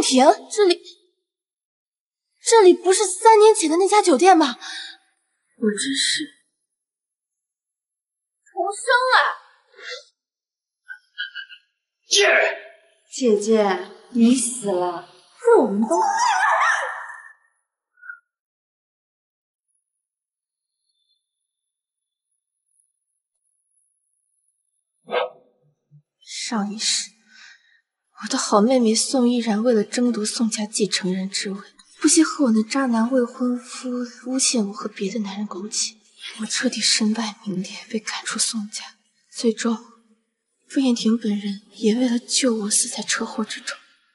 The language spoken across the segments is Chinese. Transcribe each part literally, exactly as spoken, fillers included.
婷，这里，这里不是三年前的那家酒店吗？我真是重生了。 姐， 姐姐，你死了，这我们都。上一世，我的好妹妹宋依然为了争夺宋家继承人之位，不惜和我那渣男未婚夫诬陷我和别的男人苟且，我彻底身败名裂，被赶出宋家。最终，傅燕婷本人也为了救我死在车祸之中。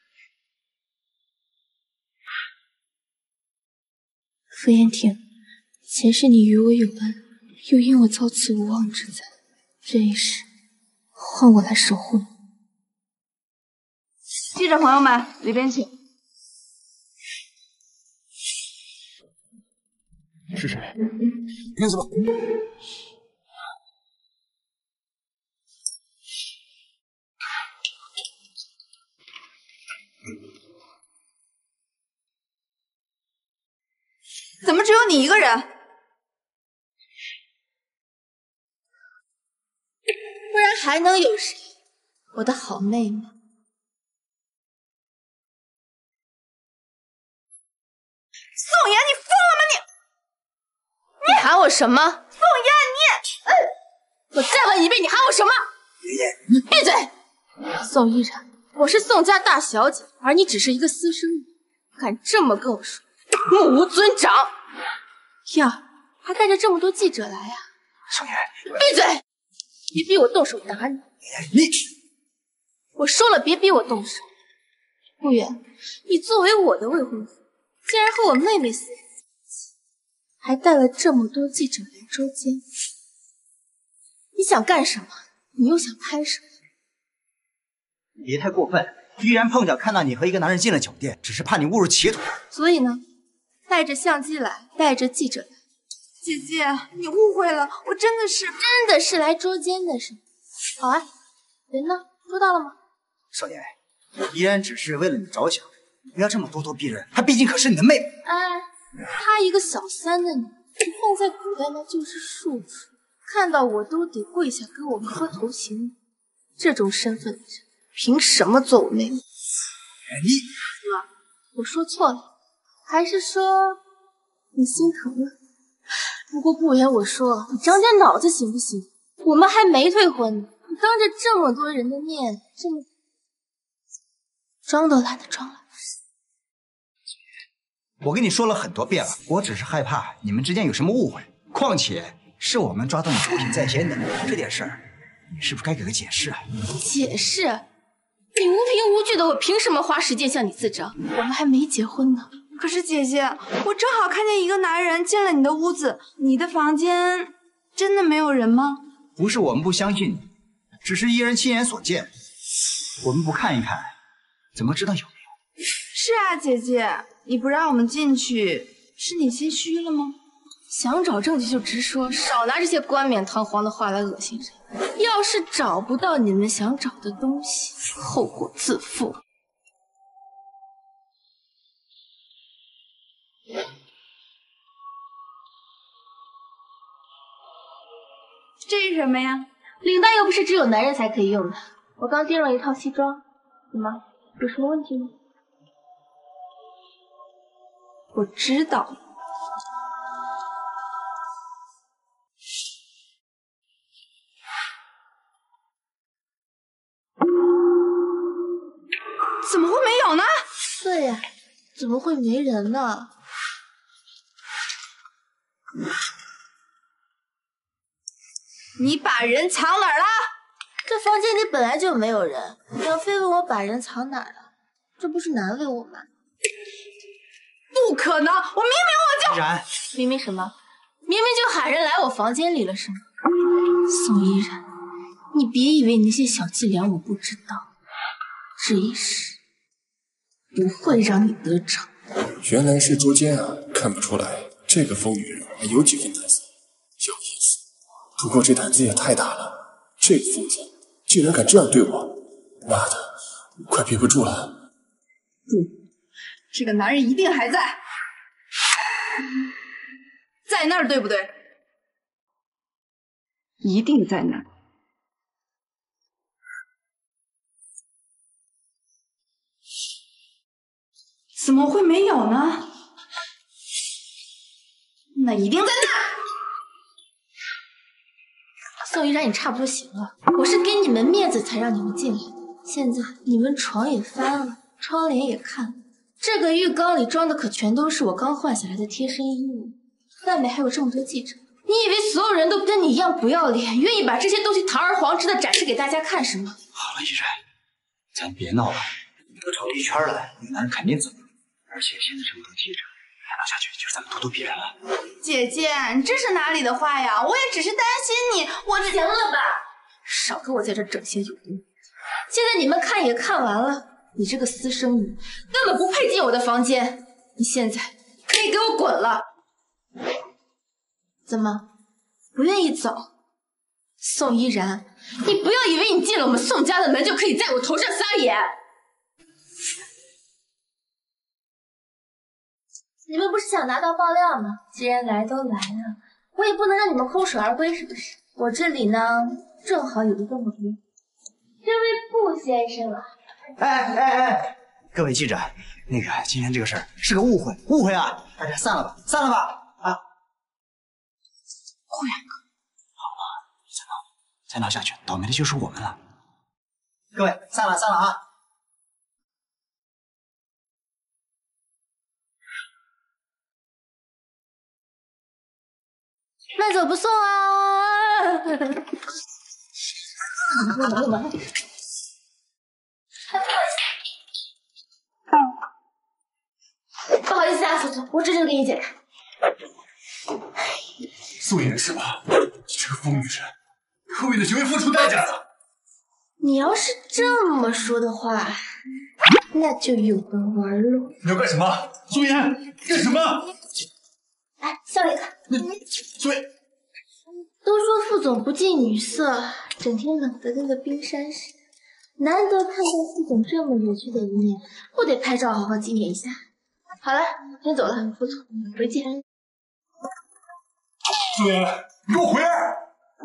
傅燕婷，前世你与我有恩，又因我遭此无妄之灾，这一世换我来守护你。 记者朋友们，里边请。 是谁？骗子吧！ 怎么只有你一个人？ 不然还能有谁？我的好妹妹。 宋妍，你疯了吗你？ 你喊我什么？宋妍，你…… 嗯，我再问一遍，你喊我什么？ 妍妍， 闭嘴！宋依然，我是宋家大小姐，而你只是一个私生女，敢这么跟我说，目无尊长！呀，还带着这么多记者来啊！ 宋妍， 闭嘴！别逼我动手打你！ 你， 我说了，别逼我动手。顾远，你作为我的未婚夫，竟然和我妹妹死，还带了这么多记者来捉奸，你想干什么？你又想拍什么？ 别太过分！依然碰巧看到你和一个男人进了酒店，只是怕你误入歧途。 所以呢，带着相机来，带着记者来。 姐姐，你误会了，我真的是真的是来捉奸的，是吗？好啊，人呢？捉到了吗？ 少年，依然只是为了你着想，不要这么咄咄逼人。她毕竟可是你的妹妹。 哎，她一个小三的女，放在古代那就是庶出，看到我都得跪下给我磕头行礼。这种身份的人，凭什么做我妹妹？ 你哥，我说错了，还是说你心疼了？不过不言我说，你长点脑子行不行？我们还没退婚呢，你当着这么多人的面，这么装都懒得装了。 我跟你说了很多遍了，我只是害怕你们之间有什么误会。况且是我们抓到你毒品在先的这点事儿，你是不是该给个解释啊？ 解释？你无凭无据的，我凭什么花时间向你自证？我们还没结婚呢。 可是姐姐，我正好看见一个男人进了你的屋子，你的房间真的没有人吗？ 不是我们不相信你，只是依然亲眼所见。我们不看一看，怎么知道有没有？ 是啊，姐姐，你不让我们进去，是你心虚了吗？ 想找证据就直说，少拿这些冠冕堂皇的话来恶心人。要是找不到你们想找的东西，后果自负。 这是什么呀？ 领带又不是只有男人才可以用的。我刚订了一套西装，怎么有什么问题吗？我知道。 怎么会没有呢？ 对呀，怎么会没人呢？ 你把人藏哪儿了？ 这房间里本来就没有人，你要非问我把人藏哪儿了，这不是难为我吗？ 不可能！我明明我就…… 依然， 明明什么？明明就喊人来我房间里了是吗？宋依然，你别以为那些小伎俩我不知道，这一世不会让你得逞。 原来是捉奸啊！看不出来，这个疯女人还有几分胆子，有意思。不过这胆子也太大了，这个疯子竟然敢这样对我！妈的，快憋不住了！ 不， 这个男人一定还在，在那儿，对不对？一定在那儿。怎么会没有呢？那一定在那儿。 宋依然，你差不多行了。我是给你们面子才让你们进来，现在你们床也翻了，窗帘也看了，这个浴缸里装的可全都是我刚换下来的贴身衣物，外面还有这么多记者。你以为所有人都跟你一样不要脸，愿意把这些东西堂而皇之的展示给大家看是吗？ 好了，依然，咱别闹了。你都吵出一圈来，那男人肯定走了。而且现在这么多记者，再闹下去就是咱们咄咄逼人了。 姐姐，你这是哪里的话呀？我也只是担心你，我行了吧，少跟我在这整些有的没的。现在你们看也看完了，你这个私生女根本不配进我的房间，你现在可以给我滚了。怎么，不愿意走？宋依然，你不要以为你进了我们宋家的门就可以在我头上撒野。你们不是想拿到爆料吗？既然来都来了，我也不能让你们空手而归，是不是？我这里呢，正好有一个目标。这位傅先生啊， 哎哎哎，各位记者，那个今天这个事儿是个误会，误会啊！大家散了吧，散了吧！啊， 顾然哥， 好了，别再闹了，再闹下去，倒霉的就是我们了。各位，散了，散了啊！ 慢走不送啊！干嘛干嘛？不好意思啊，苏总，我这就给你解开。 素颜是吧？你这个疯女人，可为了行为付出代价了。 你要是这么说的话，那就有的玩喽。 你要干什么？素颜，干什么？ 来，笑脸看。 素颜。 都说副总不近女色，整天冷得跟个冰山似的。难得看到副总这么有趣的一面，不得拍照好好纪念一下。好了，先走了，副总，回见。 素颜，你给我回来！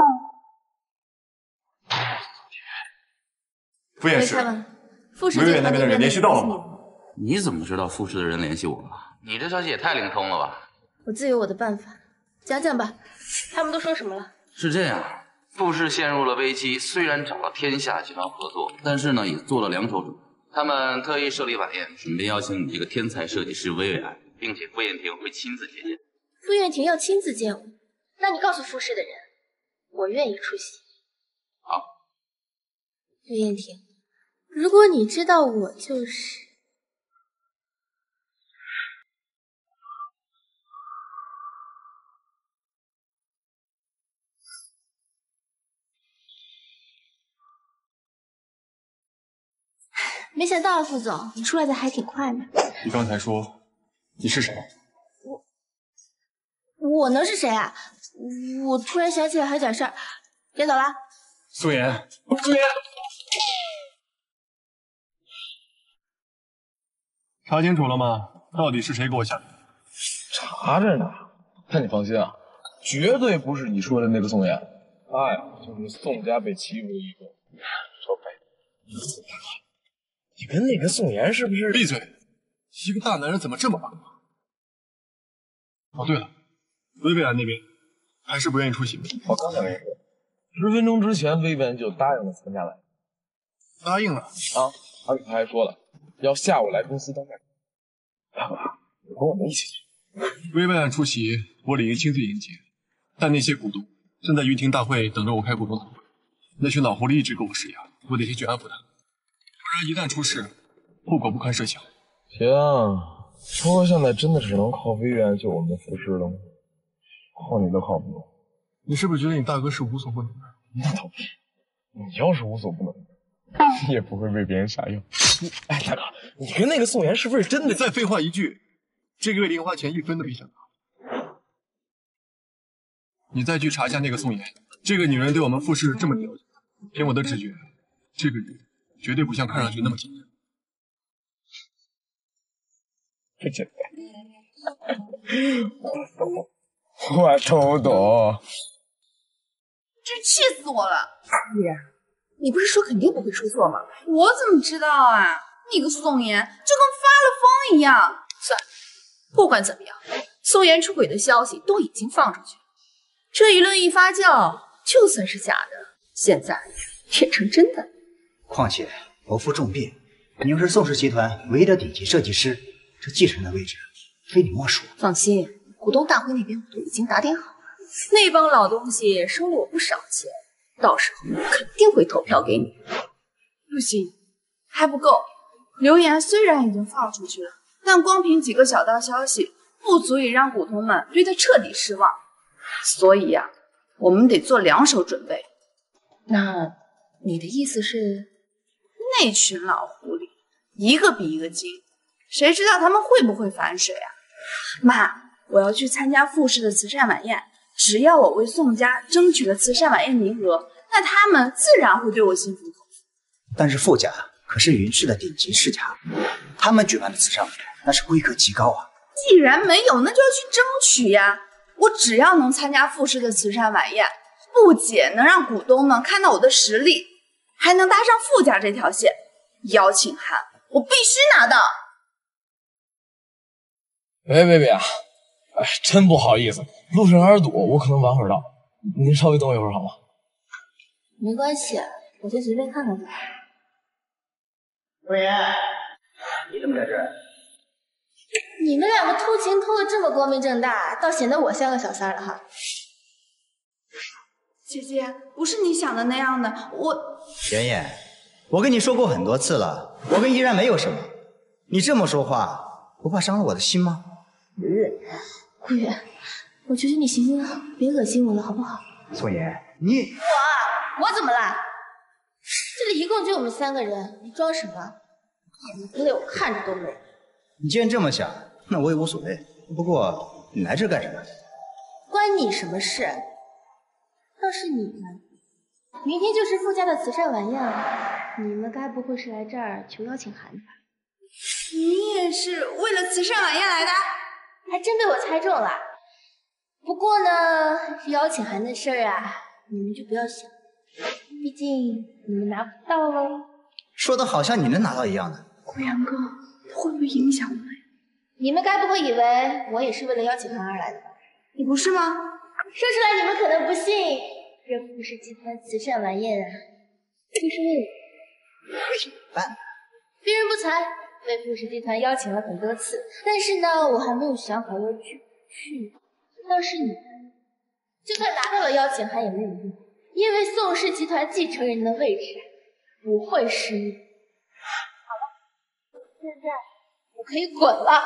傅验师， 副市维维那边的人联系到了吗？ 你怎么知道副市的人联系我了？你这消息也太灵通了吧！ 我自有我的办法，讲讲吧，他们都说什么了？ 是这样，傅氏陷入了危机，虽然找了天下集团合作，但是呢也做了两手准备。他们特意设立晚宴，准备邀请你这个天才设计师薇薇来，并且傅艳婷会亲自接见。 傅艳婷要亲自见我，那你告诉傅氏的人，我愿意出席。 好。 傅艳婷，如果你知道我就是……没想到副总，你出来的还挺快呢。 你刚才说你是谁？ 我我能是谁啊？我突然想起来还有点事儿，别走了。 素颜，素颜，查清楚了吗？到底是谁给我下的？ 查着呢。但你放心啊，绝对不是你说的那个宋妍，他呀就是宋家被欺负的一个小匪。你跟那个宋妍是不是？ 闭嘴！一个大男人怎么这么八卦？哦，对了，薇薇安那边还是不愿意出席。 我刚才跟你说，十分钟之前薇薇安就答应了参加来。 答应了啊，而且他还说了要下午来公司当面。大哥，你跟我们一起去。 薇薇安出席，我理应亲自迎接。但那些股东正在云庭大会等着我开股东大会，那群老狐狸一直给我施压，我得先去安抚他们。不然一旦出事，后果不堪设想。 行，说现在真的只能靠薇薇安救我们的服饰了吗？靠你都靠不住。 你是不是觉得你大哥是无所不能的？ 那倒不是，你要是无所不能，你也不会被别人下药。哎，大哥，你跟那个宋妍是不是真的？ 再废话一句，这个月零花钱一分都别想拿。你再去查一下那个宋妍，这个女人对我们傅氏这么了解，凭我的直觉，这个人绝对不像看上去那么简单。 不简单。我懂，我都懂。 真气死我了！ 依然，你不是说肯定不会出错吗？ 我怎么知道啊？你个宋妍就跟发了疯一样。 算了，不管怎么样，宋妍出轨的消息都已经放出去了，这一论一发酵，就算是假的，现在也成真的。 况且伯父重病，你又是宋氏集团唯一的顶级设计师，这继承的位置非你莫属。 放心，股东大会那边我都已经打点好了，那帮老东西收了我不少钱，到时候肯定会投票给你。 不行，还不够。流言虽然已经放出去了，但光凭几个小道消息，不足以让股东们对他彻底失望。所以呀、啊，我们得做两手准备。 那你的意思是， 那群老狐狸一个比一个精，谁知道他们会不会反水啊？妈，我要去参加傅氏的慈善晚宴，只要我为宋家争取了慈善晚宴名额，那他们自然会对我心服口服。 但是傅家可是云氏的顶级世家，他们举办的慈善晚宴那是规格极高啊。 既然没有，那就要去争取呀！我只要能参加傅氏的慈善晚宴，不仅能让股东们看到我的实力，还能搭上傅家这条线，邀请函我必须拿到。 别别别啊！哎，真不好意思，路上有点堵，我可能晚会儿到，您稍微等我一会儿好吗？ 没关系，我先随便看看就好。 魏延，你怎么在这儿？ 你们两个偷情偷的这么光明正大，倒显得我像个小三了哈。 姐姐，不是你想的那样的，我…… 妍妍，我跟你说过很多次了，我跟依然没有什么，你这么说话，不怕伤了我的心吗？ 顾远，我求求你行行好，别恶心我了，好不好？ 宋妍，你我我怎么了？这里一共就我们三个人，你装什么？你不累我看着都累。 你既然这么想，那我也无所谓。不过你来这干什么？ 关你什么事？要是你们，明天就是傅家的慈善晚宴了，你们该不会是来这儿求邀请函的吧？ 你也是为了慈善晚宴来的？ 还真被我猜中了。不过呢，邀请函的事儿啊，你们就不要想，毕竟你们拿不到喽。 说的好像你能拿到一样的。 顾阳哥，会不会影响我们呀？ 你们该不会以为我也是为了邀请函而来的吧？ 你不是吗？ 说出来你们可能不信，这傅氏集团慈善晚宴啊，就是为了为什么办？ 别人不才，被傅氏集团邀请了很多次，但是呢，我还没有想好要去不去。要是你们，就算拿到了邀请函也没有用，因为宋氏集团继承人的位置不会是你。好了，现在我可以滚了。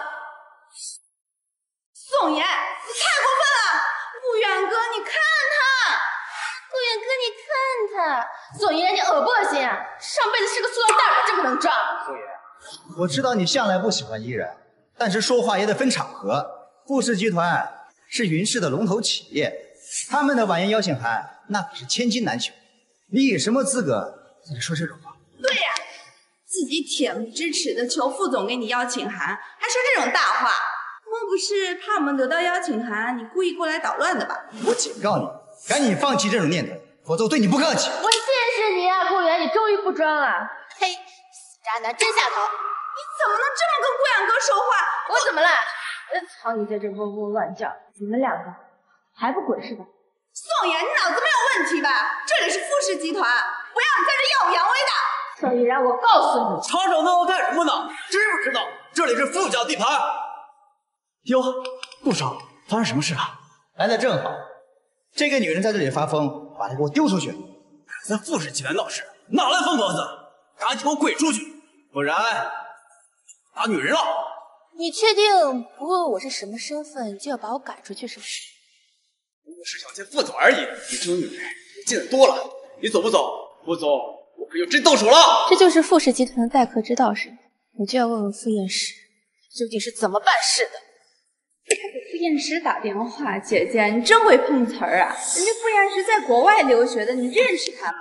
宋妍，你太过分了！顾远哥，你看他！ 顾远哥，你看他！宋妍，你恶不恶心啊？上辈子是个塑料袋，这么能装？ 宋妍，我知道你向来不喜欢依然，但是说话也得分场合。傅氏集团是云氏的龙头企业，他们的晚宴邀请函那可是千金难求。你有什么资格在这说这种话？ 对呀、啊，自己恬不知耻的求傅总给你邀请函，还说这种大话，莫不是怕我们得到邀请函，你故意过来捣乱的吧？ 我警告你，赶紧放弃这种念头，否则我对你不客气。 我谢谢你啊，顾源，你终于不装了。嘿，死渣男真下头！ 你怎么能这么跟顾远哥说话？ 我怎么了？曹你在这嗡嗡乱叫，你们两个还不滚是吧？ 宋妍，你脑子没有问题吧？这里是傅氏集团，不要你在这耀武扬威的。 宋依然，我告诉你， 吵吵闹闹干什么呢？知不知道这里是傅家地盘？哟，顾少，发生什么事了？ 来的正好，这个女人在这里发疯，把她给我丢出去。 在傅氏集团闹事，哪来疯婆子？赶紧给我滚出去，不然打女人了。 你确定不问我是什么身份就要把我赶出去是不是？ 我是想见副总而已，你这种女人你见得多了。你走不走？不走，我可就真动手了。 这就是傅氏集团的待客之道是吗？我就要问问傅验师究竟是怎么办事的。 还给傅验师打电话，姐姐你真会碰瓷儿啊！人家傅验师在国外留学的，你认识他吗？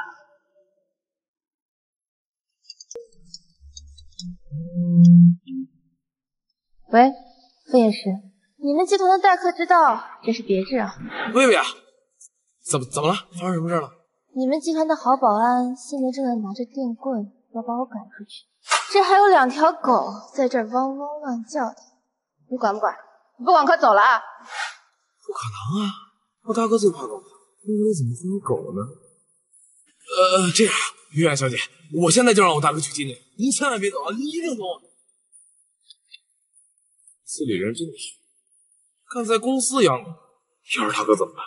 喂，傅验师，你们集团的待客之道真是别致啊！ 薇薇啊，怎么怎么了？发生什么事了？ 你们集团的好保安现在正在拿着电棍要把我赶出去，这还有两条狗在这儿汪汪乱叫的，你管不管？不管可走了啊！ 不可能啊！我大哥最怕狗了，那里怎么会有狗呢？呃，这样，于远小姐，我现在就让我大哥去接你，您千万别走啊！你一定懂我。司理人真的是，看在公司养我，要是大哥怎么办？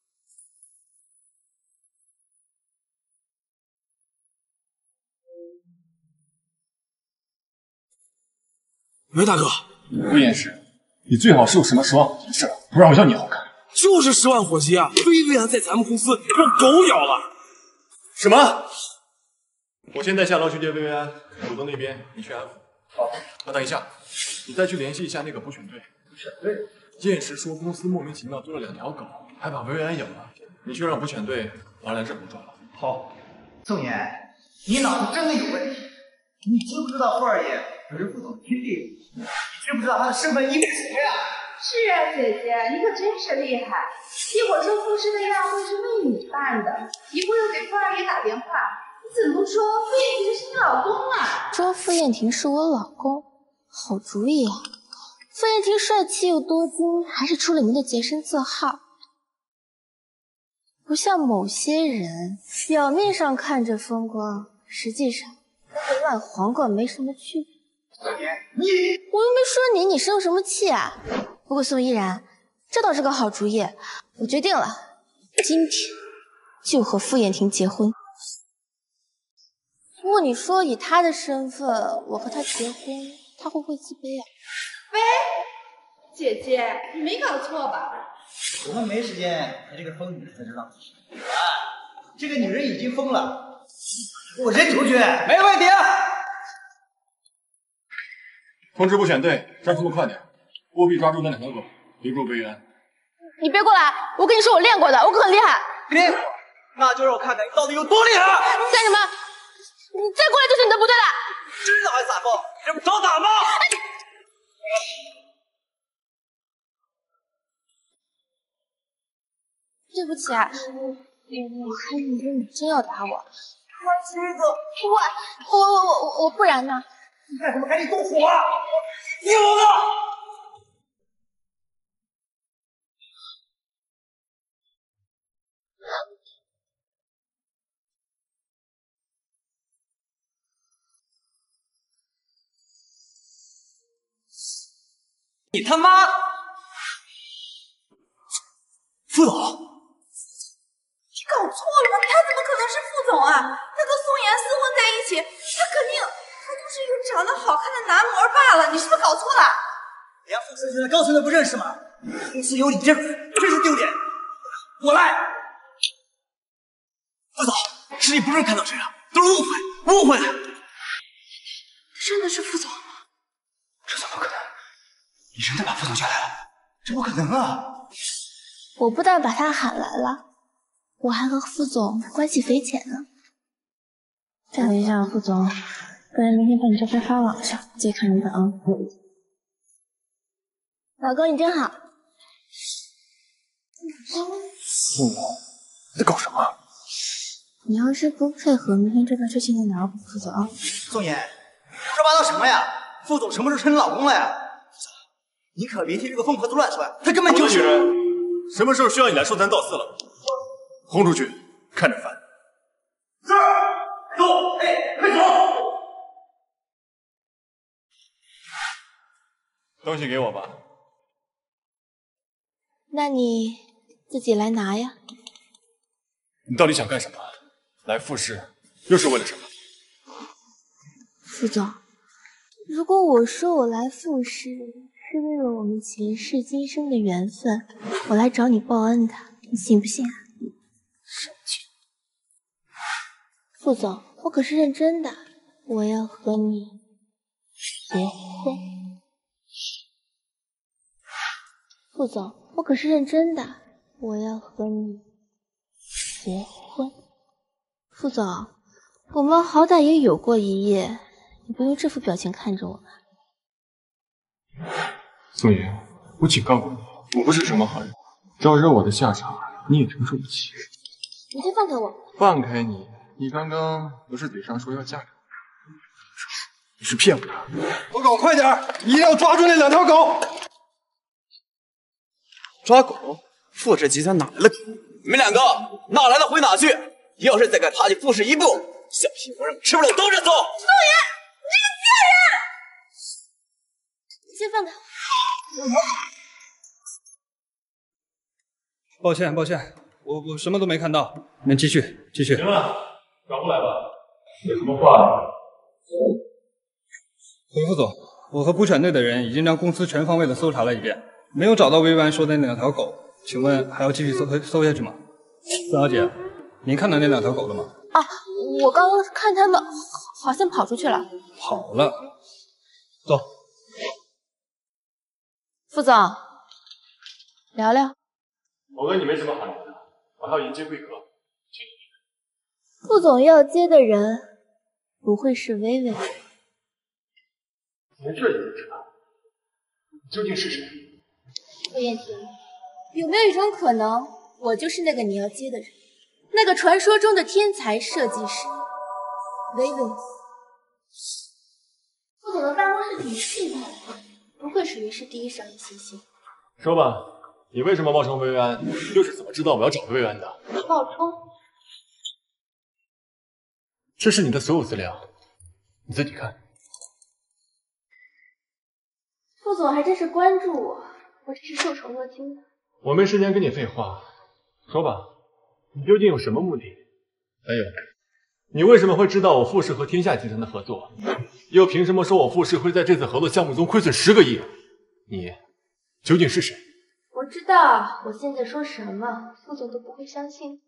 喂，大哥， 傅验师，你最好是有什么十万火急的事，不然我要你好看。 就是十万火急啊！薇薇安在咱们公司被狗咬了。 什么？我现在下楼去接薇薇安，股东那边你去安抚。好，那等一下，你再去联系一下那个捕犬队。捕犬队？验尸说公司莫名其妙多了两条狗，还把薇薇安咬了。你去让捕犬队把两只狗抓了。好。 宋岩，你脑子真的有问题！你知不知道傅二爷可是副总亲弟？你知不知道他的身份因为什么呀？ 是啊，姐姐，你可真是厉害！一会儿说傅氏的宴会是为你办的，一会儿又给傅二爷打电话，你怎么不说傅燕婷是你老公啊？ 说傅燕婷是我老公，好主意啊！傅燕婷帅气又多金，还是出了名的洁身自好，不像某些人表面上看着风光，实际上跟个烂黄瓜没什么区别。 你我又没说你，你生什么气啊？不过宋依然，这倒是个好主意，我决定了，今天就和傅燕婷结婚。不过你说以他的身份，我和他结婚，他会不会自卑啊？ 喂，姐姐，你没搞错吧？ 我们没时间陪这个疯女人在这浪费时间。这个女人已经疯了，给我扔出去！ 没问题。 通知捕犬队，让他们快点，务必抓住那两条狗，留住薇薇安。 你别过来！我跟你说，我练过的，我可很厉害。 练过？那就让我看看你到底有多厉害！ 你干什么？你再过来就是你的不对了。 知道还撒疯？这不找打吗？ 对不起啊，我我还以为你真要打我。 他妻子， 我我我我我不然呢？ 你干什么？赶紧动手啊！你我的！你他妈！副总， 你搞错了吧？他怎么可能是副总啊？他和宋妍厮混在一起，他肯定他就是一个长得好看的男模罢了。你是不是搞错了？ 连副社区的高层都不认识吗？公司有你这个人，真是丢脸！我来。 副总，是你不是看到谁了？都是误会，误会。 真的是副总吗？ 这怎么可能？你真的把副总叫来了？ 这不可能啊！ 我不但把他喊来了，我还和副总关系匪浅呢。再等一下，副总，不然明天把你照片发网上，自己看着办啊。老公，你真好。 宋总，你在搞什么？ 你要是不配合，明天这段事情就拿不负责啊。 宋妍，胡说八道什么呀？副总什么时候成你老公了呀？你可别听这个疯婆子乱说呀，他根本就是。 女人，什么时候需要你来说三道四了？轰出去，看着烦。 是，走，哎，快走！ 东西给我吧。 那你自己来拿呀。 你到底想干什么？来复试，又是为了什么？ 副总，如果我说我来复试是为了我们前世今生的缘分，我来找你报恩的，你信不信啊？ 生气。 副总，我可是认真的，我要和你结婚。副总，我可是认真的，我要和你结婚。副总，我们好歹也有过一夜，你不用这副表情看着我吧。 宋爷，我警告过你，我不是什么好人，招惹我的下场你也承受不起。 你先放开我！ 放开你！你刚刚不是嘴上说要嫁给我？你是骗我的！ 狗狗，快点，一定要抓住那两条狗！抓狗？富氏集团哪来的狗？你们两个哪来的回哪去！要是再敢踏进富氏一步，小心我让你吃不了兜着走！ 宋爷，你这个贱人！先放开我！ 抱歉，抱歉，我我什么都没看到。你们继续，继续。 行了，转过来吧。有什么话？ 回副总，我和捕犬队的人已经将公司全方位的搜查了一遍，没有找到薇安说的那两条狗。请问还要继续搜搜下去吗？孙小姐，您看到那两条狗了吗？ 啊，我刚刚看他们好像跑出去了。 跑了。走。 副总，聊聊。 我跟你没什么好聊的，我还要迎接贵客。 副总要接的人不会是薇薇？ 连这也不知道，你究竟是谁？ 魏燕婷，有没有一种可能，我就是那个你要接的人，那个传说中的天才设计师薇薇？副总的办公室挺气派的，不愧是云氏第一商业新星。 说吧，你为什么冒充薇薇安？又是怎么知道我要找薇薇安的？ 冒充？ 这是你的所有资料，你自己看。 副总还真是关注我，我真是受宠若惊的。 我没时间跟你废话，说吧，你究竟有什么目的？还有，你为什么会知道我富氏和天下集团的合作？又凭什么说我富氏会在这次合作项目中亏损十个亿？你究竟是谁？ 我知道，我现在说什么，副总都不会相信。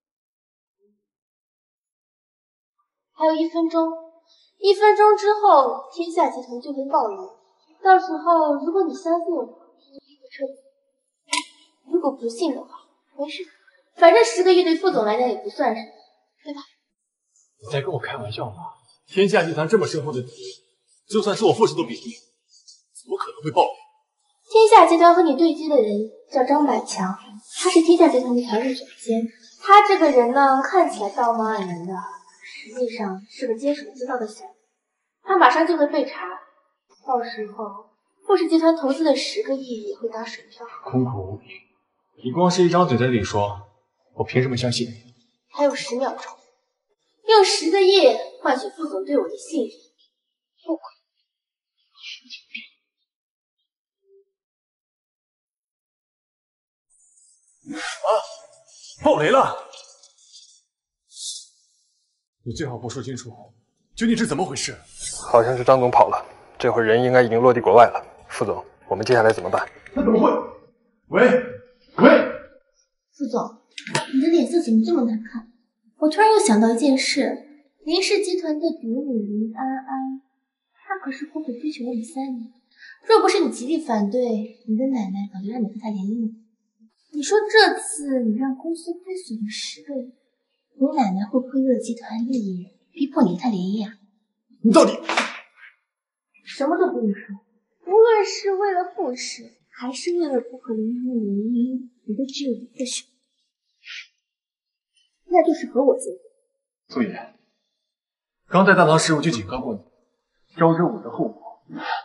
还有一分钟，一分钟之后，天下集团就会暴雷。到时候，如果你相信我，立刻撤资；如果不信的话，没事，反正十个亿对副总来讲也不算什么，对吧？ 你在跟我开玩笑吗？天下集团这么深厚的底，就算是我富氏都比不上，怎么可能会暴雷？ 天下集团和你对接的人叫张百强，他是天下集团的财务总监。他这个人呢，看起来道貌岸然的，实际上是个监守自盗的小人。他马上就会被查，到时候富氏集团投资的十个亿也会打水漂。 空口无凭，你光是一张嘴在这里说，我凭什么相信你？ 还有十秒钟，用十个亿换取副总对我的信任，不亏。 啊！暴雷了！你最好给我说清楚，究竟是怎么回事？ 好像是张总跑了，这会儿人应该已经落地国外了。副总，我们接下来怎么办？ 他怎么会？喂喂！ 副总，你的脸色怎么这么难看？我突然又想到一件事，林氏集团的独女林安安，她可是苦苦追求了你三年，若不是你极力反对，你的奶奶早就让你和她联姻了。你说这次你让公司亏损了十个亿，你奶奶会不会为了集团利益逼迫你和她联姻啊？ 你到底什么都不用说，无论是为了富氏，还是为了不和林安的联姻，你都只有一个选择，那就是和我结婚。 苏野，刚在大唐时我就警告过你，招惹我的后果。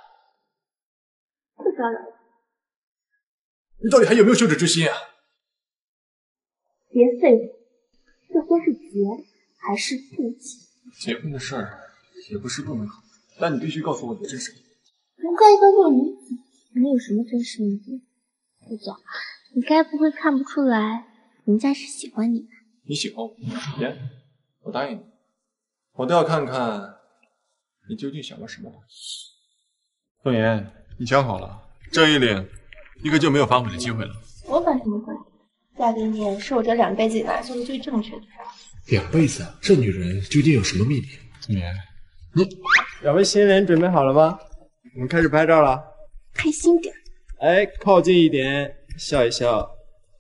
不招惹。 你到底还有没有羞耻之心啊？ 别废话，这婚是结还是不结？ 结婚的事儿也不是不能好，但你必须告诉我你的真实目的。 人家一个弱女子，能有什么真实目的？副总，你该不会看不出来，人家是喜欢你吧？ 你喜欢我？言，我答应你，我倒要看看你究竟想要什么东西。凤言，你想好了，这一领，你可就没有反悔的机会了。 我反什么悔？嫁给你是我这两辈子以来做的最正确的事。 两辈子，这女人究竟有什么秘密？凤言，你两位新人准备好了吗？我们开始拍照了。 开心点。 哎，靠近一点，笑一笑。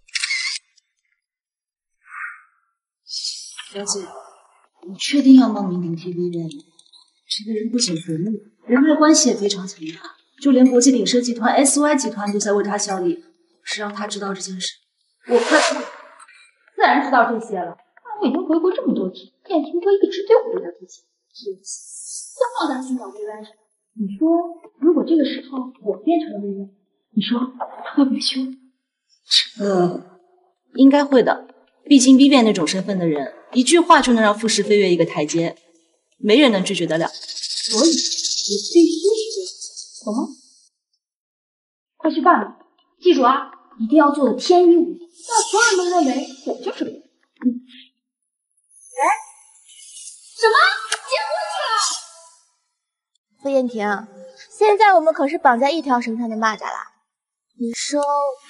小姐，你确定要冒名顶替薇薇？这个人不仅和睦，人脉关系也非常强大。 就连国际鼎奢集团 S Y 集团都在为他效力，是让他知道这件事。我看他自然知道这些了。我已经回国这么多天，燕婷哥一直对我对他不起，要让他寻找薇薇安。你说，如果这个时候我变成了薇薇，你说他会不会凶？呃，应该会的。毕竟 Vivian 那种身份的人，一句话就能让傅氏飞跃一个台阶，没人能拒绝得了。所以，我必须是懂吗？快去办吧，记住啊，一定要做的天衣无缝，让所有人都认为我就是薇薇。嗯。哎，什么？结婚去了？ 傅燕婷，现在我们可是绑在一条绳上的蚂蚱啦。你说，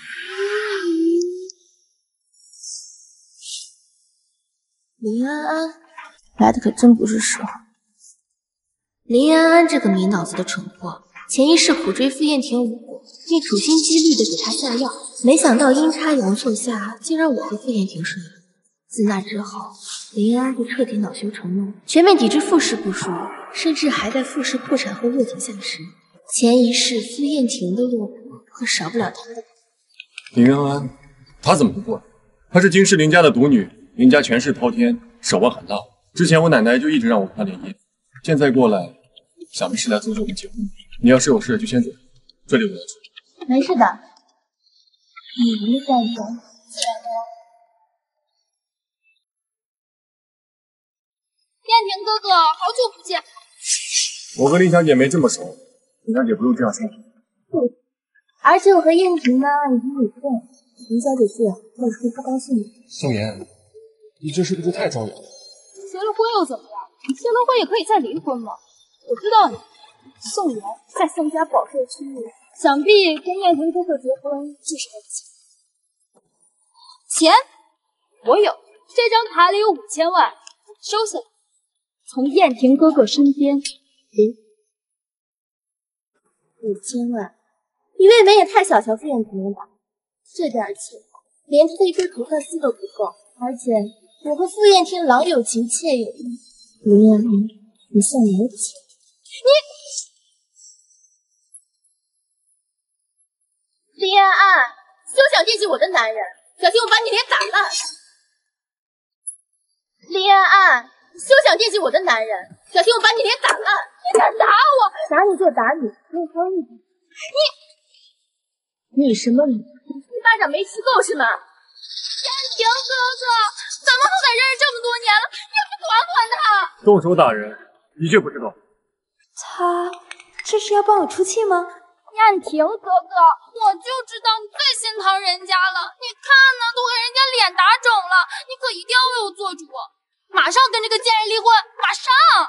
林安安来的可真不是时候。林安安这个没脑子的蠢货，前一世苦追傅燕婷无果，并处心积虑的给她下药，没想到阴差阳错下，竟让我和傅燕婷睡了。自那之后，林安安就彻底恼羞成怒，全面抵制傅氏不说，甚至还在傅氏破产后落井下石。前一世傅燕婷的落魄，可少不了她的。 林安安，她怎么不过来？她是金氏林家的独女，林家权势滔天，手腕很大。之前我奶奶就一直让我跟她联姻，现在过来，想必是来阻止我们结婚。你要是有事就先走，这里我要处理。 没事的，你一再走，自然多。 燕婷哥哥，好久不见。 我和林小姐没这么熟，林小姐不用这样称呼。 对，而且我和燕婷呢已经离婚了，林小姐这样我也会不高兴的。 宋妍，你这是不是太招摇了？ 结了婚又怎么样？你结了婚也可以再离婚嘛。我知道你，宋妍在宋家保税区域，想必跟燕婷哥哥结婚就是为了钱。钱我有，这张卡里有五千万，收下来。从燕婷哥哥身边领五千万，你未免也太小瞧傅燕婷了吧？这点钱连她的一根头发丝都不够，而且我和傅燕婷郎有情妾有意，林安安，你算没钱。你林安安，休想惦记我的男人，小心我把你脸打烂！林安安。休想惦记我的男人，小心我把你脸打烂！ 你敢打我？ 打你就打你，用方一点。你，你什么你？一巴掌没吃够是吗？ 燕婷哥哥，咱们好歹认识这么多年了，也不管管他。 动手打人，的确不知道。 他这是要帮我出气吗？ 燕婷哥哥，我就知道你最心疼人家了。你看呢，都给人家脸打肿了，你可一定要为我做主。马上跟这个贱人离婚，马上！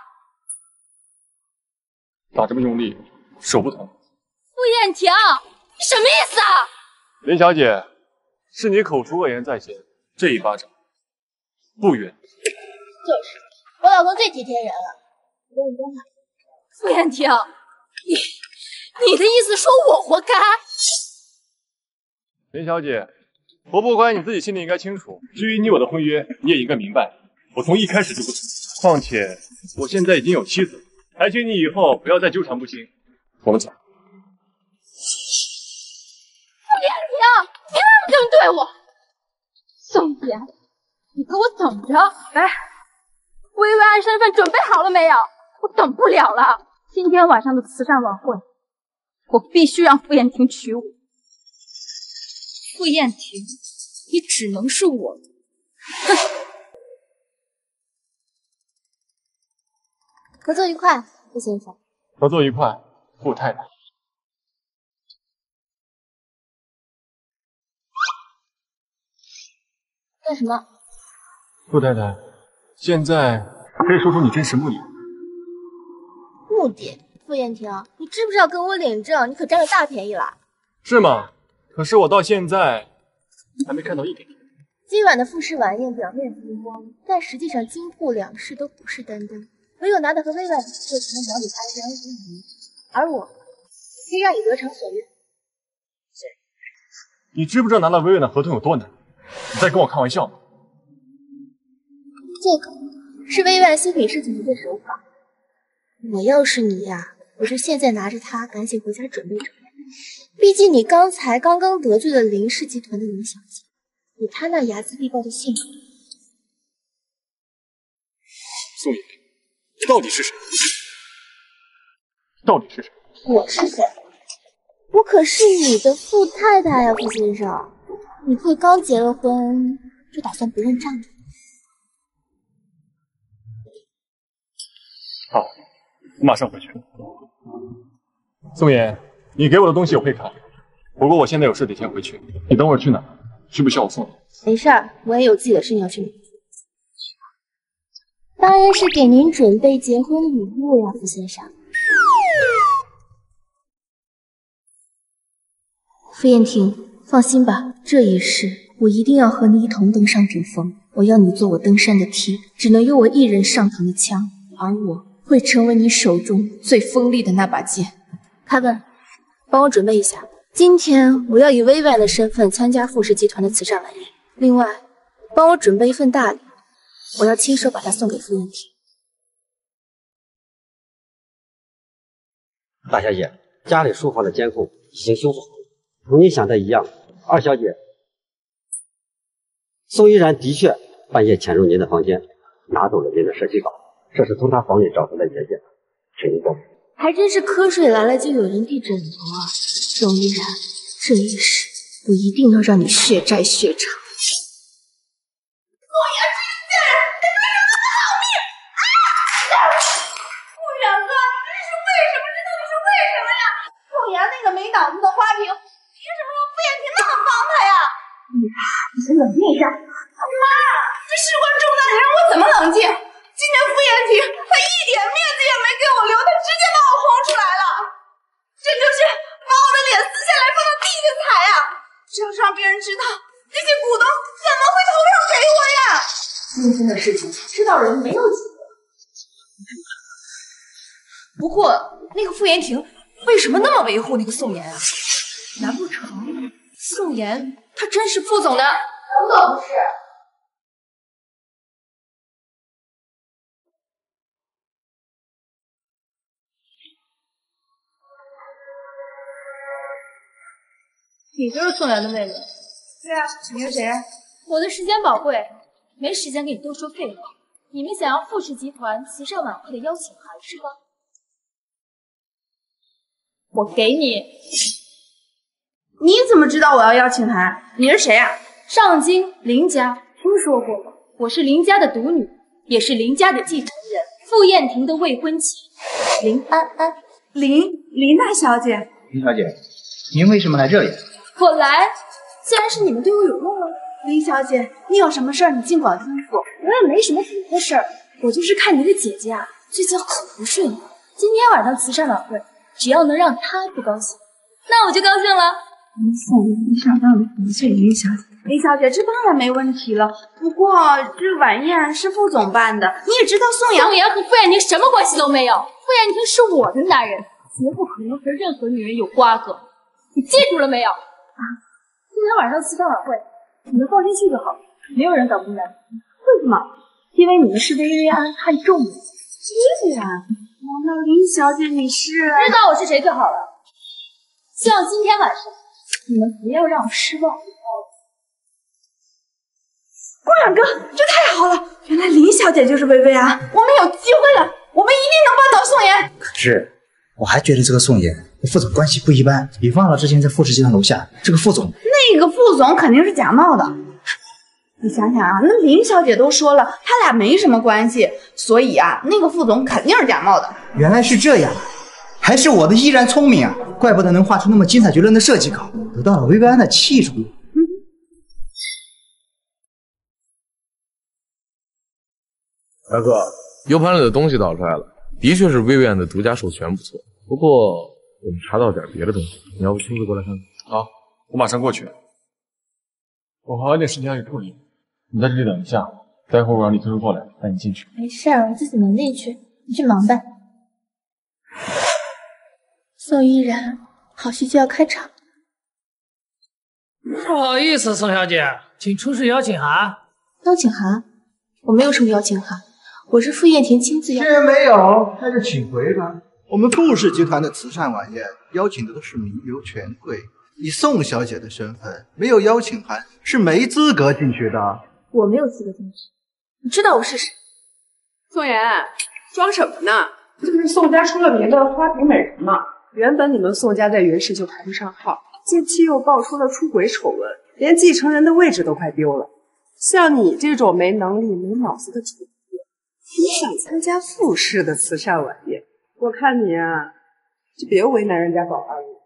打这么用力，手不疼？ 傅燕婷，你什么意思啊？ 林小姐，是你口出恶言在先，这一巴掌不冤。 就是，我老公最体贴人了。认真的。 傅燕婷，你你的意思说我活该？ 林小姐，活不活你自己心里应该清楚。至于你我的婚约，你也应该明白。我从一开始就不同意，况且我现在已经有妻子了，还请你以后不要再纠缠不清。我们走。 傅燕婷，你为什么这么对我？宋妍，你给我等着！来，薇薇安身份准备好了没有？我等不了了。今天晚上的慈善晚会，我必须让傅燕婷娶我。傅燕婷，你只能是我的。哼。 合作愉快，傅先生。 合作愉快，傅太太。 干什么？ 傅太太，现在可以说出你真实目的。 目的？傅燕婷，你知不知道跟我领证，你可占了大便宜了。 是吗？可是我到现在还没看到一点。 今晚的傅氏晚宴表面风光，但实际上金铺两室都虎视眈眈。唯有拿到和薇薇的合作，才能表里安然无虞，而我可以让你得偿所愿。 你知不知道拿到薇薇的合同有多难？你在跟我开玩笑吗？ 这个是薇薇新品设计的一个手法。我要是你呀， 我是现在拿着它赶紧回家准备准备。毕竟你刚才刚刚得罪了林氏集团的林小姐，以她那睚眦必报的性格， 宋野，到底是谁？到底是谁？ 我是谁？我可是你的富太太呀，傅先生。你不会刚结了婚就打算不认账的？ 好，我马上回去。宋野，你给我的东西我会看，不过我现在有事得先回去。你等会儿去哪儿？需不需要我送你？ 没事儿，我也有自己的事情要去忙。当然是给您准备结婚礼物呀，傅先生。傅燕婷，放心吧，这一世我一定要和你一同登上顶峰。我要你做我登山的梯，只能由我一人上膛的枪，而我会成为你手中最锋利的那把剑。凯文，帮我准备一下，今天我要以薇薇安的身份参加富氏集团的慈善晚宴。另外，帮我准备一份大礼，我要亲手把它送给傅燕婷。 大小姐，家里书房的监控已经修复好了，同你想的一样。二小姐，宋依然的确半夜潜入您的房间，拿走了您的设计稿，这是从他房里找出的文件，请您报备。 还真是瞌睡来了就有人递枕头啊！宋依然，这一世我一定要让你血债血偿。 宋岩这个贱人，他拿什么好命？啊！顾远哥，这是为什么？这到底是为什么呀？宋岩那个没脑子的花瓶，凭什么让傅燕婷那么帮他呀？你你先冷静一下。妈，这事关重大，你让我怎么冷静？今天傅燕婷她一点面子也没给我留，她直接把我轰出来了，这就是把我的脸撕下来放到地里踩呀！这要是让别人知道，这些股东怎么会投票给我呀？今天的事情知道人没有几个。 不过那个傅延婷为什么那么维护那个宋妍啊？难不成宋妍她真是傅总的？可不是。 你就是宋妍的妹妹？ 对啊，你是谁？ 我的时间宝贵，没时间跟你多说废话。你们想要富氏集团慈善晚会的邀请函是吧？我给你。 你怎么知道我要邀请函？你是谁啊？ 上京林家，听说过吗？我是林家的独女，也是林家的继承人，傅燕婷的未婚妻林安安。 林林大小姐。 林小姐，您为什么来这里？ 我来，自然是你们对我有用了。 林小姐，你有什么事儿你尽管吩咐， 我也没什么别的事儿，我就是看您的姐姐啊，最近很不顺利。今天晚上慈善晚会，只要能让她不高兴，那我就高兴了。 您送您上当的回去，林小姐。林小姐，这当然没问题了。不过这晚宴是副总办的，你也知道宋阳。 宋阳和傅燕婷什么关系都没有，傅燕婷是我的男人，绝不可能和任何女人有瓜葛。你记住了没有？啊，今天晚上慈善晚会，你们放心去就好，没有人敢为难。为什么？因为你们是被薇薇安看中的。 薇薇安？难道林小姐你是？ 知道我是谁就好了。希望今天晚上你们不要让我失望。 顾远哥，这太好了！原来林小姐就是薇薇安，我们有机会了，我们一定能帮到宋妍。 可是我还觉得这个宋妍和副总关系不一般，你忘了之前在富士集团楼下这个副总？ 那个副总肯定是假冒的。你想想啊，那林小姐都说了，他俩没什么关系，所以啊，那个副总肯定是假冒的。 原来是这样，还是我的依然聪明啊！怪不得能画出那么精彩绝伦的设计稿，得到了薇薇安的器重。嗯， 大哥，U盘里的东西导出来了，的确是薇薇安的独家授权，不错。不过我们查到点别的东西，你要不亲自过来看看？ 好，我马上过去。我还有点事情要去处理，你在这里等一下，待会儿我让李推推过来带你进去。 没事儿，我自己能进去，你去忙呗。宋依然，好戏就要开场。 不好意思，宋小姐，请出示邀请函。 邀请函？我没有什么邀请函，我是傅燕婷亲自邀。 既然没有，那就请回吧。 我们傅氏集团的慈善晚宴邀请的都是名流权贵，以宋小姐的身份，没有邀请函是没资格进去的。 我没有资格进去，你知道我是谁？ 宋妍，装什么呢？这不是宋家出了名的花瓶美人吗？原本你们宋家在云氏就排不上号，近期又爆出了出轨丑闻，连继承人的位置都快丢了。像你这种没能力、没脑子的主子，你想参加傅氏的慈善晚宴？我看你啊，就别为难人家宝二了。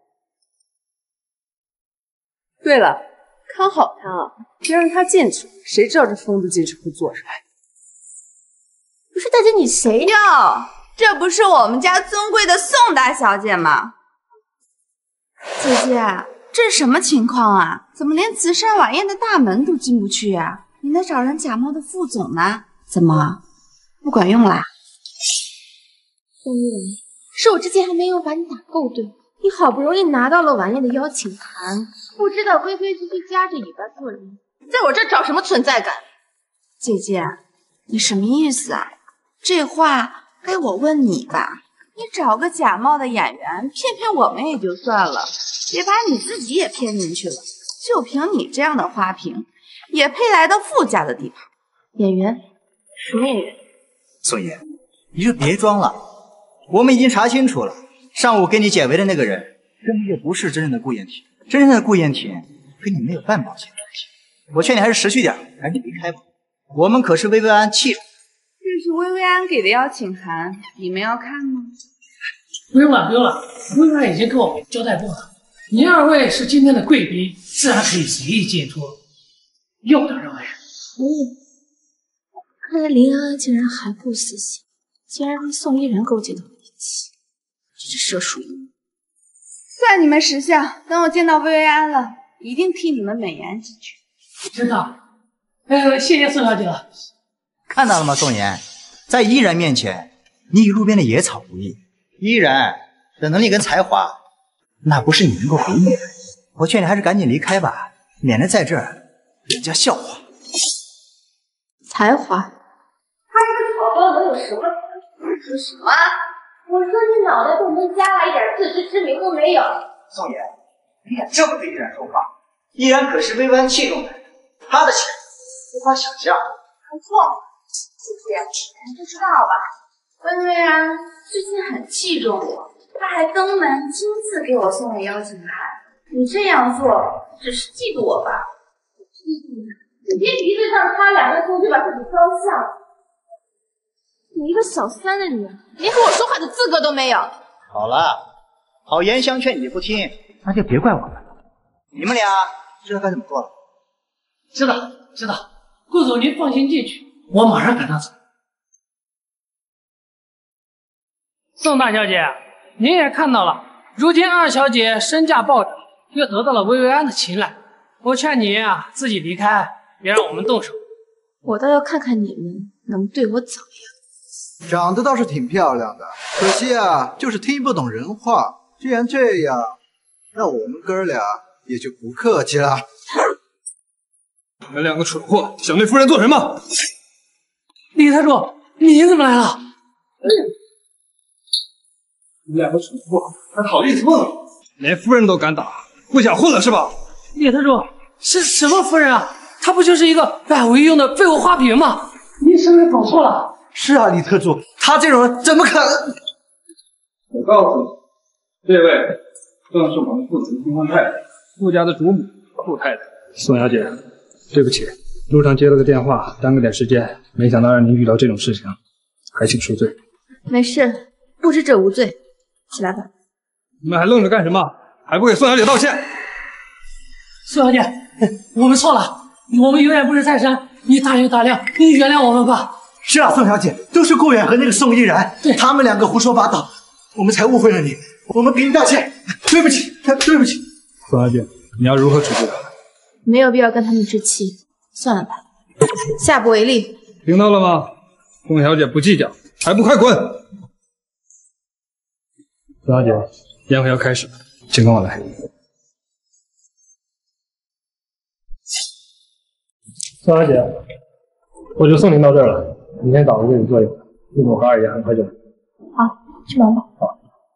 对了，看好他啊，别让他进去，谁知道这疯子进去会做啥？ 不是大姐，你谁哟？这不是我们家尊贵的宋大小姐吗？姐姐，这是什么情况啊？怎么连慈善晚宴的大门都进不去呀？你那找人假冒的副总呢？怎么不管用啦？ 宋依然，是我之前还没有把你打够对，你好不容易拿到了晚宴的邀请函，不知道规规矩矩夹着尾巴做人，在我这儿找什么存在感？ 姐姐，你什么意思啊？这话该我问你吧。你找个假冒的演员骗骗我们也就算了，别把你自己也骗进去了。就凭你这样的花瓶，也配来到傅家的地盘？ 演员？什么演员？ 宋爷，你就别装了，我们已经查清楚了，上午给你解围的那个人根本就不是真正的顾燕婷，真正的顾燕婷跟你没有半毛钱关系。我劝你还是识趣点，赶紧离开吧。我们可是薇薇安气人。 这是薇薇安给的邀请函，你们要看吗？ 不用了，不用了，薇薇安已经跟我们交代过了。您二位是今天的贵宾，自然可以随意进出。有的认为， 嗯，看来林安安竟然还不死心，竟然跟宋依然勾结到了一起，这是蛇鼠一算你们识相，等我见到薇薇安了，一定替你们美言几句。 真的？呃，谢谢宋小姐了。 看到了吗，宋妍，在依然面前，你与路边的野草无异。依然的能力跟才华，那不是你能够比拟的。我劝你还是赶紧离开吧，免得在这儿人家笑话。 才华？他这个草包能有什么？你说什么？我说你脑袋洞中加了一点自知之明都没有。 宋妍，你敢这么对依然说话？依然可是薇薇安器重的人，他的潜力无法想象。 没错。姐姐，你不知道吧？薇薇安最近很器重我，她还登门亲自给我送了邀请函。你这样做只是嫉妒我吧？嫉妒你？你别鼻子上插两根葱就把自己装像了。 你一个小三的女人，连和我说话的资格都没有。 好了，好言相劝你不听，那就别怪我们了。你们俩知道该怎么做了？ 知道，知道。顾总，您放心进去。我马上赶他走。宋大小姐，您也看到了，如今二小姐身价暴涨，又得到了薇薇安的青睐，我劝你啊自己离开，别让我们动手。 我倒要看看你们能对我怎么样。 长得倒是挺漂亮的，可惜啊，就是听不懂人话。既然这样，那我们哥俩也就不客气了。 你们两个蠢货，想对夫人做什么？ 李特助，你怎么来了？ 你们两个蠢货，还好意思问我？连夫人都敢打，不想混了是吧？ 李特助，是什么夫人啊？她不就是一个摆无用的废物花瓶吗？你是不是搞错了？ 是啊，李特助，他这种人怎么可能？ 我告诉你，这位正是我们父子的新婚太太，傅家的主母傅太太。宋小姐，对不起，路上接了个电话，耽搁点时间，没想到让您遇到这种事情，还请恕罪。 没事，不知者无罪，起来吧。 你们还愣着干什么？还不给宋小姐道歉？ 宋小姐，我们错了，我们有眼不识泰山，你大人大量，你原谅我们吧。 是啊，宋小姐，都是顾远和那个宋依然，他们两个胡说八道，我们才误会了你，我们给你道歉，对不起，对不起。 宋小姐，你要如何处置他？ 没有必要跟他们置气，算了吧，下不为例。 听到了吗？宋小姐不计较，还不快滚！宋小姐，宴会要开始了，请跟我来。宋小姐，我就送您到这儿了，你先找个位置坐一会儿，顾总和二爷很快就来。 好，去忙吧。 好。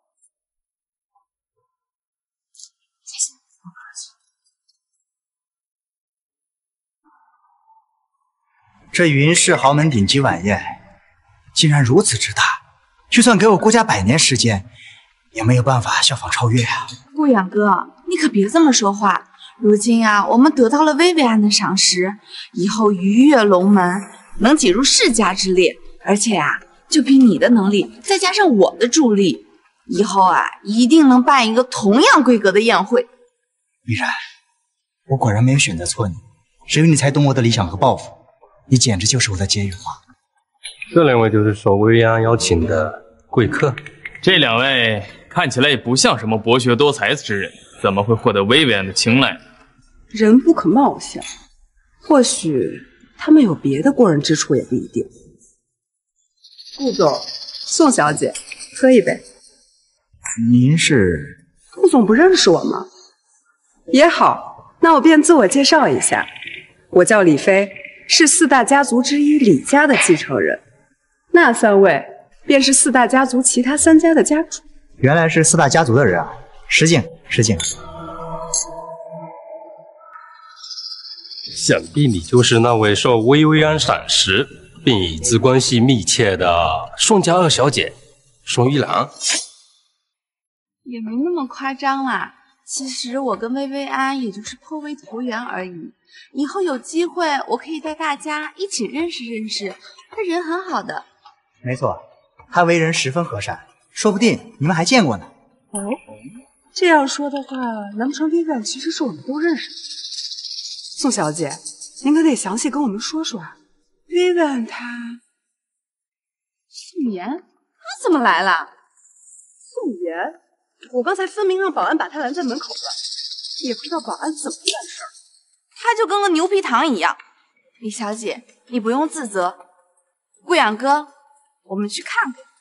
这云氏豪门顶级晚宴竟然如此之大，就算给我顾家百年时间，也没有办法效仿超越啊！ 顾远哥，你可别这么说话。如今啊，我们得到了薇薇安的赏识，以后鱼跃龙门，能挤入世家之列。而且啊，就凭你的能力，再加上我的助力，以后啊，一定能办一个同样规格的宴会。 依然，我果然没有选择错你，只有你才懂我的理想和抱负。你简直就是我的接引花。 这两位就是受薇安邀请的贵客。 这两位看起来也不像什么博学多才之人，怎么会获得薇薇安的青睐？ 人不可貌相，或许他们有别的过人之处，也不一定。顾总，宋小姐，喝一杯。 您是？ 顾总不认识我吗？也好，那我便自我介绍一下，我叫李飞，是四大家族之一李家的继承人。那三位便是四大家族其他三家的家主。 原来是四大家族的人啊！失敬，失敬。 想必你就是那位受薇薇安赏识，并与之关系密切的宋家二小姐宋一郎。 也没那么夸张啦。其实我跟薇薇安也就是颇为投缘而已。以后有机会，我可以带大家一起认识认识。他人很好的。 没错，他为人十分和善，说不定你们还见过呢。 哦，这样说的话，难不成薇薇安其实是我们都认识的？宋小姐，您可得详细跟我们说说啊。薇薇安她…… 宋妍，她怎么来了？ 宋妍，我刚才分明让保安把她拦在门口了，也不知道保安怎么办事儿。 她就跟个牛皮糖一样。李小姐，你不用自责。顾远哥，我们去看看。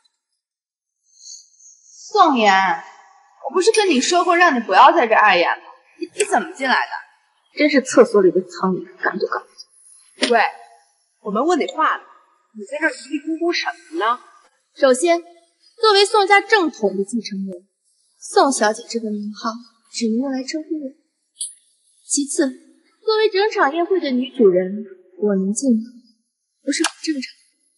宋妍，我不是跟你说过让你不要在这碍眼吗？你你怎么进来的？ 真是厕所里的苍蝇，赶都赶不走。 喂，我们问你话呢，你在这儿嘀嘀咕咕什么呢？ 首先，作为宋家正统的继承人，宋小姐这个名号只能用来称呼我。其次，作为整场宴会的女主人，我能进吗？不是很正常。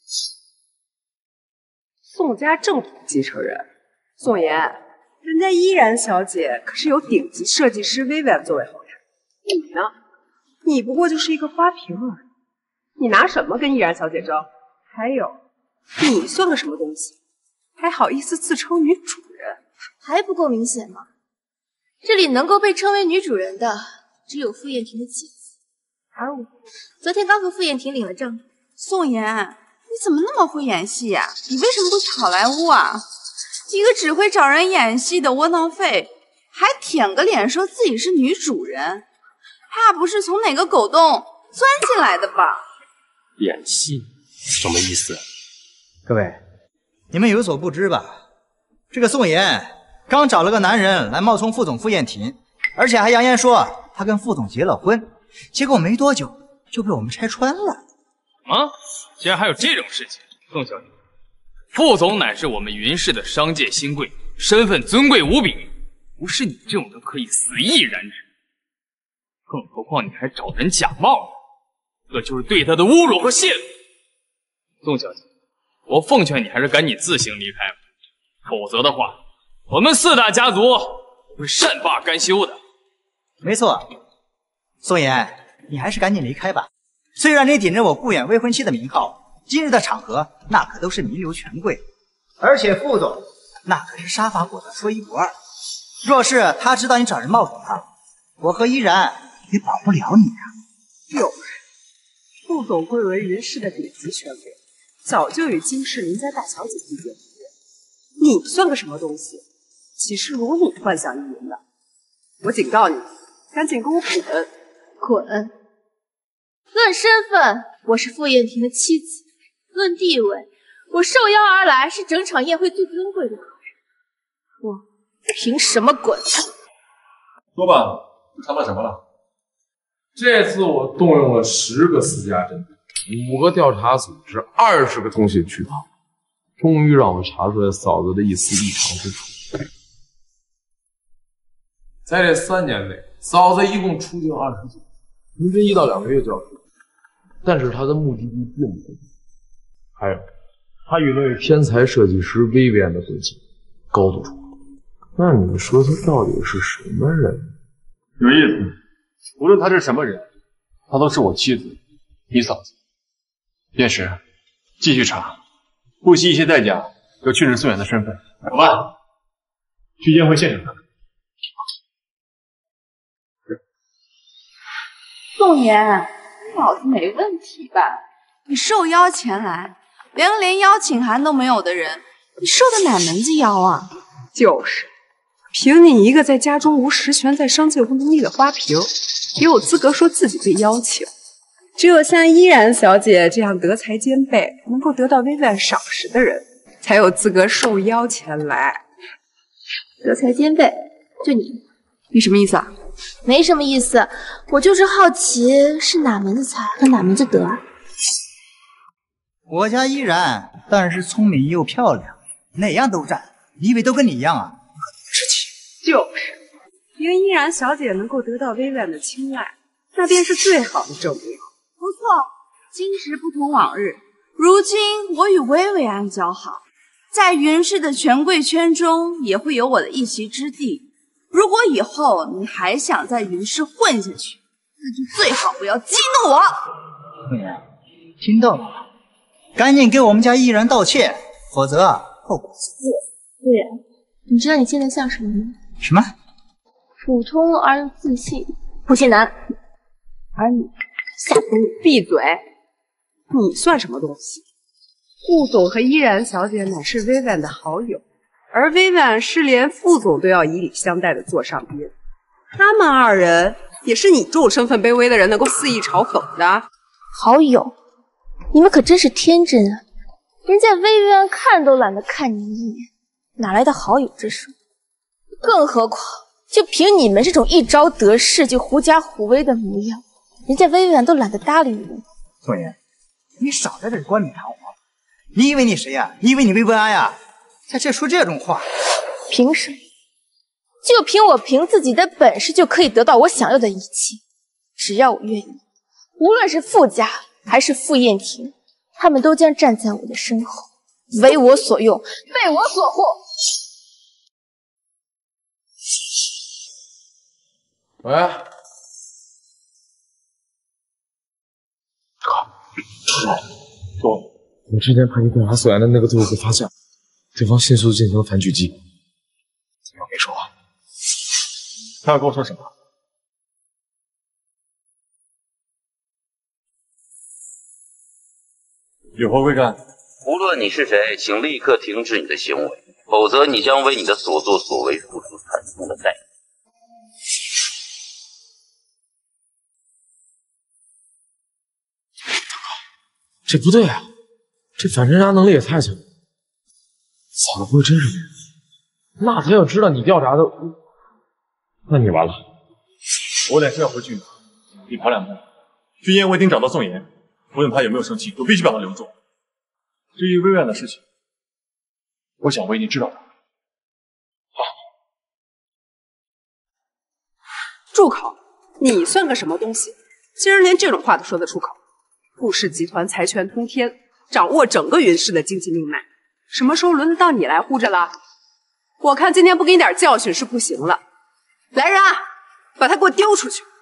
宋家正统继承人，宋妍，人家依然小姐可是有顶级设计师薇薇安作为后台。你呢？你不过就是一个花瓶而已，你拿什么跟依然小姐争？还有，你算个什么东西？还好意思自称女主人？ 还不够明显吗？这里能够被称为女主人的，只有傅燕婷的妻子，而我昨天刚和傅燕婷领了证。 宋妍，你怎么那么会演戏呀、啊？你为什么不去好莱坞啊？一个只会找人演戏的窝囊废，还舔个脸说自己是女主人。怕不是从哪个狗洞钻进来的吧？ 演戏什么意思？ 各位，你们有所不知吧？这个宋妍刚找了个男人来冒充副总傅燕婷，而且还扬言说他跟副总结了婚，结果没多久就被我们拆穿了。 啊！竟然还有这种事情！宋小姐，副总乃是我们云氏的商界新贵，身份尊贵无比，不是你这种人可以随意染指。更何况你还找人假冒，这就是对他的侮辱和亵渎。宋小姐，我奉劝你还是赶紧自行离开吧，否则的话，我们四大家族会善罢甘休的。 没错，宋妍，你还是赶紧离开吧。虽然你顶着我顾远未婚妻的名号，今日的场合那可都是名流权贵，而且副总那可是杀伐果断说一不二。若是他知道你找人冒充他，我和依然也保不了你啊！ 有人，副总贵为云氏的顶级权贵，早就与金氏林家大小姐缔结婚约。你算个什么东西？岂是如你幻想意淫的？我警告你，赶紧给我滚！ 滚！论身份，我是傅燕婷的妻子；论地位，我受邀而来，是整场宴会最尊贵的客人。我凭什么滚？ 说吧，你看到什么了？这次我动用了十个私家侦探，五个调查组织，二十个通信渠道，终于让我查出来嫂子的一丝异常之处。在这三年内，嫂子一共出境二十次，平均一到两个月就要出。 但是他的目的地并不同。还有，他与那位天才设计师薇薇安的关系高度重合。那你说他到底是什么人？ 有意思。无论他是什么人，他都是我妻子，你嫂子。验尸，继续查，不惜一切代价要确认宋妍的身份。走吧，去宴会现场看看。 宋妍，你脑子没问题吧？你受邀前来，连个连邀请函都没有的人，你受的哪门子邀啊？ 就是，凭你一个在家中无实权，在商界无能力的花瓶，也有资格说自己被邀请？只有像依然小姐这样德才兼备，能够得到薇薇安赏识的人，才有资格受邀前来。 德才兼备，就你， 你什么意思啊？ 没什么意思，我就是好奇是哪门子才和哪门子德啊？ 我家依然当然是聪明又漂亮，哪样都占。你以为都跟你一样啊？吃气。 就是，凭依然小姐能够得到薇薇安的青睐，那便是最好的证明。 不错，今时不同往日，如今我与薇薇安交好，在云氏的权贵圈中也会有我的一席之地。如果以后你还想在云氏混下去，那就最好不要激怒我。 宋妍，听到了吗？赶紧给我们家依然道歉，否则后果自负。 依然，你知道你现在像什么吗？ 什么？ 普通而又自信普信男。而你下不你闭嘴！你算什么东西？顾总和依然小姐乃是薇薇安的好友，而薇薇安是连副总都要以礼相待的坐上宾。他们二人也是你这种身份卑微的人能够肆意嘲讽的。 好友，你们可真是天真啊！人家薇薇安看都懒得看你一眼，哪来的好友之说？更何况，就凭你们这种一朝得势就狐假虎威的模样，人家薇薇安都懒得搭理你们。 宋妍，你少在这里冠冕堂皇。你以为你谁呀？你以为你薇薇安呀？在这说这种话， 凭什么？就凭我凭自己的本事就可以得到我想要的一切，只要我愿意，无论是傅家还是傅燕婷，他们都将站在我的身后，为我所用，为我所护。 喂，说，我之前派你调查索言的那个队伍被发现了，对方迅速进行了反狙击。怎么样没说话？ 他要跟我说什么？有何贵干？ 无论你是谁，请立刻停止你的行为，否则你将为你的所作所为付出惨痛的代价。 这不对啊！这反侦查能力也太强了，嫂子不会真是没人？那他要知道你调查的，那你完了。 我得是要回去呢，你跑两步，去宴会厅找到宋妍，无论他有没有生气，都必须把他留住。至于薇薇安的事情，我想我已经知道了。好， 住口！你算个什么东西？竟然连这种话都说得出口！顾氏集团财权通天，掌握整个云氏的经济命脉，什么时候轮得到你来护着了？我看今天不给你点教训是不行了。来人啊，把他给我丢出去！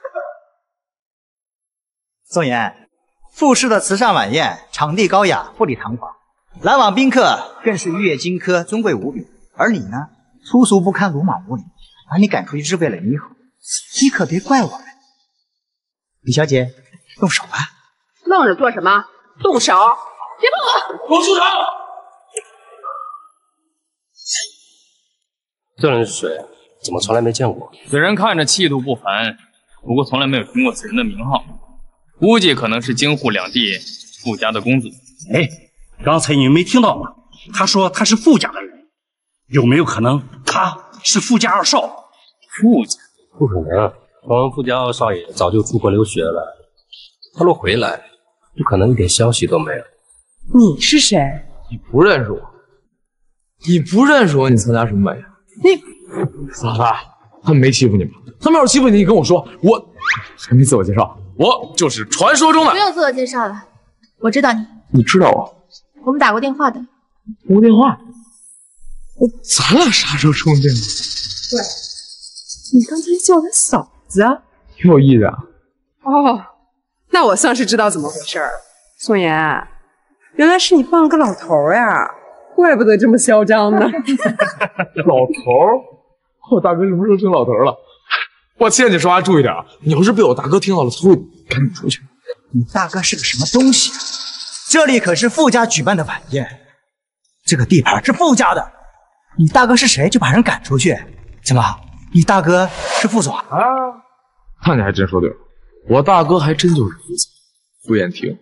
宋妍，傅氏的慈善晚宴，场地高雅，富丽堂皇，来往宾客更是玉液金科，尊贵无比。而你呢，粗俗不堪，鲁莽无礼，把你赶出去是为了你好，你可别怪我们。李小姐，动手吧！ 愣着做什么？动手！别碰我！ 给我住手！ 这人是谁？怎么从来没见过？ 此人看着气度不凡，不过从来没有听过此人的名号，估计可能是京沪两地傅家的公子。 哎，刚才你没听到吗？他说他是傅家的人，有没有可能他是傅家二少？ 傅家？ 不可能，我们傅家二少爷早就出国留学了，他若回来，不可能一点消息都没有。 你是谁？ 你不认识我？你不认识我，你参加什么晚宴？ 你嫂子，他们没欺负你吧？他们要是欺负你，你跟我说，我还没自我介绍， 我就是传说中的。 不用自我介绍了，我知道你。 你知道我？ 我们打过电话的。 通过电话？咱俩啥时候通电话？ 喂，你刚才叫他嫂子啊？ 挺有意思啊。 哦，那我算是知道怎么回事了。宋妍，原来是你傍了个老头呀，怪不得这么嚣张呢。 老头？我大哥什么时候成老头了？我劝你说话注意点啊！你要是被我大哥听到了，他会赶紧出去。 你大哥是个什么东西啊？这里可是傅家举办的晚宴，这个地盘是傅家的，你大哥是谁就把人赶出去？怎么，你大哥是傅总啊？ 啊，那你还真说对了，我大哥还真就是傅总，傅燕婷。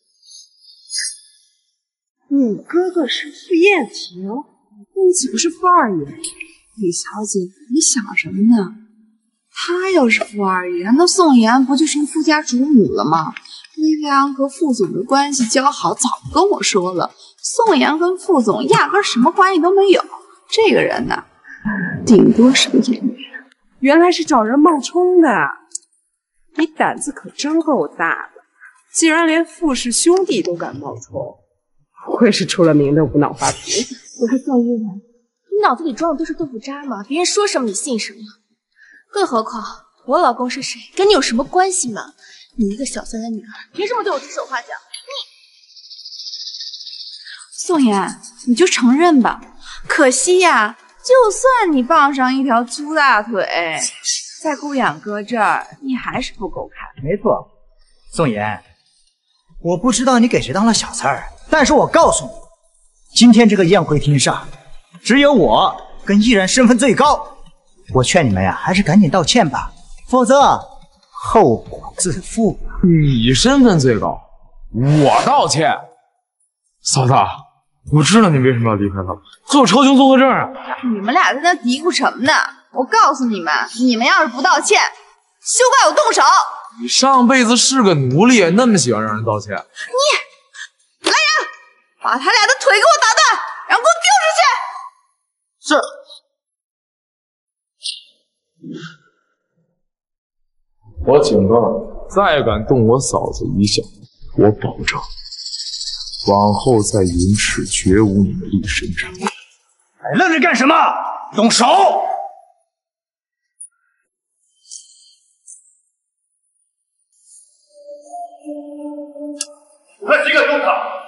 你哥哥是傅燕婷，你岂不是傅二爷？李小姐，你想什么呢？ 他要是傅二爷，那宋妍不就成傅家主母了吗？薇薇安和傅总的关系交好，早跟我说了。宋妍跟傅总压根什么关系都没有。这个人呢，顶多是个演员。 原来是找人冒充的，你胆子可真够大的，竟然连傅氏兄弟都敢冒充，不愧是出了名的无脑花瓶。 我说宋依然，你脑子里装的都是豆腐渣吗？别人说什么你信什么？更何况我老公是谁，跟你有什么关系吗？你一个小三的女儿，凭什么对我指手画脚？你宋妍，你就承认吧。可惜呀，就算你傍上一条粗大腿，在顾养哥这儿，你还是不够看。 没错，宋妍，我不知道你给谁当了小三儿，但是我告诉你，今天这个宴会厅上，只有我跟依然身份最高。我劝你们呀，还是赶紧道歉吧，否则后果自负。 你身份最高，我道歉。嫂子，我知道你为什么要离开他了，他有超雄综合症啊。 你们俩在那嘀咕什么呢？我告诉你们，你们要是不道歉，休怪我动手。 你上辈子是个奴隶，那么喜欢让人道歉。 你来人，把他俩的腿给我打断，然后给我丢出去。 是。 我警告你，再敢动我嫂子一下，我保证，往后在云氏绝无你的一身长。 还愣着干什么？动手！ 快几个动手！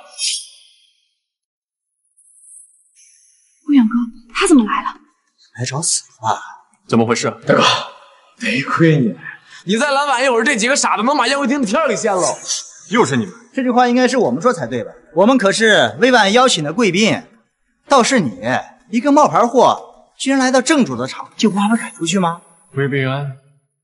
顾远哥，他怎么来了？ 来找死了！ 怎么回事？大哥，得亏你，你再拦晚一会儿，这几个傻子能把宴会厅的天儿给掀了。 又是你们！ 这句话应该是我们说才对吧？我们可是委婉邀请的贵宾，倒是你一个冒牌货，居然来到正主的场，就不怕被赶出去吗？ 魏bình安，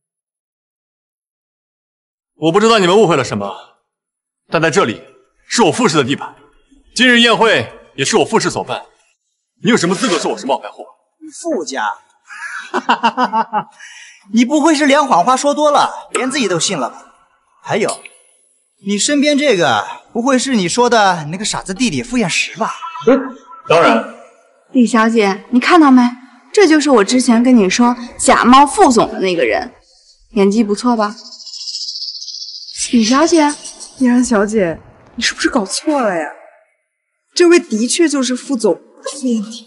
我不知道你们误会了什么，但在这里是我傅氏的地盘，今日宴会也是我傅氏所办，你有什么资格说我是冒牌货？ 傅家，哈哈哈哈哈！你不会是连谎话说多了，连自己都信了吧？还有，你身边这个不会是你说的那个傻子弟弟傅彦石吧？ 嗯，当然。 李小姐，你看到没？这就是我之前跟你说假冒傅总的那个人，演技不错吧？李小姐， 依然小姐，你是不是搞错了呀？这位的确就是傅总傅燕婷。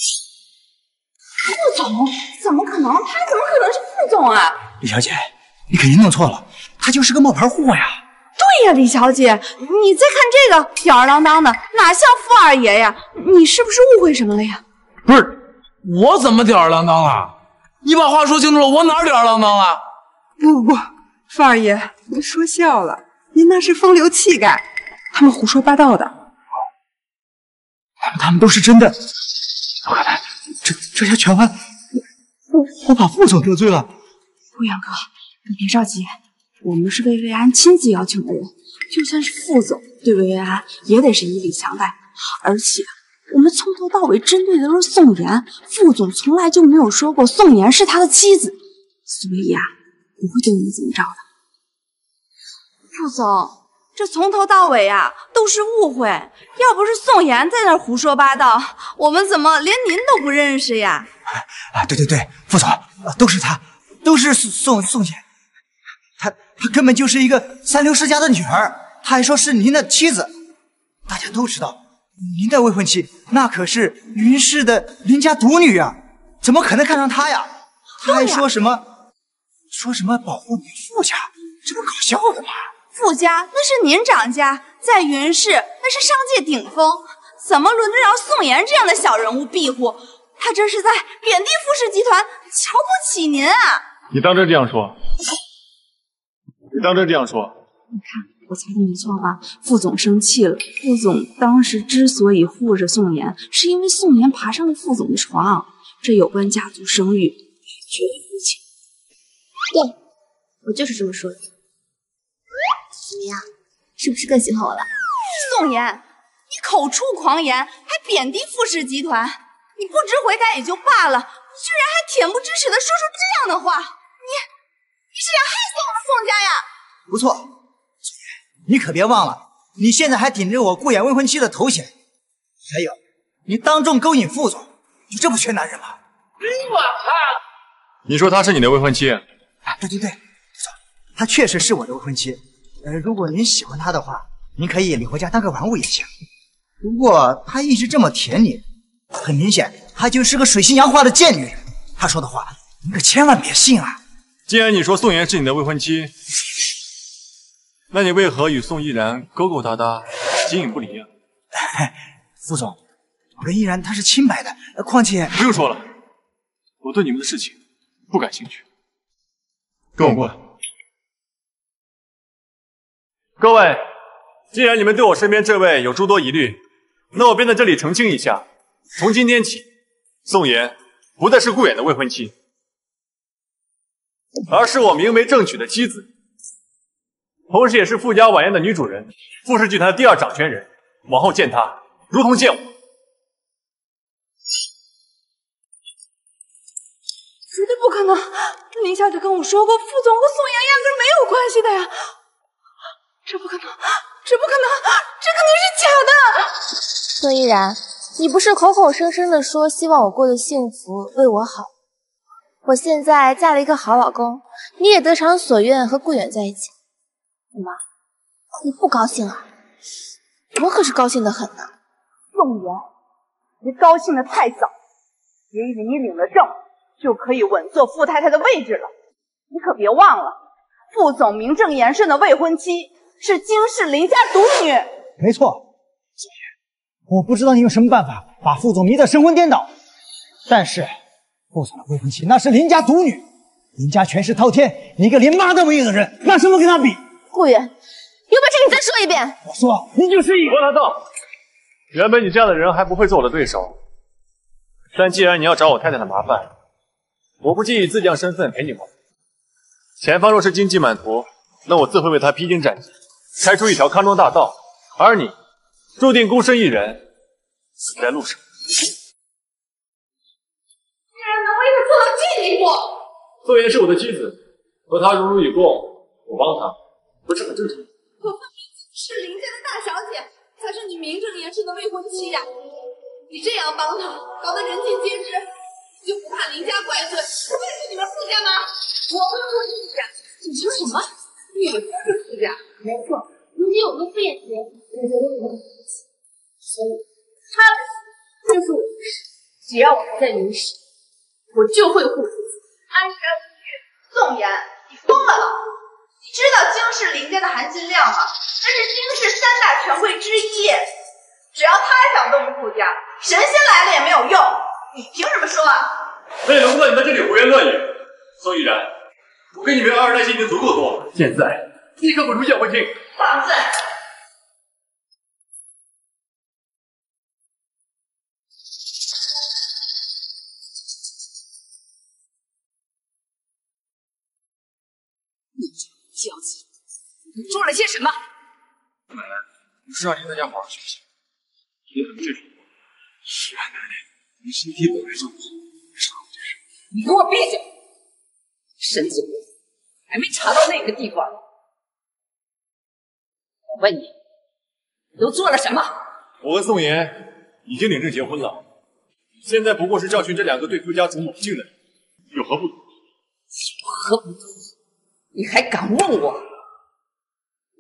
傅总？怎么可能？他怎么可能是傅总啊？ 李小姐，你肯定弄错了，他就是个冒牌货呀！ 对呀，李小姐，你再看这个吊儿郎当的，哪像傅二爷呀？你是不是误会什么了呀？ 不是，我怎么吊儿郎当了？你把话说清楚了，我哪儿吊儿郎当了？ 不不不，傅二爷，您说笑了，您那是风流气概，他们胡说八道的。 他们他们都是真的。我看这这下全完，我我把傅总得罪了。 顾远哥，你别着急，我们是魏巍安亲自邀请的人，就算是傅总，对魏巍安也得是以礼相待。而且我们从头到尾针对的都是宋妍，傅总从来就没有说过宋妍是他的妻子，所以啊，不会对你怎么着的。傅总，这从头到尾啊都是误会，要不是宋妍在那儿胡说八道，我们怎么连您都不认识呀？ 啊，对对对，傅总，都是他，都是宋宋妍，他她根本就是一个三流世家的女儿，她还说是您的妻子。大家都知道，您的未婚妻那可是云氏的林家独女啊，怎么可能看上她呀？她还说什么说什么保护你傅家，这不搞笑的吗？ 傅家那是您长家，在云氏那是商界顶峰，怎么轮得着宋妍这样的小人物庇护？他这是在贬低傅氏集团，瞧不起您啊！ 你当真这样说？你当真这样说？ 你看，我猜的没错吧？傅总生气了。傅总当时之所以护着宋妍，是因为宋妍爬上了傅总的床，这有关家族声誉，绝对不轻。 对，我就是这么说的。怎么样，是不是更喜欢我了？ 宋妍，你口出狂言，还贬低傅氏集团，你不知悔改也就罢了，你居然还恬不知耻的说出这样的话，你你是想害死我们宋家呀？ 不错，宋妍，你可别忘了，你现在还顶着我顾衍未婚妻的头衔，还有你当众勾引傅总，就这么缺男人吗？ 我操！你说她是你的未婚妻？ 啊，对对对，不错，她确实是我的未婚妻。呃，如果您喜欢她的话，您可以领回家当个玩物也行。不过她一直这么舔你，很明显她就是个水性杨花的贱女人。她说的话，您可千万别信啊！ 既然你说宋妍是你的未婚妻，那你为何与宋依然勾勾搭搭，形影不离啊？ 傅总，我跟依然她是清白的，况且不用说了，我对你们的事情不感兴趣，跟我过来。各位，既然你们对我身边这位有诸多疑虑，那我便在这里澄清一下：从今天起，宋妍不再是顾衍的未婚妻，而是我明媒正娶的妻子，同时也是傅家晚宴的女主人，傅氏集团的第二掌权人。往后见她，如同见我。 绝对不可能！林小姐跟我说过，傅总和宋妍压根没有关系的呀。这不可能，这不可能，这肯定是假的！ 宋依然，你不是口口声声的说希望我过得幸福，为我好？我现在嫁了一个好老公，你也得偿所愿和顾远在一起。怎么，你不高兴啊？我可是高兴的很呢。 宋妍，你高兴的太早，别以为你领了证就可以稳坐傅太太的位置了。你可别忘了，傅总名正言顺的未婚妻是京氏林家独女。 没错，宋妍，我不知道你用什么办法把傅总迷得神魂颠倒，但是傅总的未婚妻那是林家独女，林家权势滔天，你一个连妈都没有的人，拿什么跟她比？ 顾远，有本事你再说一遍！ 我说你就是一…… 罗大道，原本你这样的人还不会做我的对手，但既然你要找我太太的麻烦，我不介意自降身份陪你玩。前方若是荆棘满途，那我自会为他披荆斩棘，开出一条康庄大道，而你注定孤身一人，死在路上。 竟然能为他做到这一步！ 宋妍是我的妻子，和她如如与共，我帮她不是很正常？ 可分明是林家的大小姐才是你名正言顺的未婚妻呀！你这样帮她，搞得人尽皆知，你就不怕林家怪罪，不愧是你们傅家吗？我们傅氏家， 你说什么？ 你们傅氏家？ 没错，如今有个傅衍杰，我觉得我们所以他就是我的事。只要我还在云氏，我就会护自己，安身立命。 宋妍，你疯了吧？你知道京氏林家的含金量吗？这是京氏三大权贵之一，只要他想动傅家，神仙来了也没有用。你凭什么说啊？ 那轮不到你在这里胡言乱语。宋依然，我给你们二人耐心已经足够多了，现在立刻滚出宴会厅！ 放肆！ 你这娇气，你做了些什么？ 奶奶，不是让您在家好好学习，您怎么这种？是啊，奶奶，您身体本来就不好，啥不这事？ 你给我闭嘴！身子不好，还没查到那个地方。我问你，你都做了什么？ 我和宋妍已经领证结婚了，现在不过是教训这两个对傅家族猛进的人，有何不妥？ 有何不妥？你还敢问我？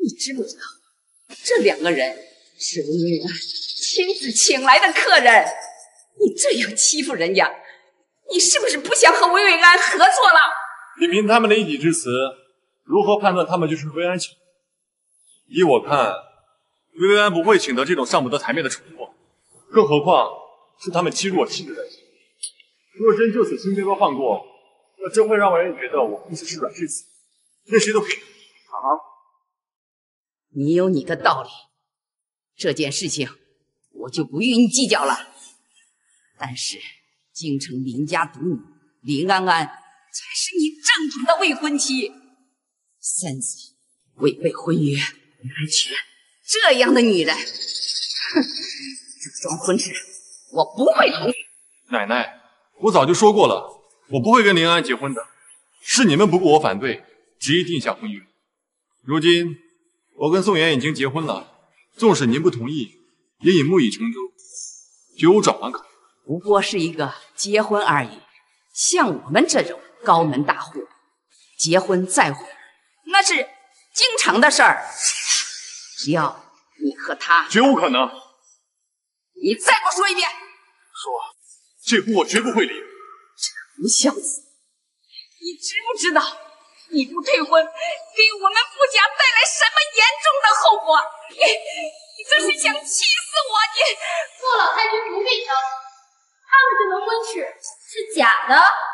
你知不知道，这两个人是薇薇安亲自请来的客人，你这样欺负人家，你是不是不想和薇薇安合作了？ 仅凭他们的一己之词，如何判断他们就是薇安请？依我看，薇薇安不会请得这种上不得台面的蠢货，更何况是他们欺弱妻子的人。若真就此轻飘飘放过，那真会让人觉得我公司是软柿子，任谁都可以。 好，你有你的道理，这件事情我就不与你计较了。但是京城林家独女林安安才是你正统的未婚妻，擅自违背婚约安全，这样的女人，哼，这桩婚事我不会同意。 奶奶，我早就说过了，我不会跟林安安结婚的，是你们不顾我反对，执意定下婚约。如今我跟宋妍已经结婚了，纵使您不同意，也已木已成舟，绝无转弯可能。 不过是一个结婚而已，像我们这种高门大户，结婚再婚那是经常的事儿。只要你和他， 绝无可能。 你再给我说一遍。 说，这婚我绝不会离。 不孝子，你知不知道，你不退婚，给我们傅家带来什么严重的后果？你，你这是想气死我！你， 傅老太君不必着急，他们这门婚事是假的，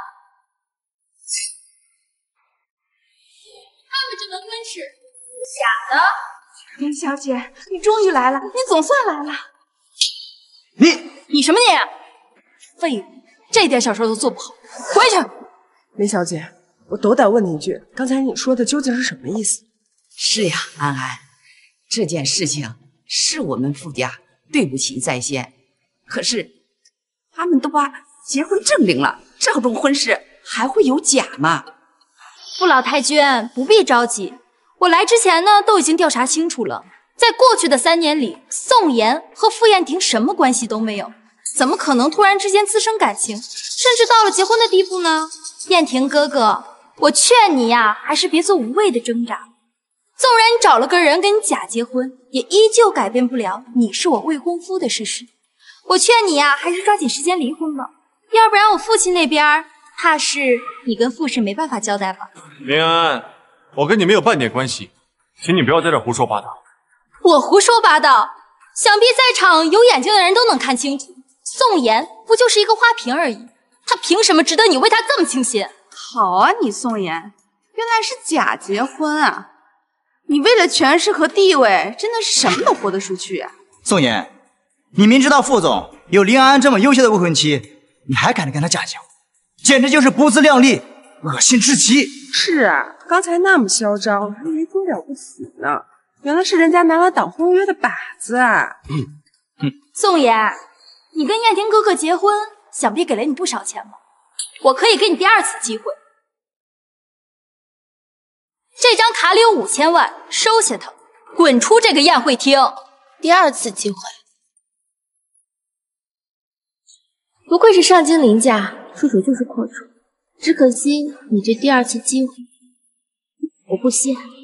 他们这门婚事是假的。 林小姐，你终于来了，你总算来了。 你， 你什么你？废物，这点小事都做不好，回去。 林小姐，我斗胆问你一句，刚才你说的究竟是什么意思？ 是呀，安安，这件事情是我们傅家对不起在先，可是他们都把结婚证领了，这种婚事还会有假吗？ 傅老太君不必着急，我来之前呢都已经调查清楚了，在过去的三年里，宋妍和傅燕婷什么关系都没有，怎么可能突然之间滋生感情，甚至到了结婚的地步呢？燕婷哥哥，我劝你呀，还是别做无谓的挣扎。纵然你找了个人跟你假结婚，也依旧改变不了你是我未婚夫的事实。我劝你呀，还是抓紧时间离婚吧，要不然我父亲那边怕是你跟傅氏没办法交代吧。 林安安，我跟你没有半点关系，请你不要在这胡说八道。 我胡说八道？想必在场有眼睛的人都能看清楚，宋妍不就是一个花瓶而已，她凭什么值得你为她这么倾心？ 好啊，你宋妍，原来是假结婚啊！你为了权势和地位，真的是什么都豁得出去啊！ 宋妍，你明知道傅总有林安安这么优秀的未婚妻，你还敢跟他假结婚，简直就是不自量力，恶心至极！ 是啊，刚才那么嚣张，还以为多了不起呢，原来是人家拿来挡婚约的靶子啊！ 嗯嗯、宋妍，你跟燕婷哥哥结婚，想必给了你不少钱吧？我可以给你第二次机会。这张卡里有五千万，收下它，滚出这个宴会厅。 第二次机会，不愧是上京林家，出手就是阔绰。只可惜你这第二次机会，我不稀罕。宋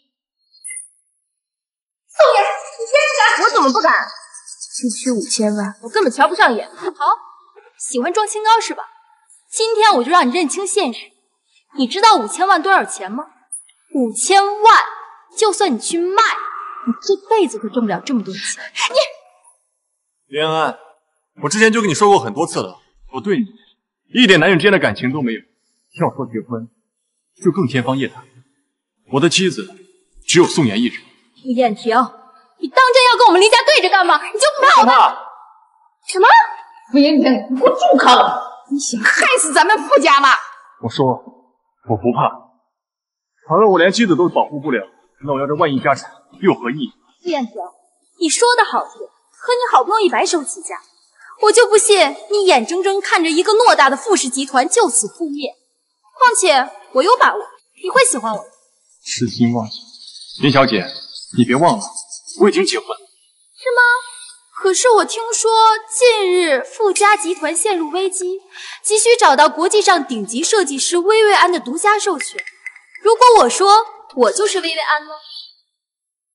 妍，你先敢！ 我怎么不敢？区区五千万，我根本瞧不上眼。 好，喜欢装清高是吧？今天我就让你认清现实。你知道五千万多少钱吗？五千万，就算你去卖，你这辈子都挣不了这么多钱。你， 林安安，我之前就跟你说过很多次了，我对你一点男女之间的感情都没有。要说结婚，就更天方夜谭。我的妻子只有宋妍一人。 傅燕婷，你当真要跟我们林家对着干吗？你就不怕我们？什么？ 傅燕婷，你给我住口！你想害死咱们傅家吗？ 我说，我不怕。倘若我连妻子都保护不了，那我要这万亿家产又何意？ 傅燕婷，你说的好听，可你好不容易白手起家，我就不信你眼睁睁看着一个偌大的傅氏集团就此覆灭。况且我有把握，你会喜欢我的。 痴心妄想，林小姐，你别忘了，我已经结婚了。 是吗？可是我听说近日傅家集团陷入危机，急需找到国际上顶级设计师薇薇安的独家授权。如果我说我就是薇薇安呢？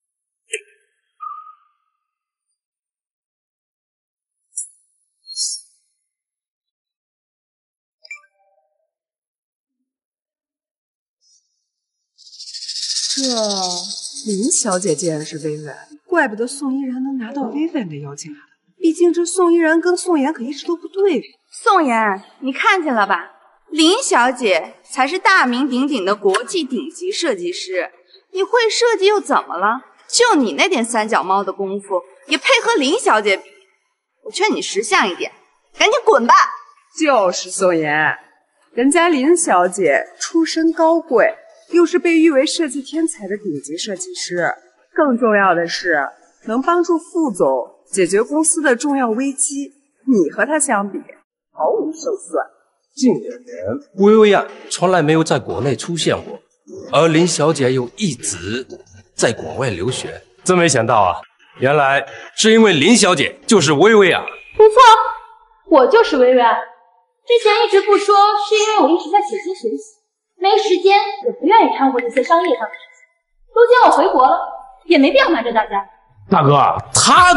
这林小姐竟然是薇薇安，怪不得宋依然能拿到薇薇安的邀请函。毕竟这宋依然跟宋妍可一直都不对付。 宋妍，你看见了吧？林小姐才是大名鼎鼎的国际顶级设计师，你会设计又怎么了？就你那点三脚猫的功夫，也配和林小姐比？我劝你识相一点，赶紧滚吧！ 就是宋妍，人家林小姐出身高贵，又是被誉为设计天才的顶级设计师，更重要的是能帮助副总解决公司的重要危机。你和他相比，毫无胜算。 近两年，薇薇安从来没有在国内出现过，而林小姐又一直在国外留学。真没想到啊，原来是因为林小姐就是薇薇安。 不错，我就是薇薇安。之前一直不说，是因为我一直在写新学习，没时间，也不愿意掺和这些商业上的事情。如今我回国了，也没必要瞒着大家。 大哥，他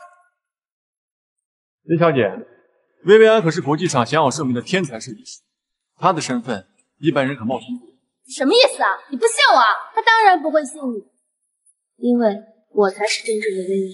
林小姐，薇薇安可是国际上享有盛名的天才设计师，她的身份一般人可冒充不了。 什么意思啊？你不信我啊？他当然不会信你，因为我才是真正的薇薇。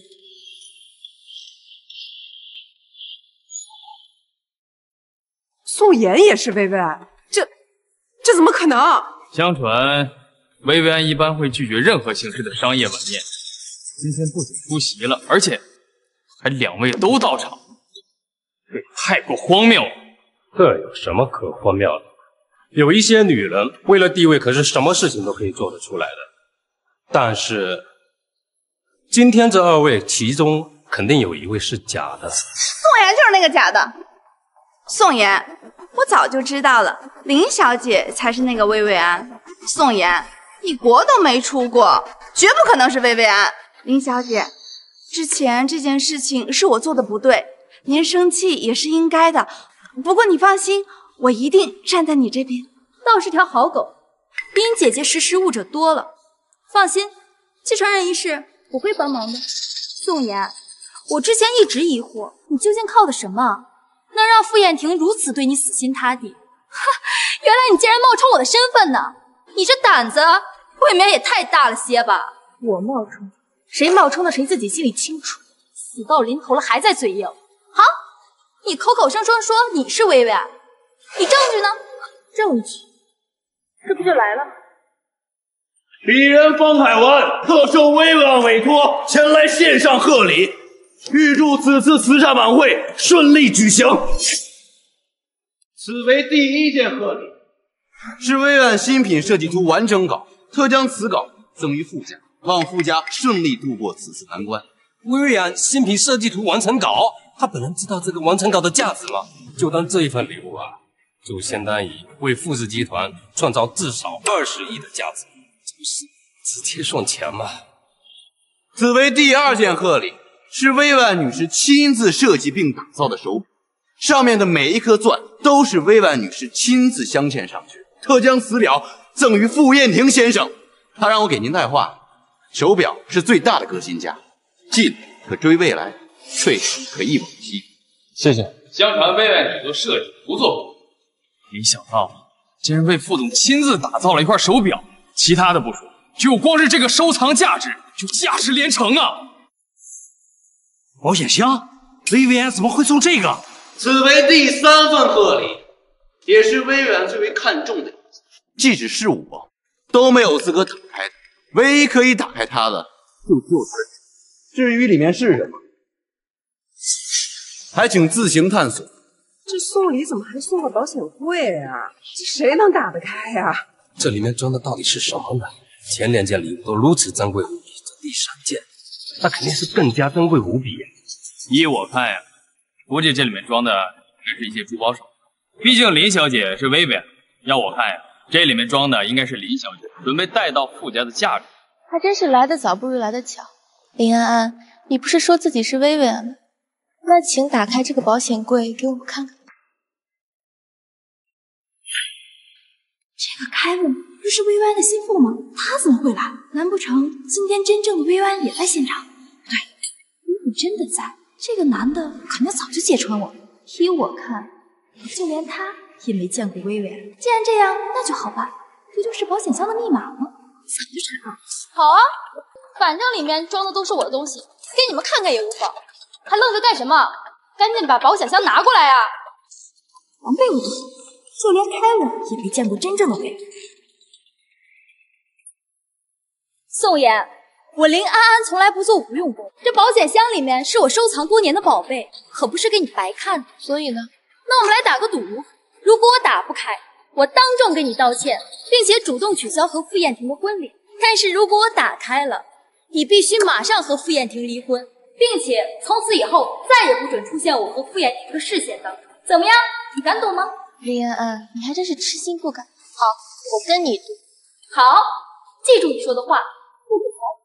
宋妍也是薇薇安，这这怎么可能？ 相传，薇薇安一般会拒绝任何形式的商业晚宴。今天不仅出席了，而且还两位都到场，这也太过荒谬了。 这有什么可荒谬的？有一些女人为了地位，可是什么事情都可以做得出来的。但是今天这二位，其中肯定有一位是假的。 宋妍就是那个假的。宋妍，我早就知道了，林小姐才是那个薇薇安。宋妍，你国都没出过，绝不可能是薇薇安。林小姐，之前这件事情是我做的不对，您生气也是应该的。不过你放心，我一定站在你这边。 倒是条好狗，林姐姐识时务者多了。放心，继承人一事我会帮忙的。宋妍，我之前一直疑惑，你究竟靠的什么，能让傅燕婷如此对你死心塌地？哈，原来你竟然冒充我的身份呢！你这胆子未免也太大了些吧？ 我冒充？谁冒充的谁自己心里清楚。 死到临头了还在嘴硬。好，你口口声声说你是薇薇安，你证据呢？ 证据？这不就来了？ 鄙人方海文特受薇薇安委托，前来献上贺礼，预祝此次慈善晚会顺利举行。 此为第一件贺礼，是薇薇安新品设计图完整稿，特将此稿赠予傅家，望傅家顺利度过此次难关。 薇薇安新品设计图完成稿，他本人知道这个完成稿的价值吗？就当这一份礼物啊，就相当于为富士集团创造至少二十亿的价值，这不是直接送钱吗？ 此为第二件贺礼，是薇薇安女士亲自设计并打造的手表，上面的每一颗钻都是薇薇安女士亲自镶嵌上去，特将此表赠予傅燕婷先生。他让我给您带话，手表是最大的革新家，进可追未来，退可忆往昔。 谢谢。 相传薇薇安只做设计，不做活，没想到竟然为傅总亲自打造了一块手表。其他的不说，就光是这个收藏价值就价值连城啊！ 保险箱，薇薇安怎么会送这个？ 此为第三份贺礼，也是薇薇安最为看重的一次，即使是我都没有资格打开的，唯一可以打开它的就只有它。至于里面是什么，还请自行探索。 这送礼怎么还送个保险柜啊？这谁能打得开呀、啊？ 这里面装的到底是什么呢？前两件礼物都如此珍贵无比，这第三件那肯定是更加珍贵无比呀！ 依我看呀，估计这里面装的应该是一些珠宝首饰，毕竟林小姐是薇薇安。要我看呀，这里面装的应该是林小姐准备带到傅家的嫁妆。 还真是来得早不如来得巧。林安安，你不是说自己是薇薇安吗？那请打开这个保险柜给我们看看。 这个凯文不是薇薇安的心腹吗？他怎么会来？难不成今天真正的薇薇安也在现场？对，如果真的在，这个男的肯定早就揭穿我了。依我看，就连他也没见过薇薇安。既然这样，那就好办，不就是保险箱的密码吗？ 想就产啊！好啊，反正里面装的都是我的东西，给你们看看也无妨。还愣着干什么？赶紧把保险箱拿过来啊！ 防备无度，就连开了也没见过真正的伪。 宋妍，我林安安从来不做无用功，这保险箱里面是我收藏多年的宝贝，可不是给你白看的。 所以呢？ 那我们来打个赌，如果我打不开，我当众跟你道歉，并且主动取消和傅燕婷的婚礼。但是如果我打开了，你必须马上和傅燕婷离婚，并且从此以后再也不准出现我和傅燕婷的视线当中。怎么样？你敢赌吗？ 林安安，你还真是痴心不改。好，我跟你赌。 好，记住你说的话。不赌财。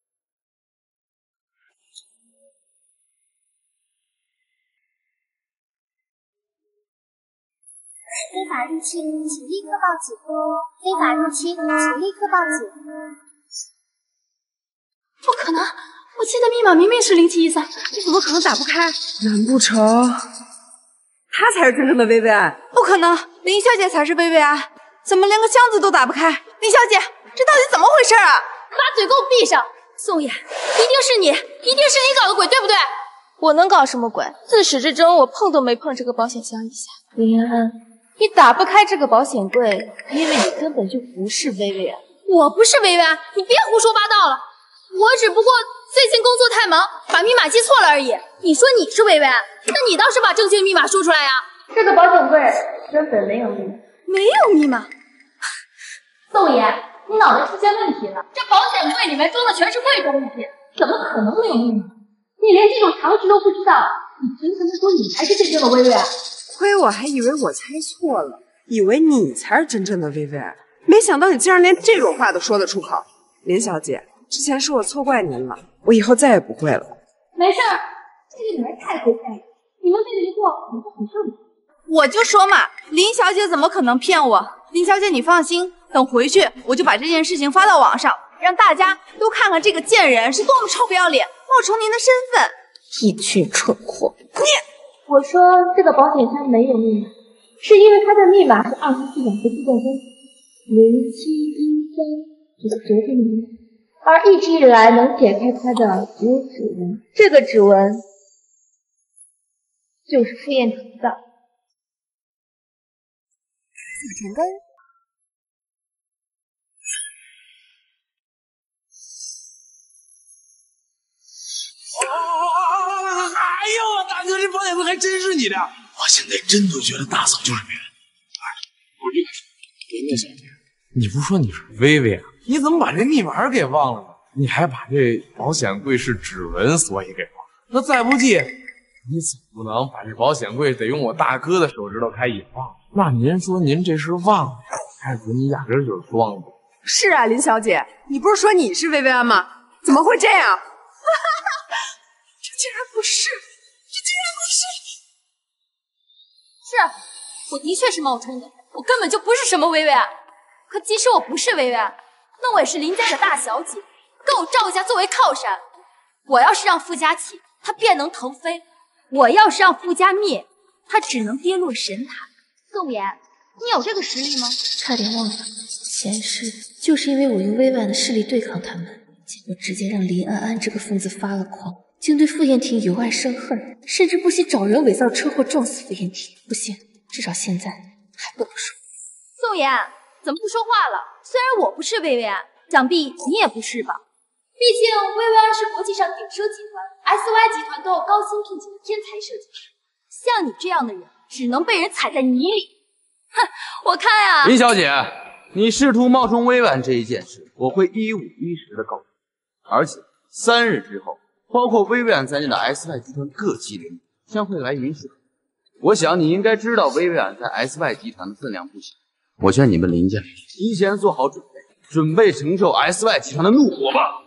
非法入侵，请立刻报警！非法入侵，请立刻报警！ 不可能！我记得密码明明是零七一三， 你怎么可能打不开？难不成他才是真正的薇薇安？ 不可能，林小姐才是薇薇安，怎么连个箱子都打不开？林小姐，这到底怎么回事啊？ 把嘴给我闭上！宋妍，一定是你，一定是你搞的鬼，对不对？ 我能搞什么鬼？自始至终我碰都没碰这个保险箱一下。林安安，你打不开这个保险柜，因为你根本就不是薇薇安。 我不是薇薇安，你别胡说八道了。我只不过最近工作太忙，把密码记错了而已。你说你是薇薇安，那你倒是把正确密码说出来呀！ 这个保险柜根本没有密码。 没有密码？ 宋妍，你脑袋出现问题了。这保险柜里面装的全是贵重物品，怎么可能没有密码？你连这种常识都不知道，你凭什么说你才是真正的薇薇安？ 亏我还以为我猜错了，以为你才是真正的薇薇安，没想到你竟然连这种话都说得出口。林小姐，之前是我错怪您了，我以后再也不会了。 没事儿，这个女人太会骗人，你们这个一过，我不很顺利。 我就说嘛，林小姐怎么可能骗我？林小姐你放心，等回去我就把这件事情发到网上，让大家都看看这个贱人是多么臭不要脸，冒充您的身份。 一群蠢货！ 你， 我说这个保险箱没有密码，是因为它的密码是二十四小时自动分零七一三，这是昨天的密码。而一直以来能解开它的只有指纹，这个指纹就是傅燕婷的。 李成根。 哎呦，大哥，这保险柜还真是你的！我现在真都觉得大嫂就是别人。哎，我就说，林小姐，你不说你是薇薇啊？你怎么把这密码给忘了呢？你还把这保险柜是指纹锁也给忘了？那再不济，你总不能把这保险柜得用我大哥的手指头开也忘了？那您说您这是忘了，还是您压根就是装的？ 是啊，林小姐，你不是说你是薇薇安吗？怎么会这样？这竟然不是，这竟然不是！是，我的确是冒充的，我根本就不是什么薇薇安。可即使我不是薇薇安，那我也是林家的大小姐，跟我赵家作为靠山。我要是让傅家起，他便能腾飞；我要是让傅家灭，他只能跌落神坛。宋妍，你有这个实力吗？ 差点忘了，前世就是因为我用薇薇安的势力对抗他们，结果直接让林安安这个疯子发了狂，竟对傅燕婷由爱生恨，甚至不惜找人伪造车祸撞死傅燕婷。不行，至少现在还不能说。 宋妍，怎么不说话了？虽然我不是薇薇安，想必你也不是吧？毕竟薇薇安是国际上顶奢集团 S Y 集团都要高薪聘请的天才设计师，像你这样的人，只能被人踩在泥里。哼，我看啊， 林小姐，你试图冒充薇薇安这一件事，我会一五一十的告诉你，而且三日之后，包括薇薇安在内的 S Y 集团各级领导将会来云市。我想你应该知道薇薇安在 S Y 集团的分量不小。我劝你们林家提前做好准备，准备承受 S Y 集团的怒火吧。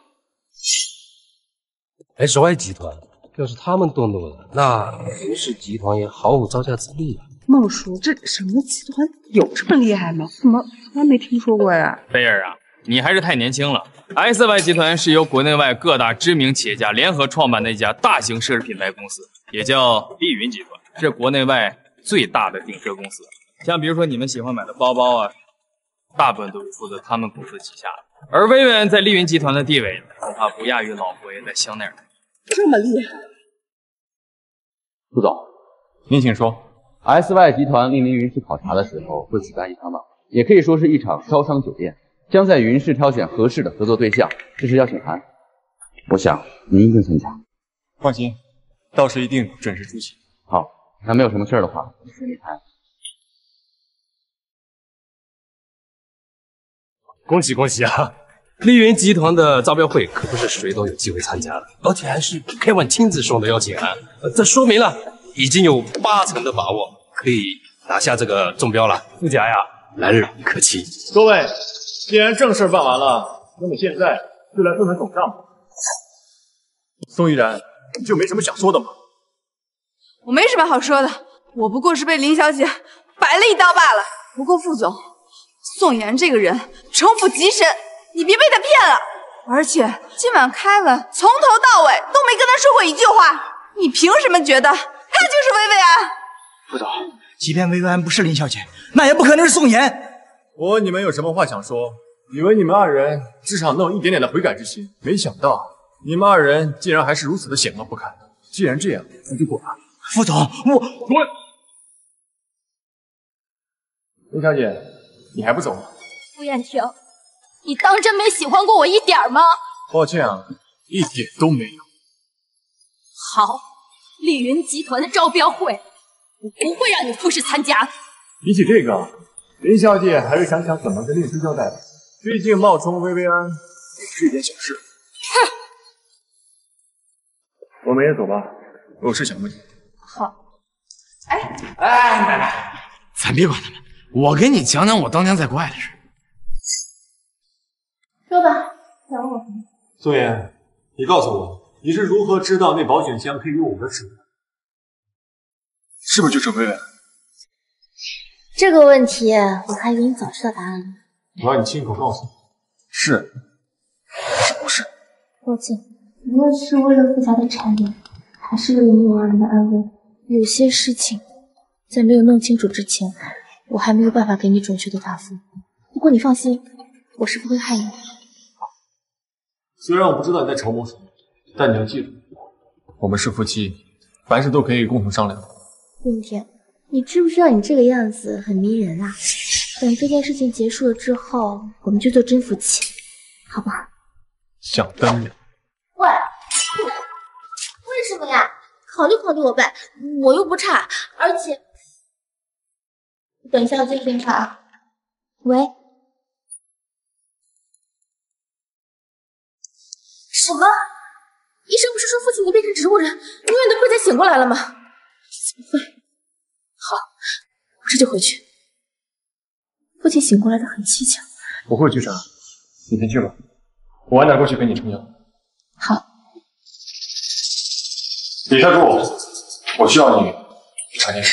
S Y 集团要是他们动怒了，那云氏集团也毫无招架之力啊。 孟叔，这什么集团有这么厉害吗？怎么从来没听说过呀？ 菲儿啊，你还是太年轻了。S Y 集团是由国内外各大知名企业家联合创办的一家大型奢侈品牌公司，也叫碧云集团，是国内外最大的顶奢公司。像比如说你们喜欢买的包包啊， 大部分都是出自他们公司旗下的。而薇薇安在丽云集团的地位，恐怕不亚于老佛爷在香奈儿。 这么厉害？ 副总，您请说。S Y 集团莅临云市考察的时候，会举办一场晚会，也可以说是一场招商酒宴，将在云市挑选合适的合作对象，这是邀请函。我想您一定参加。 放心，到时一定准时出席。 好，那没有什么事儿的话，我先离开。 恭喜恭喜啊！丽云集团的招标会可不是谁都有机会参加的，而且还是 Kevin 亲自送的邀请函，这说明了已经有八成的把握可以拿下这个中标了。副甲呀，来日可期。 各位，既然正事办完了，那么现在就来分分总账。宋依然，你就没什么想说的吗？ 我没什么好说的，我不过是被林小姐摆了一刀罢了。不过副总，宋妍这个人城府极深，你别被他骗了。而且今晚开了，从头到尾都没跟他说过一句话，你凭什么觉得他就是薇薇安？ 副总，即便薇薇安不是林小姐，那也不可能是宋妍。 我问你们有什么话想说？以为你们二人至少能有一点点的悔改之心，没想到你们二人竟然还是如此的险恶不堪。既然这样，那就滚吧。 副总，我滚！ 林小姐，你还不走吗？ 傅燕婷，你当真没喜欢过我一点吗？ 抱歉啊，一点都没有。 好，丽云集团的招标会，我不会让你傅氏参加的。 比起这个，林小姐还是想想怎么跟律师交代吧。毕竟冒充薇薇安也是一件小事。 哼！ 我们也走吧，我有事想问你。 好。 哎，奶奶，咱别管他们，我给你讲讲我当年在国外的事。 说吧，想问我什么？ 宋妍，你告诉我，你是如何知道那保险箱可以用我的指纹？是不是就是薇薇安？ 这个问题我还以为你早知道答案了。 我要你亲口告诉我，是是不是？ 抱歉，无论是为了傅家的产业，还是为了你我二人的安危，有些事情在没有弄清楚之前，我还没有办法给你准确的答复。不过你放心，我是不会害你的。 虽然我不知道你在筹谋什么，但你要记住，我们是夫妻，凡事都可以共同商量。 云天，你知不知道你这个样子很迷人啊？等这件事情结束了之后，我们就做真夫妻，好不好？ 想当然。 喂，为什么呀？考虑考虑我呗，我又不差，而且……等一下，我接电话啊。喂？什么？医生不是说父亲已经变成植物人，永远都不会再醒过来了吗？怎么会？好，我这就回去。父亲醒过来的很蹊跷。 我会去查，你先去吧，我晚点过去给你撑腰。 好。 李特助，我需要你查件事。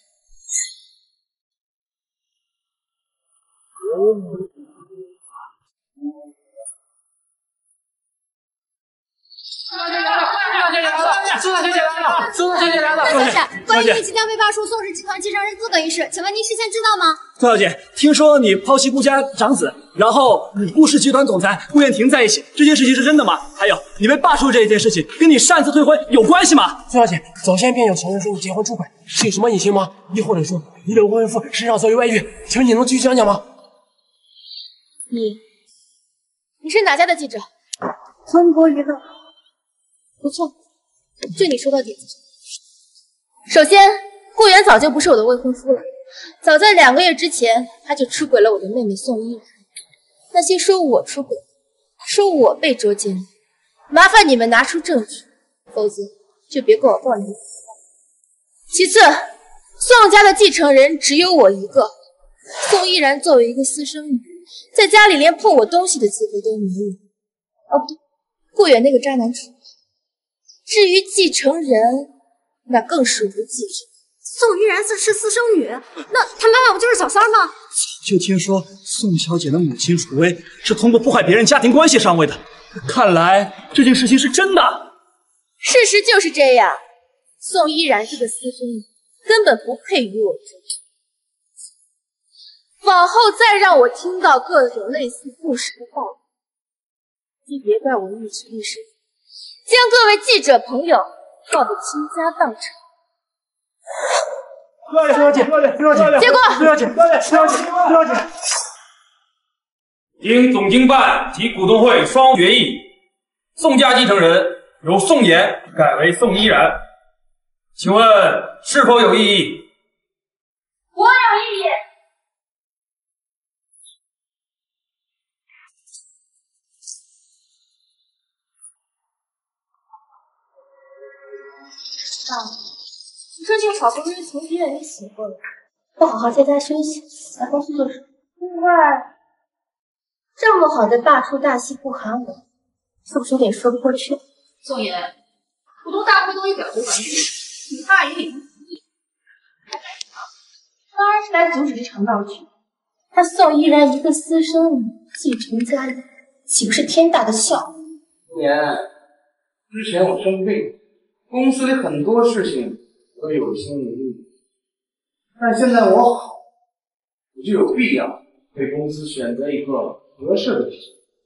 宋大小姐来了！宋大小姐来了！宋大小姐来了！关于你即将被扒出宋氏集团继承人资格一事，请问您事先知道吗？ 宋小姐，听说你抛弃顾家长子，然后与顾氏集团总裁顾燕婷在一起，这件事情是真的吗？还有，你被罢黜这一件事情，跟你擅自退婚有关系吗？ 宋小姐，早先便有传闻说你结婚出轨，是有什么隐情吗？亦或者说你的未婚夫身上遭遇外遇？请问你能继续讲讲吗？ 你，你是哪家的记者？ 中国娱乐。 不错，就你说到点子上。首先，顾源早就不是我的未婚夫了，早在两个月之前，他就出轨了我的妹妹宋依然。那些说我出轨，说我被捉奸，麻烦你们拿出证据，否则就别怪我暴力。其次，宋家的继承人只有我一个，宋依然作为一个私生女，在家里连碰我东西的资格都没有。哦不对，顾源那个渣男出轨。至于继承人，那更是无继承。 宋依然是是私生女，那她妈妈不就是小三吗？ 就听说宋小姐的母亲楚薇是通过破坏别人家庭关系上位的，看来这件事情是真的。 事实就是这样，宋依然这个私生女根本不配与我争。 往后再让我听到各种类似不实的报道，就别怪我一直一时将各位记者朋友告得倾家荡产。 刘小姐，刘小姐， 结果， 刘小姐，刘小姐，刘小姐， 经总经办及股东会双决议，宋家继承人由宋岩改为宋依然，请问是否有异议？ 我有异议。爸，你最近好不容易从医院里醒过来，不好好在家休息，来公司做什么？另外，这么好的大出大戏不喊我，是不是有点说不过去？ 宋岩，股东大会都一表决完毕，你大爷也不服气，还干什么？ 当然是来阻止这场闹剧。他宋依然一个私生女继承家业，岂不是天大的笑话？ 宋岩，之前我生病。公司里很多事情都有心无力，但现在我好，我就有必要为公司选择一个合适的人。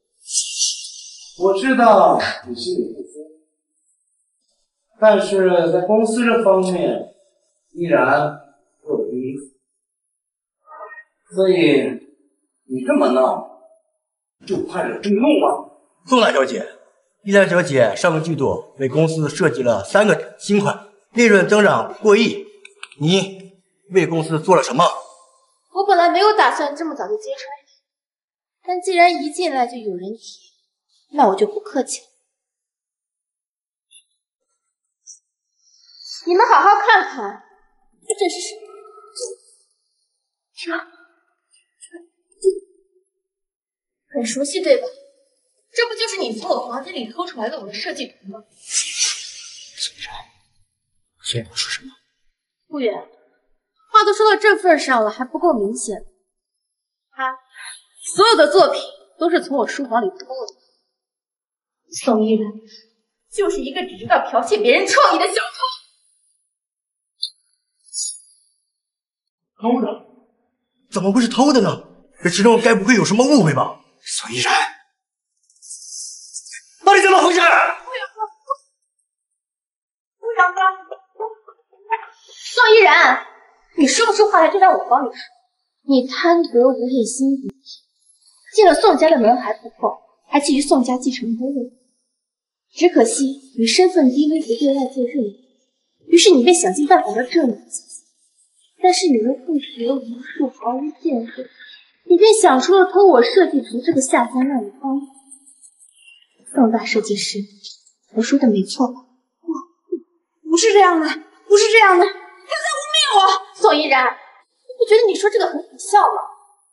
我知道你心里不舒服，但是在公司这方面依然做得第一，所以你这么闹，就怕惹众怒吗？ 宋大小姐。依兰小姐上个季度为公司设计了三个新款，利润增长过亿。你为公司做了什么？ 我本来没有打算这么早就揭穿你，但既然一进来就有人提，那我就不客气了。你们好好看看，这是什么？什么？很熟悉对吧？这不就是你从我房间里偷出来的我的设计图吗？ 宋依然，现在说什么？ 顾远，话都说到这份上了，还不够明显？他所有的作品都是从我书房里偷的。宋依然就是一个只知道剽窃别人创意的小偷。偷的？怎么会是偷的呢？这其中该不会有什么误会吧？宋依然。到底怎么回事？顾远哥，顾远哥，宋依然，你说不出话来就让我帮你说。你贪得无厌心不体，进了宋家的门还不够，还觊觎宋家继承人的位置。只可惜你身份低微，不对外界认可，于是你便想尽办法要证明自己。但是你又不学无术，毫无建树，你便想出了偷我设计图这个下三滥的方法。宋大设计师，我说的没错吧？不，不是这样的，不是这样的，你在污蔑我！宋依然，你不觉得你说这个很可笑吗？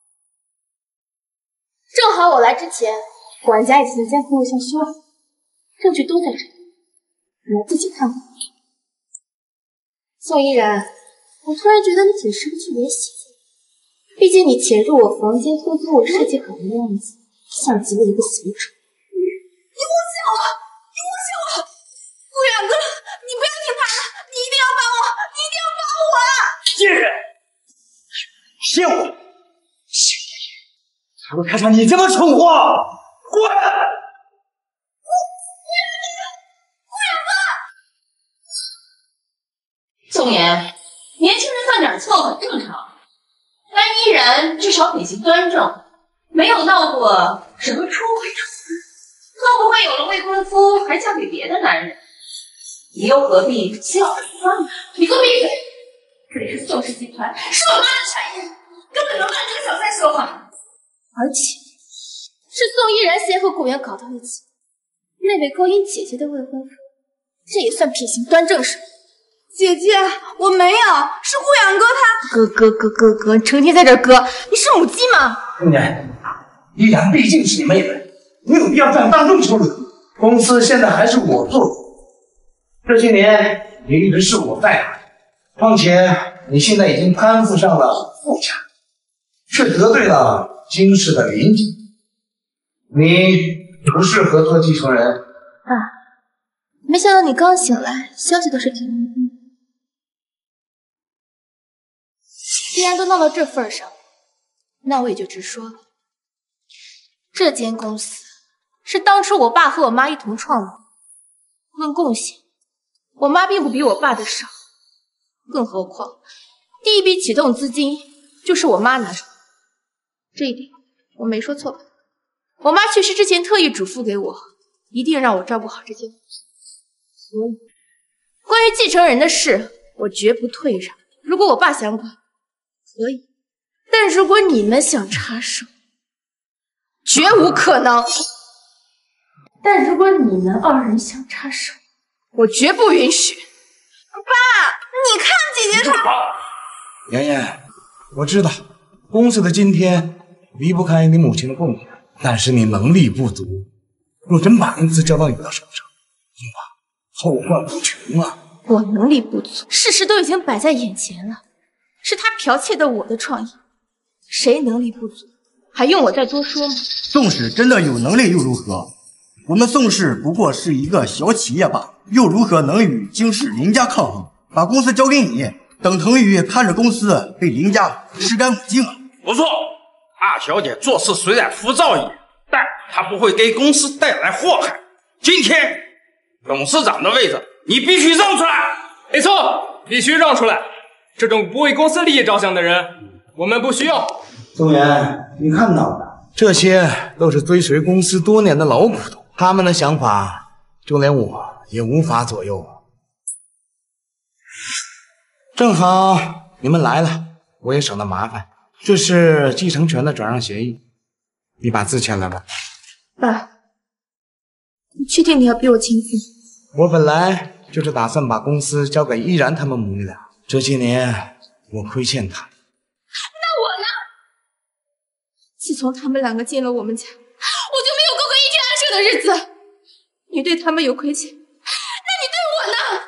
正好我来之前，管家已经在监控录像修好，证据都在这里，你来自己看看。宋依然，我突然觉得你挺失去点喜庆，毕竟你潜入我房间偷偷我设计好的样子，像极了一个死蠢。你诬陷我！你诬陷我！顾远哥，你不要听他的，你一定要帮我，你一定要帮我啊！ 贱人，骗我！谢爷爷才会看上你这么蠢货！滚！ 顾顾远哥， 宋妍，年轻人犯点错很正常，但依然至少品行端正，没有闹过什么出轨丑闻。更不会有了未婚夫还嫁给别的男人，你又何必先要这方呢？你给我闭嘴！这里是宋氏集团，是我妈的产业，根本轮不到这个小三说话。 而且是宋依然先和顾源搞到一起，那位勾引姐姐的未婚夫，这也算品行端正是吗？ 姐姐，我没有，是顾远哥他。 哥哥哥哥哥，成天在这哥，你是母鸡吗？ 姑娘，依然毕竟是你妹妹。没有必要这样当众羞辱。公司现在还是我做主，这些年也一直是我带大的。况且你现在已经攀附上了傅家，却得罪了金氏的林家，你不适合做继承人。 啊，没想到你刚醒来，消息都是挺灵通的。既然都闹到这份上， 那我也就直说了，这间公司是当初我爸和我妈一同创立。论贡献，我妈并不比我爸的少，更何况第一笔启动资金就是我妈拿出来，这一点我没说错吧？我妈去世之前特意嘱咐给我，一定让我照顾好这间公司。所以，关于继承人的事，我绝不退让。如果我爸想管，可以；但如果你们想插手，绝无可能。但如果你们二人想插手，我绝不允许。 爸，你看姐姐她…… 妍妍，我知道公司的今天离不开你母亲的贡献，但是你能力不足，若真把公司交到你的手上，恐怕后患无穷啊！ 我能力不足，事实都已经摆在眼前了，是他剽窃的我的创意，谁能力不足，还用我再多说吗？ 宋氏真的有能力又如何？我们宋氏不过是一个小企业罢了，又如何能与京市林家抗衡？把公司交给你，等同于看着公司被林家吃干抹净了。 不错，二小姐做事虽然浮躁一点，但她不会给公司带来祸害。今天董事长的位置你必须让出来。 没错，必须让出来。这种不为公司利益着想的人，我们不需要。 宋岩，你看到的，这些都是追随公司多年的老股东，他们的想法，就连我也无法左右。正好你们来了，我也省得麻烦。这是继承权的转让协议，你把字签了吧。 爸，你确定你要逼我签字？ 我本来就是打算把公司交给依然他们母女俩，这些年我亏欠他。 那我呢？自从他们两个进了我们家，我就没有过过一天安生的日子。你对他们有亏欠，那你对我呢？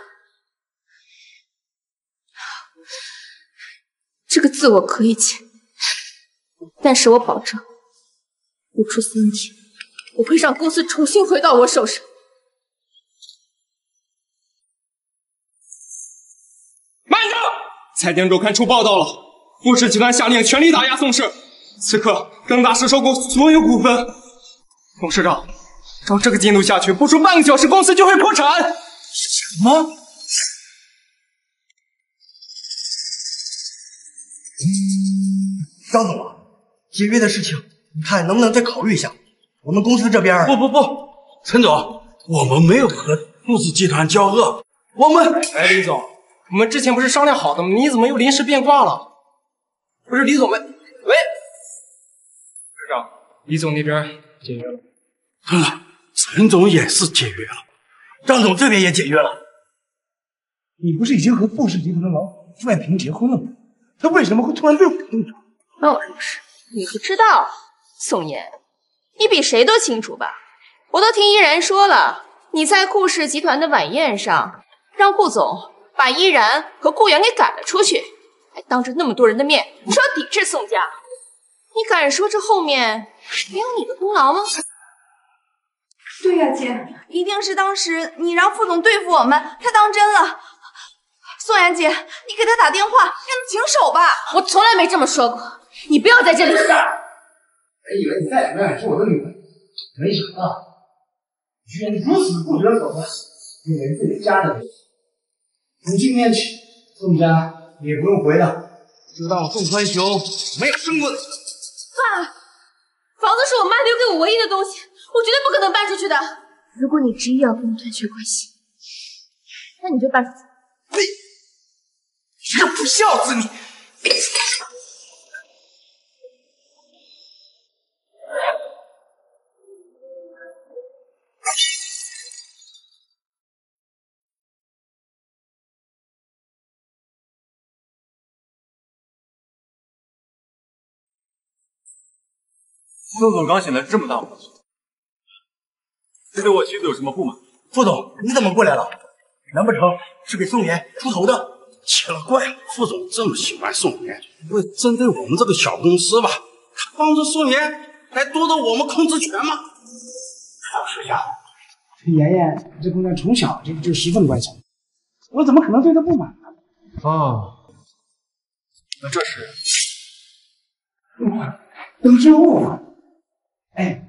这个字我可以签，但是我保证，不出三天，我会让公司重新回到我手上。 慢着！财经周刊出报道了，富氏集团下令全力打压宋氏，此刻更大是收购所有股份。董事长，照这个进度下去，不出半个小时，公司就会破产。 什么？张总啊，解约的事情，你看能不能再考虑一下？我们公司这边…… 不不不，陈总，我们没有和富氏集团交恶，我们…… 哎，李总，我们之前不是商量好的吗？你怎么又临时变卦了？不是李总没……喂，董事长，李总那边解约了。 嗯，陈总也是解约了，张总这边也解约了。 你不是已经和富氏集团的老板傅艳萍结婚了吗？他为什么会突然对我动手？ 哦，如是，你不知道，宋妍，你比谁都清楚吧？我都听依然说了，你在顾氏集团的晚宴上，让顾总把依然和顾源给赶了出去，还当着那么多人的面说要抵制宋家。你敢说这后面没有你的功劳吗？ 对呀、啊，姐，一定是当时你让副总对付我们，他当真了。宋妍姐，你给他打电话，让他停手吧。 我从来没这么说过，你不要在这里说。 我以为你再也不愿意是我的女人，没想到你居然如此不择手段，因为自己家的事。从今天起，宋家也不用回了，就当我宋川雄没有生过的。 爸，房子是我妈留给我唯一的东西，我绝对不可能搬出去的。如果你执意要跟我断绝关系，那你就搬出去。 你，你个不孝子，你！ 宋总刚醒来这么大火气，这对我妻子有什么不满？ 副总，你怎么过来了？难不成是给宋妍出头的？ 奇了怪了，副总这么喜欢宋妍，不会针对我们这个小公司吧？他帮着宋妍来夺得我们控制权吗？ 老实下，这妍妍这姑娘从小就就十分乖巧，我怎么可能对她不满呢？ 啊，那这是…… 都是我。哎，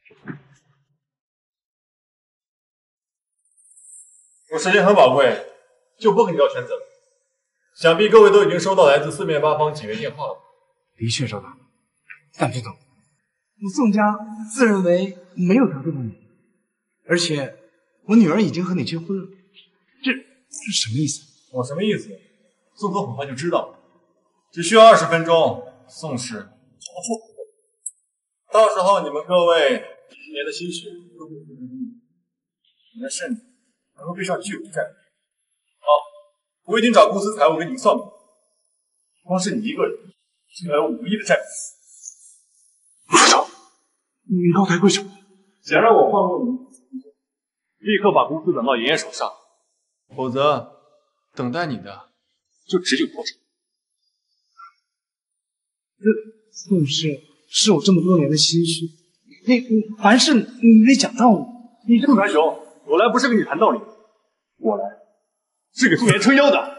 我时间很宝贵，就不跟你绕圈子了。想必各位都已经收到来自四面八方警员电话了吧？ 的确收到，但副总，我宋家自认为没有得罪过你，而且我女儿已经和你结婚了，这这什么意思？ 我什么意思？宋总很快就知道了，只需要二十分钟，宋氏就要破产。到时候你们各位几十年的心血都会付诸东流，你们甚至还会背上巨额债务。好，我已经找公司财务给你们算过，光是你一个人就要有五亿的债务。 副总，你高抬贵手， 想让我放过你，立刻把公司转到爷爷手上，否则等待你的就只有破产。 这宋氏是我这么多年的心血，你你凡事你得讲道理。你这陆传雄，我来不是跟你谈道理，我来是给宋岩撑腰的。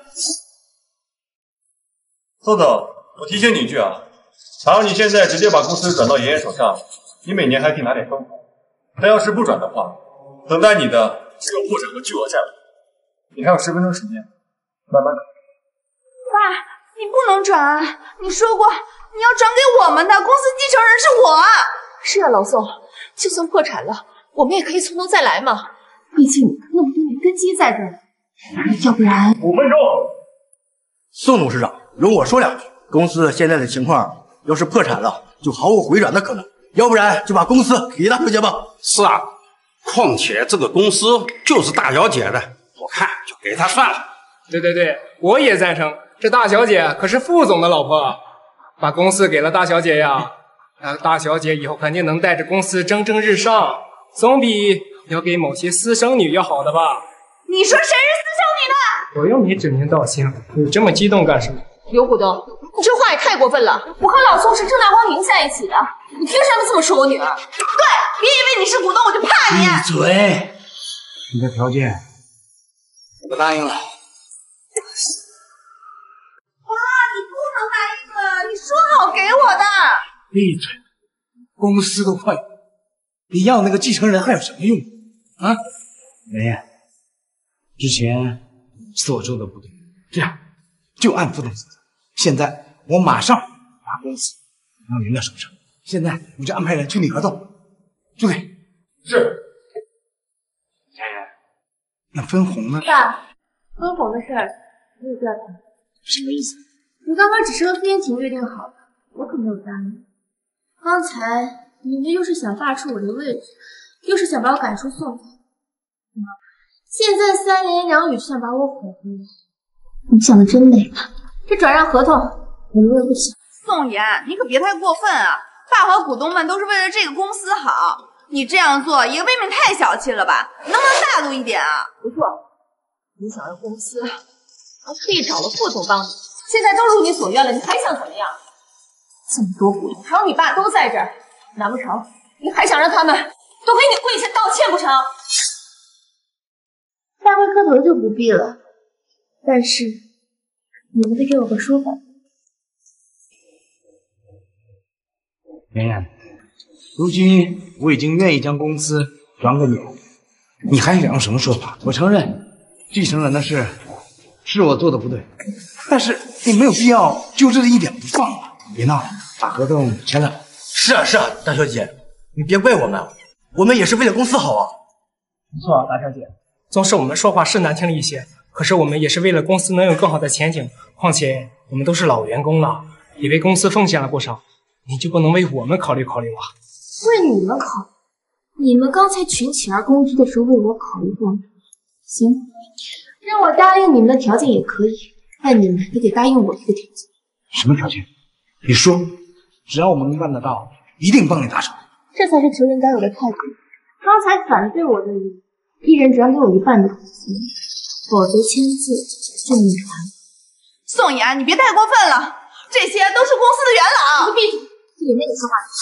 宋总，我提醒你一句啊，倘若你现在直接把公司转到爷爷手上，你每年还可以拿点分红。但要是不转的话，等待你的只有破产和巨额债务。你还有十分钟时间，慢慢的。 爸，你不能转啊！你说过你要转给我们的，公司继承人是我啊。 是啊，老宋，就算破产了，我们也可以从头再来嘛。毕竟那么多年根基在这儿，要不然…… 五分钟。 宋董事长，容我说两句。公司现在的情况，要是破产了，就毫无回转的可能；要不然就把公司给大小姐吧。 是啊，况且这个公司就是大小姐的，我看就给她算了。 对对对，我也赞成。这大小姐可是副总的老婆，把公司给了大小姐呀，那大小姐以后肯定能带着公司蒸蒸日上，总比要给某些私生女要好的吧？ 你说谁是私生女的？ 不用你指名道姓，你这么激动干什么？ 刘股东，你这话也太过分了！我和老宋是正大光明在一起的，你凭什么这么说我女儿？ 对，别以为你是股东我就怕你。 闭嘴！你的条件我答应了。 爸，你不能答应了，你说好给我的。 闭嘴！公司都快，你要那个继承人还有什么用啊？妍妍，之前是我做的不对，这样就按副总说的。现在我马上把公司到您的手上。现在我就安排人去拟合同。助理， 是。 妍妍，那分红呢？ 爸，分红的事儿我也不要谈。 什么意思？ 你刚刚只是和傅燕婷约定好的，我可没有答应。刚才你们又是想霸出我的位置，又是想把我赶出宋家，现在三言两语就想把我哄回来，你想的真美啊！这转让合同我永远不行。 宋妍，你可别太过分啊！爸和股东们都是为了这个公司好，你这样做也未免太小气了吧？能不能大度一点啊？ 不错，你想让公司，我特意找了副总帮你，现在都如你所愿了，你还想怎么样？这么多股东，还有你爸都在这儿，难不成你还想让他们都给你跪下道歉不成？下回磕头就不必了，但是你们得给我个说法。 妍妍，如今我已经愿意将公司转给你，你还想要什么说法？我承认继承人的事是我做的不对，但是你没有必要就这一点不放啊！别闹了，把合同签了。是啊是啊，大小姐，你别怪我们，我们也是为了公司好啊。 不错啊，大小姐，纵使我们说话是难听了一些，可是我们也是为了公司能有更好的前景。况且我们都是老员工了，也为公司奉献了不少，你就不能为我们考虑考虑吗？ 为你们考虑？你们刚才群起而攻之的时候为我考虑过吗？行，让我答应你们的条件也可以，但你们也得答应我一个条件。 什么条件？你说，只要我们能办得到，一定帮你达成。 这才是成人该有的态度。刚才反对我的人，一人只要给我一半的股份，否则签字就你谈。 宋妍，你别太过分了，这些都是公司的元老。 你闭嘴，这里没你说话的。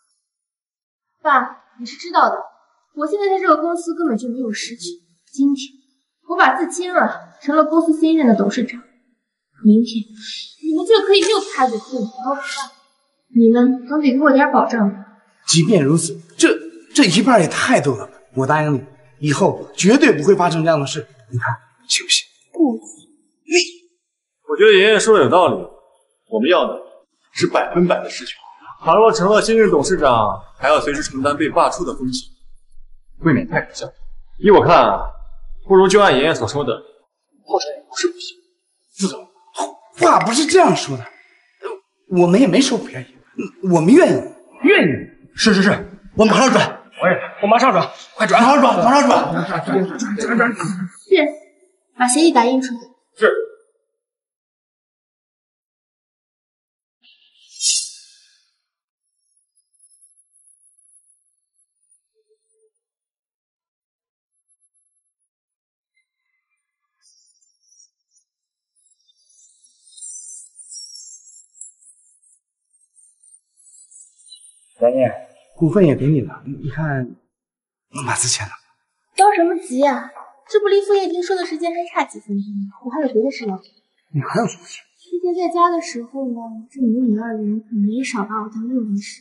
爸，你是知道的，我现在在这个公司根本就没有实权。今天我把字签了，成了公司新任的董事长。明天你们就可以又插嘴自己高不大。 你们总得给我点保证吧。 即便如此，这这一半也太多了吧！我答应你，以后绝对不会发生这样的事。你看，信不信？ 不， 你， 我觉得妍妍说的有道理。我们要的是百分百的实权。倘若成了新任董事长，还要随时承担被罢黜的风险，未免太可笑。依我看啊，不如就按妍妍所说的，破产也不是不行。 副总，话不是这样说的，我们也没收不愿意，我们愿意，愿意。 是是是，我马上转。 我也，我马上转，快转， 马上转，马上转， 转转转。是，把协议打印出来。 是。 妍妍，股份也给你了，你看，能把字签了。 着什么急呀？这不离副业庭说的时间还差几分钟呢，我还有别的事要做。 你还有什么事？ 之前在家的时候呢，这母女二人可没少把我当肉人使。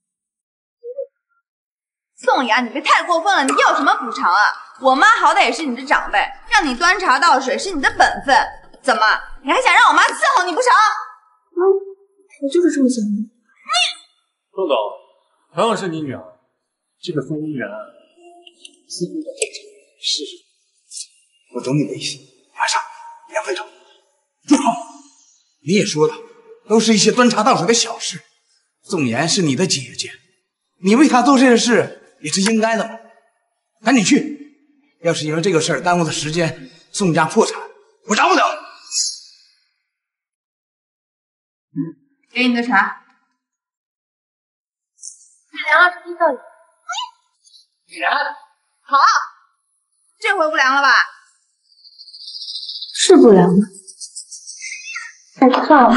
宋雅，你别太过分了，你要什么补偿啊？我妈好歹也是你的长辈，让你端茶倒水是你的本分，怎么你还想让我妈伺候你不成？ 嗯，我就是这么想的。 你。 宋总，同样是你女儿，这个风衣员似乎在正常。 是，我懂你的意思。马上，两分钟。住口！你也说了，都是一些端茶倒水的小事。宋妍是你的姐姐，你为她做这些事也是应该的嘛。赶紧去，要是因为这个事儿耽误了时间，宋家破产，我饶不了。 给你的茶。 凉了，重新倒饮。 依然， 好，这回不凉了吧？ 是不凉吗？太烫了。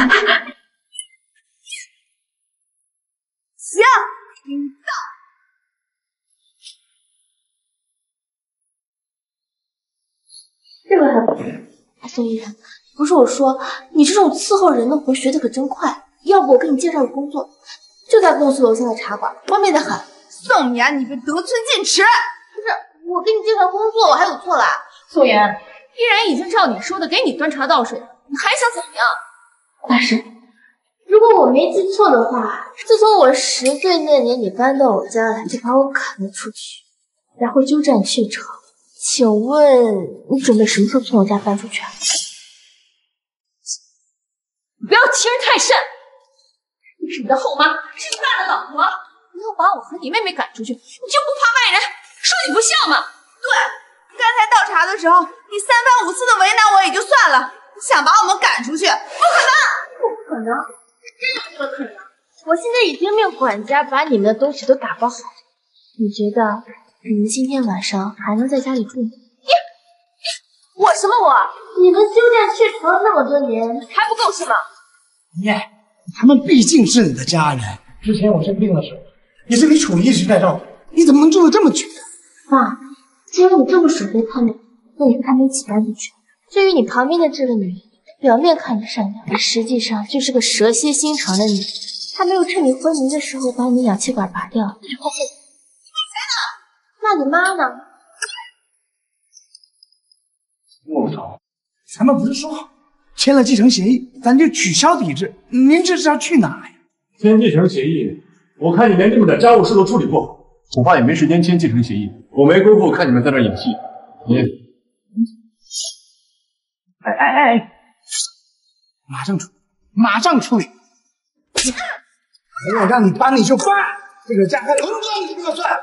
行，你倒。 这个还不行。宋依然，不是我说，你这种伺候人的活学的可真快。要不我给你介绍个工作，就在公司楼下的茶馆，方便的很。 宋妍，你别得寸进尺。 不是，我给你介绍工作，我还有错啦？ 宋妍，依然已经照你说的给你端茶倒水，你还想怎么样？ 大师，如果我没记错的话，自从我十岁那年你搬到我家来，就把我赶了出去，然后鸠占鹊巢。请问你准备什么时候从我家搬出去啊？ 你不要欺人太甚！你是你的后妈，是你爸的老婆，你要把我和你妹妹赶出去，你就不怕外人说你不孝吗？ 对，刚才倒茶的时候，你三番五次的为难我也就算了，你想把我们赶出去，不可能！ 不可能，真的不可能！我现在已经命管家把你们的东西都打包好了，你觉得你们今天晚上还能在家里住吗？ 你你我什么我？ 你们鸠占鹊巢那么多年， 还不够是吗？ 耶，他们毕竟是你的家人。之前我生病的时候，也是你楚一直在照顾，你怎么能住得这么久？ 爸，既然你这么舍得他们，那你和他们一起搬出去。至于你旁边的这个女人，表面看着善良，实际上就是个蛇蝎心肠的女人。她没有趁你昏迷的时候把你的氧气管拔掉，就怕现在。那你妈呢？ 我操！咱们不是说好签了继承协议，咱就取消抵制？您这是要去哪呀？ 签继承协议，我看你连这么点家务事都处理不好，恐怕也没时间签继承协议。我没工夫看你们在那演戏。你， 哎哎哎！马上处，马上处理！我让你搬你就搬，这个家还轮不到你这个算。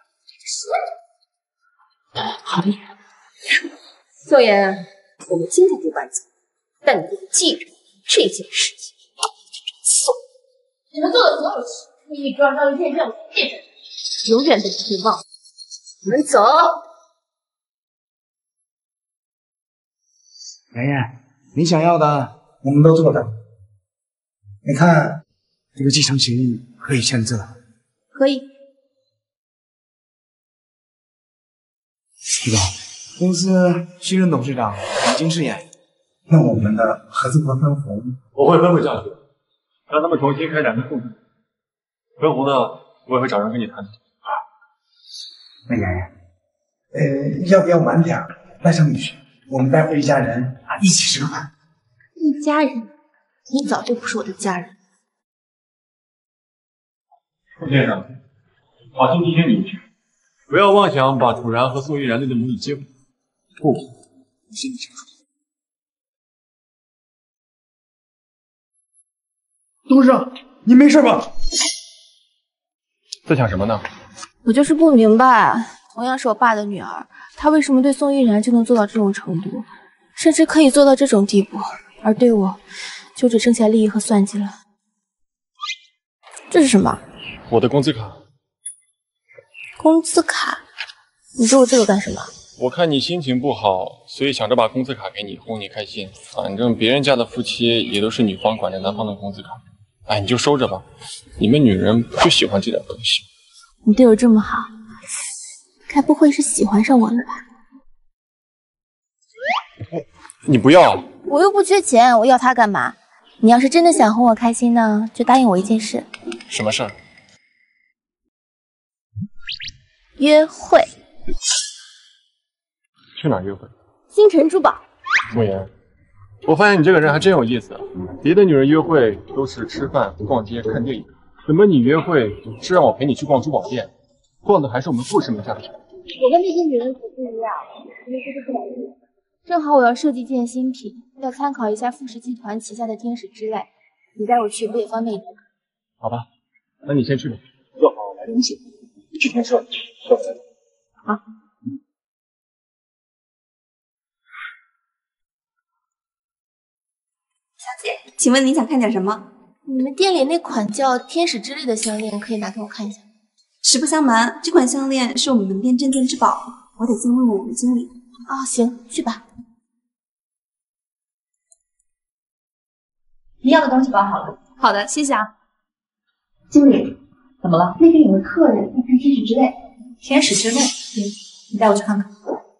好厉害！ 宋妍，我们今天就搬走，但你给我记住这件事情，宋， 你们做的所有事，你一桩张一件任务变成，永远都不会忘。 我们走。 妍妍，你想要的我们都做到。你看，这个继承协议可以签字了。 可以。 徐总，公司新任董事长已经饰演，那我们的合资股分红， 我会分配下去，让他们重新开展跟共回湖呢，我也会找人跟你谈谈。 那妍妍，呃，要不要晚点带上女婿？我们待会一家人啊一起吃个饭。 一家人？你早就不是我的家人。 宋先生，好心提醒你一句，不要妄想把楚然和宋依然那对母女接回来。不，你心里清楚。 董事长，你没事吧？ 在想什么呢？ 我就是不明白，同样是我爸的女儿，她为什么对宋依然就能做到这种程度，甚至可以做到这种地步，而对我就只剩下利益和算计了。这是什么？ 我的工资卡。 工资卡？你给我这个干什么？ 我看你心情不好，所以想着把工资卡给你，哄你开心。反正别人家的夫妻也都是女方管着男方的工资卡。哎，你就收着吧，你们女人就喜欢这点东西。 你对我这么好，该不会是喜欢上我了吧？ 你不要， 我又不缺钱，我要它干嘛？你要是真的想哄我开心呢，就答应我一件事。 什么事儿？ 约会。 去哪儿约会？ 星辰珠宝。 慕言，我发现你这个人还真有意思。别的女人约会都是吃饭、逛街、看电影，怎么你约会是让我陪你去逛珠宝店，逛的还是我们富士名下的产品？ 我跟那些女人可不一样，因为这是不来电。正好我要设计件新品，要参考一下富士集团旗下的天使之泪，你带我去不也方便一点？ 好吧，那你先去吧，做好来东西，去拍摄。 好。 小姐，请问您想看点什么？ 你们店里那款叫天使之泪的项链，可以拿给我看一下。 实不相瞒，这款项链是我们门店镇店之宝，我得先问问我们经理。 啊、哦，行，去吧。 你要的东西包好了。 好的，谢谢啊。 经理，怎么了？那边有个客人要看天使之泪。天使之泪？嗯，你带我去看看。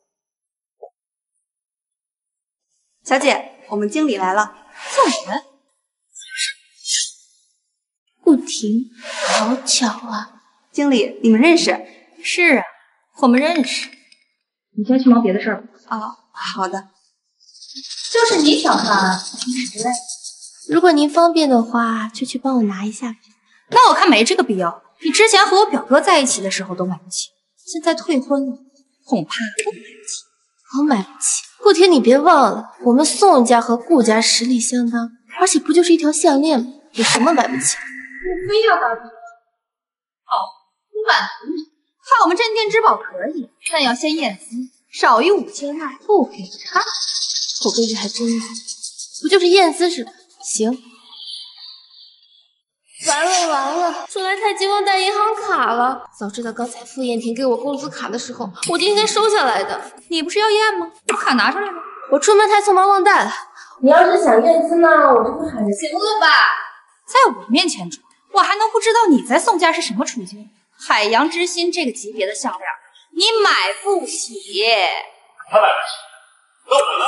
小姐，我们经理来了。 送人？顾婷，好巧啊！ 经理，你们认识？ 是啊，我们认识。你先去忙别的事儿吧。 哦，好的。 就是你想看天使之泪。 如果您方便的话，就去帮我拿一下呗。 那我看没这个必要。你之前和我表哥在一起的时候都买不起，现在退婚了，恐怕更买不起。 我买不起。顾婷，你别忘了，我们宋家和顾家实力相当，而且不就是一条项链吗？有什么买不起？ 你非要打折？好，不满足你。看我们镇店之宝可以，但要先验资，少于五千万不给看。 我规矩还真多，不就是验资是吧？行。完了完了，说来太极忘带银行卡了。早知道刚才傅燕婷给我工资卡的时候，我就应该收下来的。 你不是要验吗？把卡拿出来了。 我出门太匆忙忘带了。你要是想验资呢，我就不喊你。 行了吧？在我面前装，我还能不知道你在宋家是什么处境？海洋之心这个级别的项链，你买不起。 他买不起，那我呢？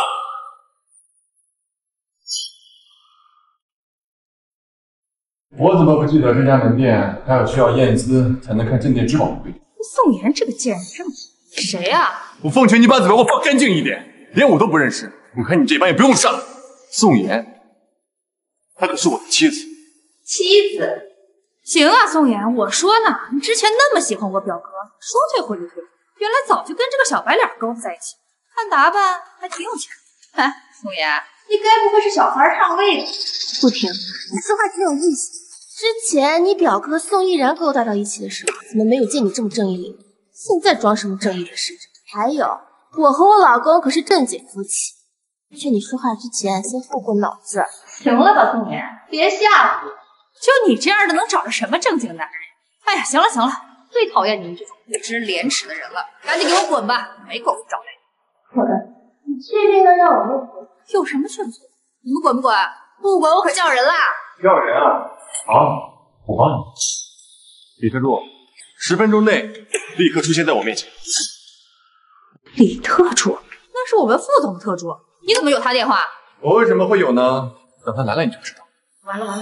我怎么不记得这家门店还有需要验资才能看镇店之宝的规定？ 宋妍这个贱人真谁啊？ 我奉劝你把嘴巴给我放干净一点，连我都不认识，我看你这班也不用上了。宋妍，她可是我的妻子。 妻子？行啊，宋妍，我说呢，你之前那么喜欢我表哥，说退婚就退婚，原来早就跟这个小白脸勾搭在一起，看打扮还挺有钱。哎，宋妍，你该不会是小孩上位吧？ 不听，你说话挺有意思。之前你表哥宋依然勾搭到一起的时候，怎么没有见你这么正义凛然？现在装什么正义的使者？还有，我和我老公可是正经夫妻，劝你说话之前先复过脑子。 行了吧，宋妍，别吓唬我。就你这样的，能找着什么正经男人？哎呀，行了行了，最讨厌你们这种不知廉耻的人了，赶紧给我滚吧，没工夫找累。 滚！你确定要让我们滚？ 有什么劝阻？你们滚不滚？不滚我可叫人啦！ 叫人啊！好，我帮你。李特助，十分钟内立刻出现在我面前。 李特助，那是我们副总的特助，你怎么有他电话？ 我为什么会有呢？等他来了你就知道。 完了完了，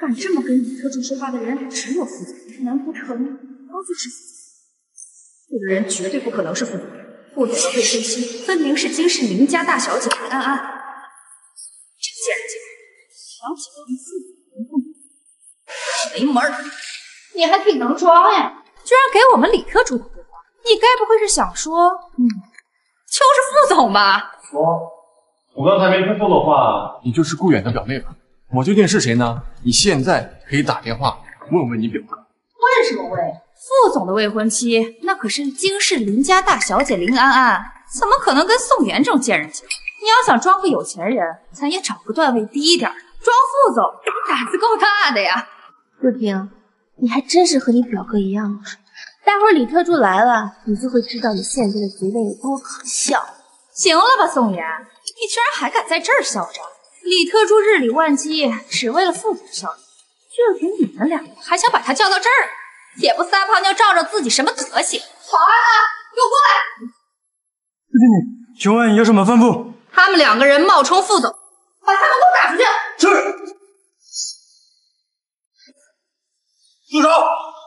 敢这么跟李特助说话的人只有副总，难不成高副是副总？这个人绝对不可能是副总。副总的未婚妻分明是京市林家大小姐林安安。这贱人竟然想起了跟副总没门儿！ 你还挺能装呀，居然给我们李特助打电话，你该不会是想说，嗯，就是副总吧？ 我我刚才没听错的话，你就是顾远的表妹吧？我究竟是谁呢？你现在可以打电话问问你表哥。 问什么问？副总的未婚妻那可是京市林家大小姐林安安，怎么可能跟宋妍这种贱人结婚？你要想装个有钱人，咱也找个段位低一点的，装副总胆子够大的呀！ 陆婷，你还真是和你表哥一样的，待会儿李特助来了，你就会知道你现在的嘴脸有多可笑。 行了吧，宋妍，你居然还敢在这儿嚣张！李特助日理万机，只为了副总效力，就凭你们两个还想把他叫到这儿，也不撒泡尿照照自己什么德行！保安啊，给我过来！ 副经理，请问有什么吩咐？ 他们两个人冒充副总，把他们给我打出去！ 是。住手！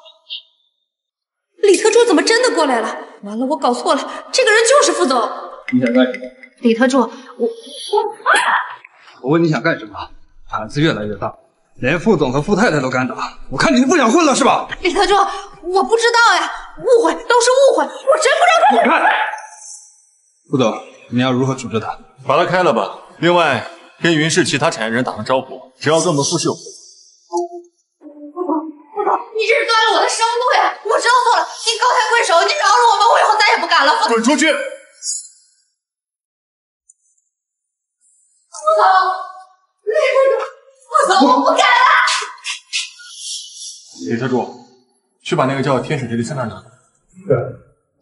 李特助怎么真的过来了？完了，我搞错了，这个人就是副总。 你想干什么？ 李特助，我我我问你想干什么？胆子越来越大，连副总和副太太都敢打，我看你是不想混了是吧？ 李特助，我不知道呀，误会都是误会，我真不知道他。 你看，副总，你要如何处置他？ 把他开了吧。另外，跟云氏其他产业人打声招呼，只要跟我们富氏有合作。 你这是断了我的生路呀！我知道错了，你高抬贵手，你饶了我吧，我以后再也不敢了。 滚出去！ 副总，副总，我不敢了。 李特助，去把那个叫天使的第三张拿来。 是。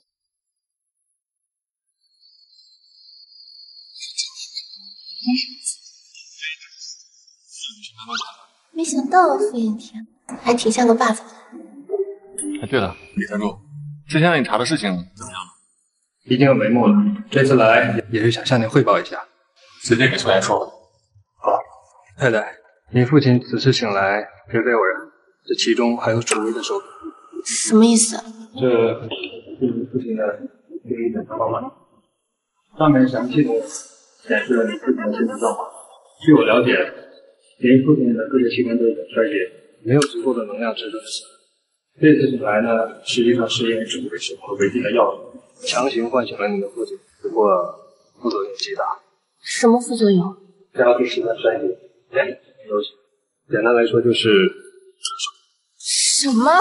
没想到傅艳婷还挺像个霸总。 哎，对了，李特助，之前让你查的事情怎么样了？ 已经有眉目了。这次来也是想向您汇报一下。 直接给宋妍说了。 好，太太，您父亲此次请来绝非偶然，这其中还有楚薇的手笔。 什么意思？ 这是您父亲的第一检查报告，上面详细的显示了您父亲的身体状况。据我了解，您父亲的各个器官都已经衰竭，没有足够的能量支撑死。这次请来呢，实际上是因为准备手和违禁的药物，强行唤醒了你的父亲，不过副作用极大。 什么副作用？ 加速器官衰竭，连休息。简单来说就是什么？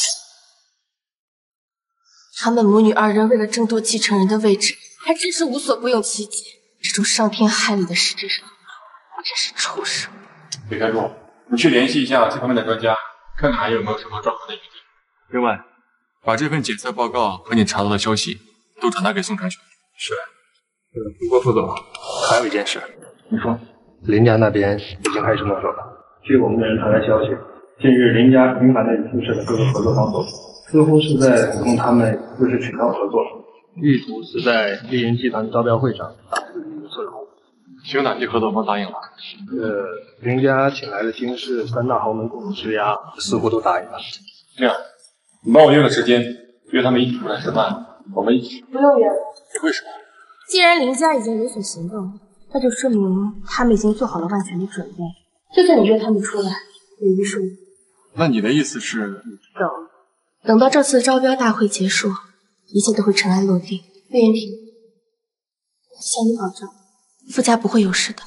他们母女二人为了争夺继承人的位置，还真是无所不用其极。这种伤天害理的实质上，我真是畜生。 李开柱，你去联系一下这方面的专家，看看还有没有什么转换的余地。另外，把这份检测报告和你查到的消息都转达给宋传全。 是。呃，不过副总，还有一件事。 你说。 林家那边已经开始动手了。据我们的人传来消息，近日林家频繁的与富氏的各个合作方合作，似乎是在供他们富氏渠道合作，意图是在丽人集团的招标会上打出一个策略。 有哪些合作方答应了？ 呃，林家请来的京市三大豪门共同施压，似乎都答应了。 这样，你帮我约个时间，约他们一起出来吃饭，我们一起。 不用约了。 为什么？ 既然林家已经有所行动，那就说明他们已经做好了万全的准备。就算你约他们出来，也于事无补。 那你的意思是？ 等，等到这次招标大会结束，一切都会尘埃落定。岳云平，向你保证，傅家不会有事的。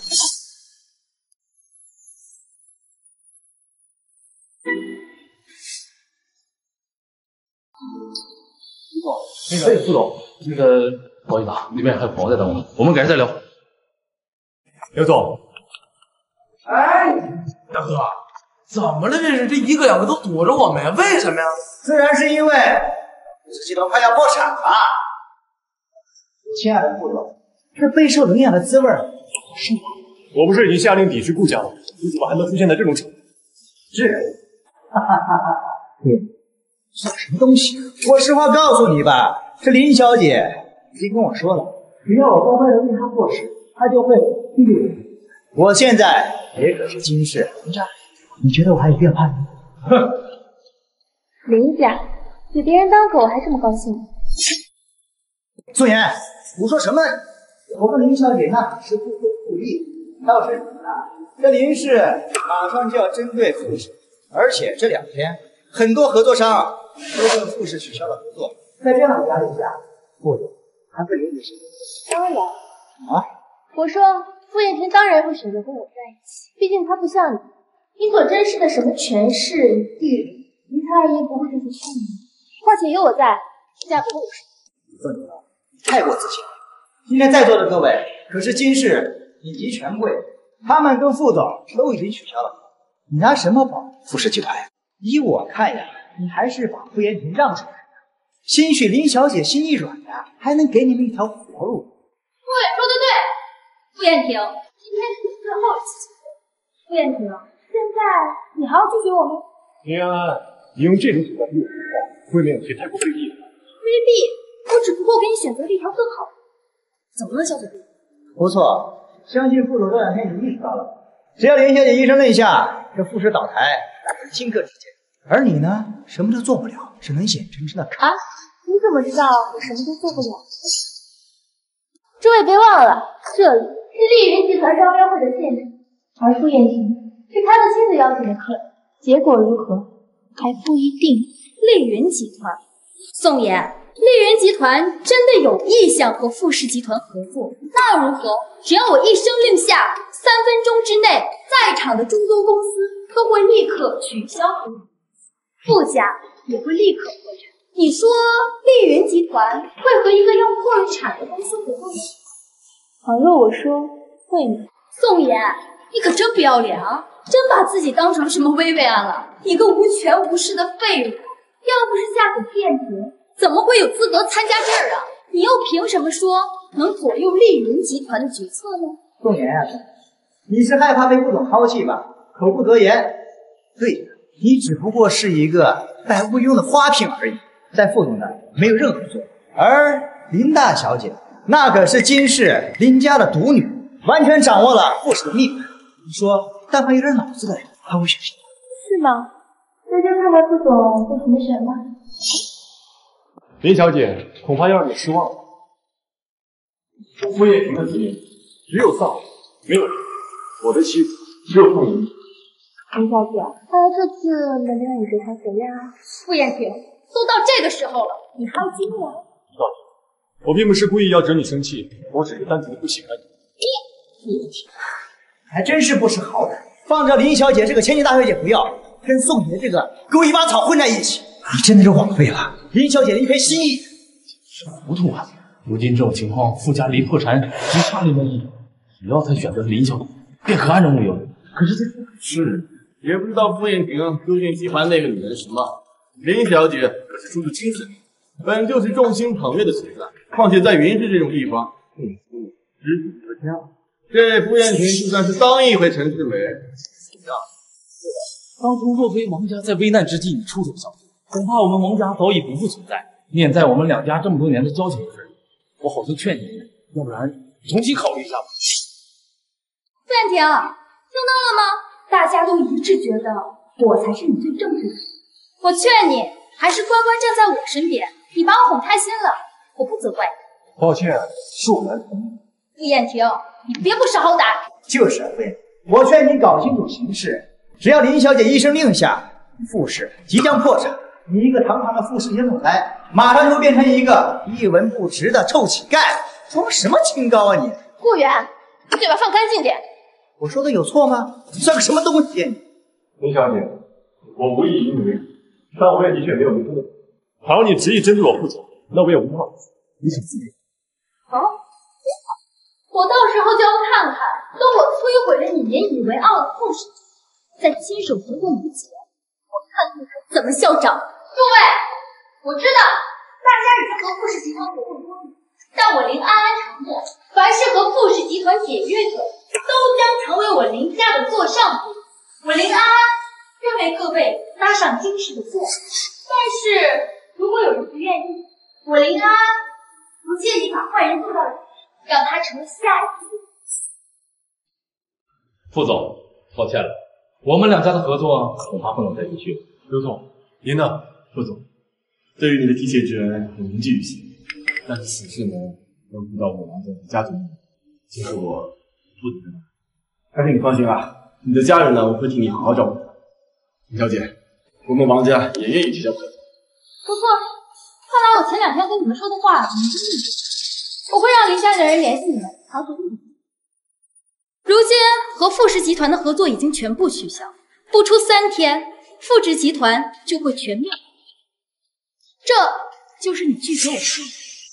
那个副总，那个不好意思啊，里面还有朋友在等我们，我们改天再聊。 刘总，哎，大哥，怎么了？这是这一个两个都躲着我们呀？为什么呀？ 自然是因为富氏集团快要破产了。亲爱的副总，这备受冷眼的滋味是吗？ 我不是已经下令抵制顾家了，你怎么还能出现在这种场合？ 是，哈哈哈哈。嗯，算什么东西？我实话告诉你吧，这林小姐已经跟我说了，只要我乖乖的为她做事，她就会庇护我。我现在也可是金氏林家， 你觉得我还有必要怕你？哼！ 林家给别人当狗还这么高兴？ 宋妍，胡说什么？我和林小姐那可是互惠互利。倒是你啊，这林氏马上就要针对富氏，而且这两天很多合作商都跟富氏取消了合作。在这样的压力下，傅总还会留你什么？ 当然啊！ 我说傅艳婷当然会选择跟我在一起，毕竟她不像你，你所珍视的什么权势、地位，林太医不会这么劝你。况且有我在，嫁不过我是。 凤姐，太过自信了。今天在座的各位可是金氏以及权贵，他们跟傅总都已经取消了合作，你拿什么保傅氏集团呀？依我看呀，你还是把傅艳婷让出来。兴许林小姐心一软呀，还能给你们一条活路。 傅远说的对，傅艳婷，今天是你最后一次机会。傅艳婷，现在你还要拒绝我吗？ 林安，你用这种手段逼我说话，未免有些太过卑鄙了。 规避，我只不过给你选择了一条更好的。怎么了，小嘴皮？ 不错，相信副总这两天已经意识到了，只要林小姐一声令下，这傅氏倒台那是顷刻之间。而你呢，什么都做不了，只能眼睁睁的看。 啊？你怎么知道我什么都做不了？诸位别忘了，这里是丽云集团招标会的现场，而傅艳婷是他们亲自邀请的客人，结果如何还不一定。丽云集团，宋妍，丽云集团真的有意向和傅氏集团合作，那如何？只要我一声令下，三分钟之内，在场的众多公司都会立刻取消合作，傅家也会立刻破产。你说丽云集团会和一个要破产的公司合作吗？倘若我说会呢？宋妍，你可真不要脸啊！真把自己当成什么薇薇安了？你个无权无势的废物！要不是嫁给燕婷，怎么会有资格参加这儿啊？你又凭什么说能左右丽云集团的决策呢？ 宋妍啊，你是害怕被傅总抛弃吧？口不择言。对，你只不过是一个带无用的花瓶而已，在傅总那儿没有任何作用。而林大小姐那可是金氏林家的独女，完全掌握了傅氏的命脉。你说，但凡有点脑子的人，还会选谁？ 是吗？那就看看傅总会怎么选吧。 林小姐，恐怕要让你失望了。傅艳婷的子女只有丧偶，没有人。我的妻子只有凤仪。 林小姐，看来这次能让你对她怎样？傅艳婷，都到这个时候了，你还要激怒我？ 少姐，我并不是故意要惹你生气，我只是单纯的不喜欢你。 你，还真是不识好歹，放着林小姐这个千金大小姐不要，跟宋爷这个狗尾巴草混在一起，你真的是枉费了林小姐的一片心意。 是糊涂啊！如今这种情况，傅家离破产只差临门一脚，只要他选择林小姐，便可安然无忧。可是这是，也不知道傅艳婷究竟喜欢那个女人什么。林小姐可是出自金氏，本就是众星捧月的存在，况且在云氏这种地方，共夫知己可嘉。这傅艳婷就算是当一回陈世美， 当初若非王家在危难之际你出手相助，恐怕我们王家早已不复存在。念在我们两家这么多年的交情之上，我好生劝你，要不然重新考虑一下吧。 傅艳婷，听到了吗？大家都一致觉得我才是你最正直的人。我劝你还是乖乖站在我身边，你把我哄开心了，我不责怪你。 抱歉，是我难同意。 傅艳婷，你别不识好歹。 就是啊，傅艳，我劝你搞清楚形势，只要林小姐一声令下，傅氏即将破产。你一个堂堂的副市前总裁，马上就会变成一个一文不值的臭乞丐，装什么清高啊你？ 顾源，你嘴巴放干净点。 我说的有错吗？你算个什么东西？ 林小姐，我无意于你，但我也的确没有离婚的。倘若你执意针对我父亲，那我也无话可说。你请自便。 好，我到时候就要看看，等我摧毁了你引以为傲的傅氏，再亲手夺过你的钱，我看你怎么嚣张！诸位，我知道大家已经和傅氏集团合作多年，但我林安安承诺，凡是和傅氏集团解约者，都将成为我林家的座上宾。我林安安愿为各位搭上金氏的座，但是如果有人不愿意，我林安安不介意把坏人做到底，让他成为下一个。 傅总，抱歉了， 我们两家的合作恐怕不能再继续了。刘总，您呢？副总，对于你的提携之恩，我铭记于心。但是此事呢，要遇到我王家的家族，这是我不能的。但是你放心啊，你的家人呢，我会替你好好照顾他。林小姐，我们王家也愿意结交朋友。 不错，看来我前两天跟你们说的话，你们真的是。我会让林家的人联系你们，好好问。 如今和富士集团的合作已经全部取消，不出三天，富士集团就会全面。这就是你拒绝我说的。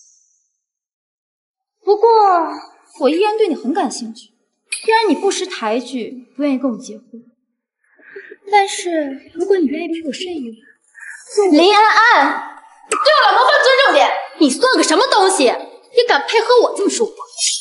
不过我依然对你很感兴趣，虽然你不识抬举，不愿意跟我结婚，但是如果你愿意陪我睡一晚，林安安，对我老婆分尊重点！你算个什么东西，也敢配合我这么说话？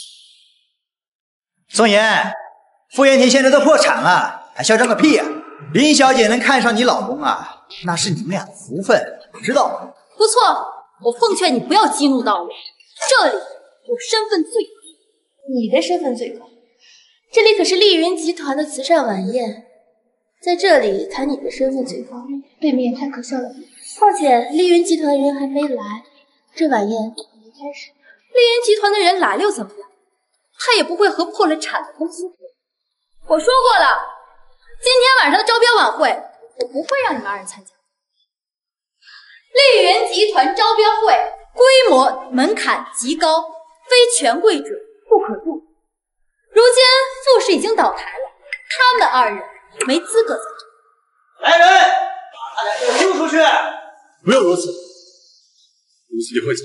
宋妍，傅艳婷现在都破产了，还嚣张个屁呀、啊！林小姐能看上你老公啊，那是你们俩的福分，知道吗？ 不错，我奉劝你不要激怒到我，这里我身份最高。 你的身份最高，这里可是丽云集团的慈善晚宴，在这里谈你的身份最高，未免也太可笑了。况且丽云集团的人还没来，这晚宴还没开始。 丽云集团的人来了又怎么样？他也不会和破了产的公司合作。我说过了，今天晚上的招标晚会，我不会让你们二人参加。丽云集团招标会规模门槛极高，非权贵者不可入。如今富士已经倒台了，他们二人没资格在这。 来人，把他俩给我丢出去！ 不用如此，如此就会走。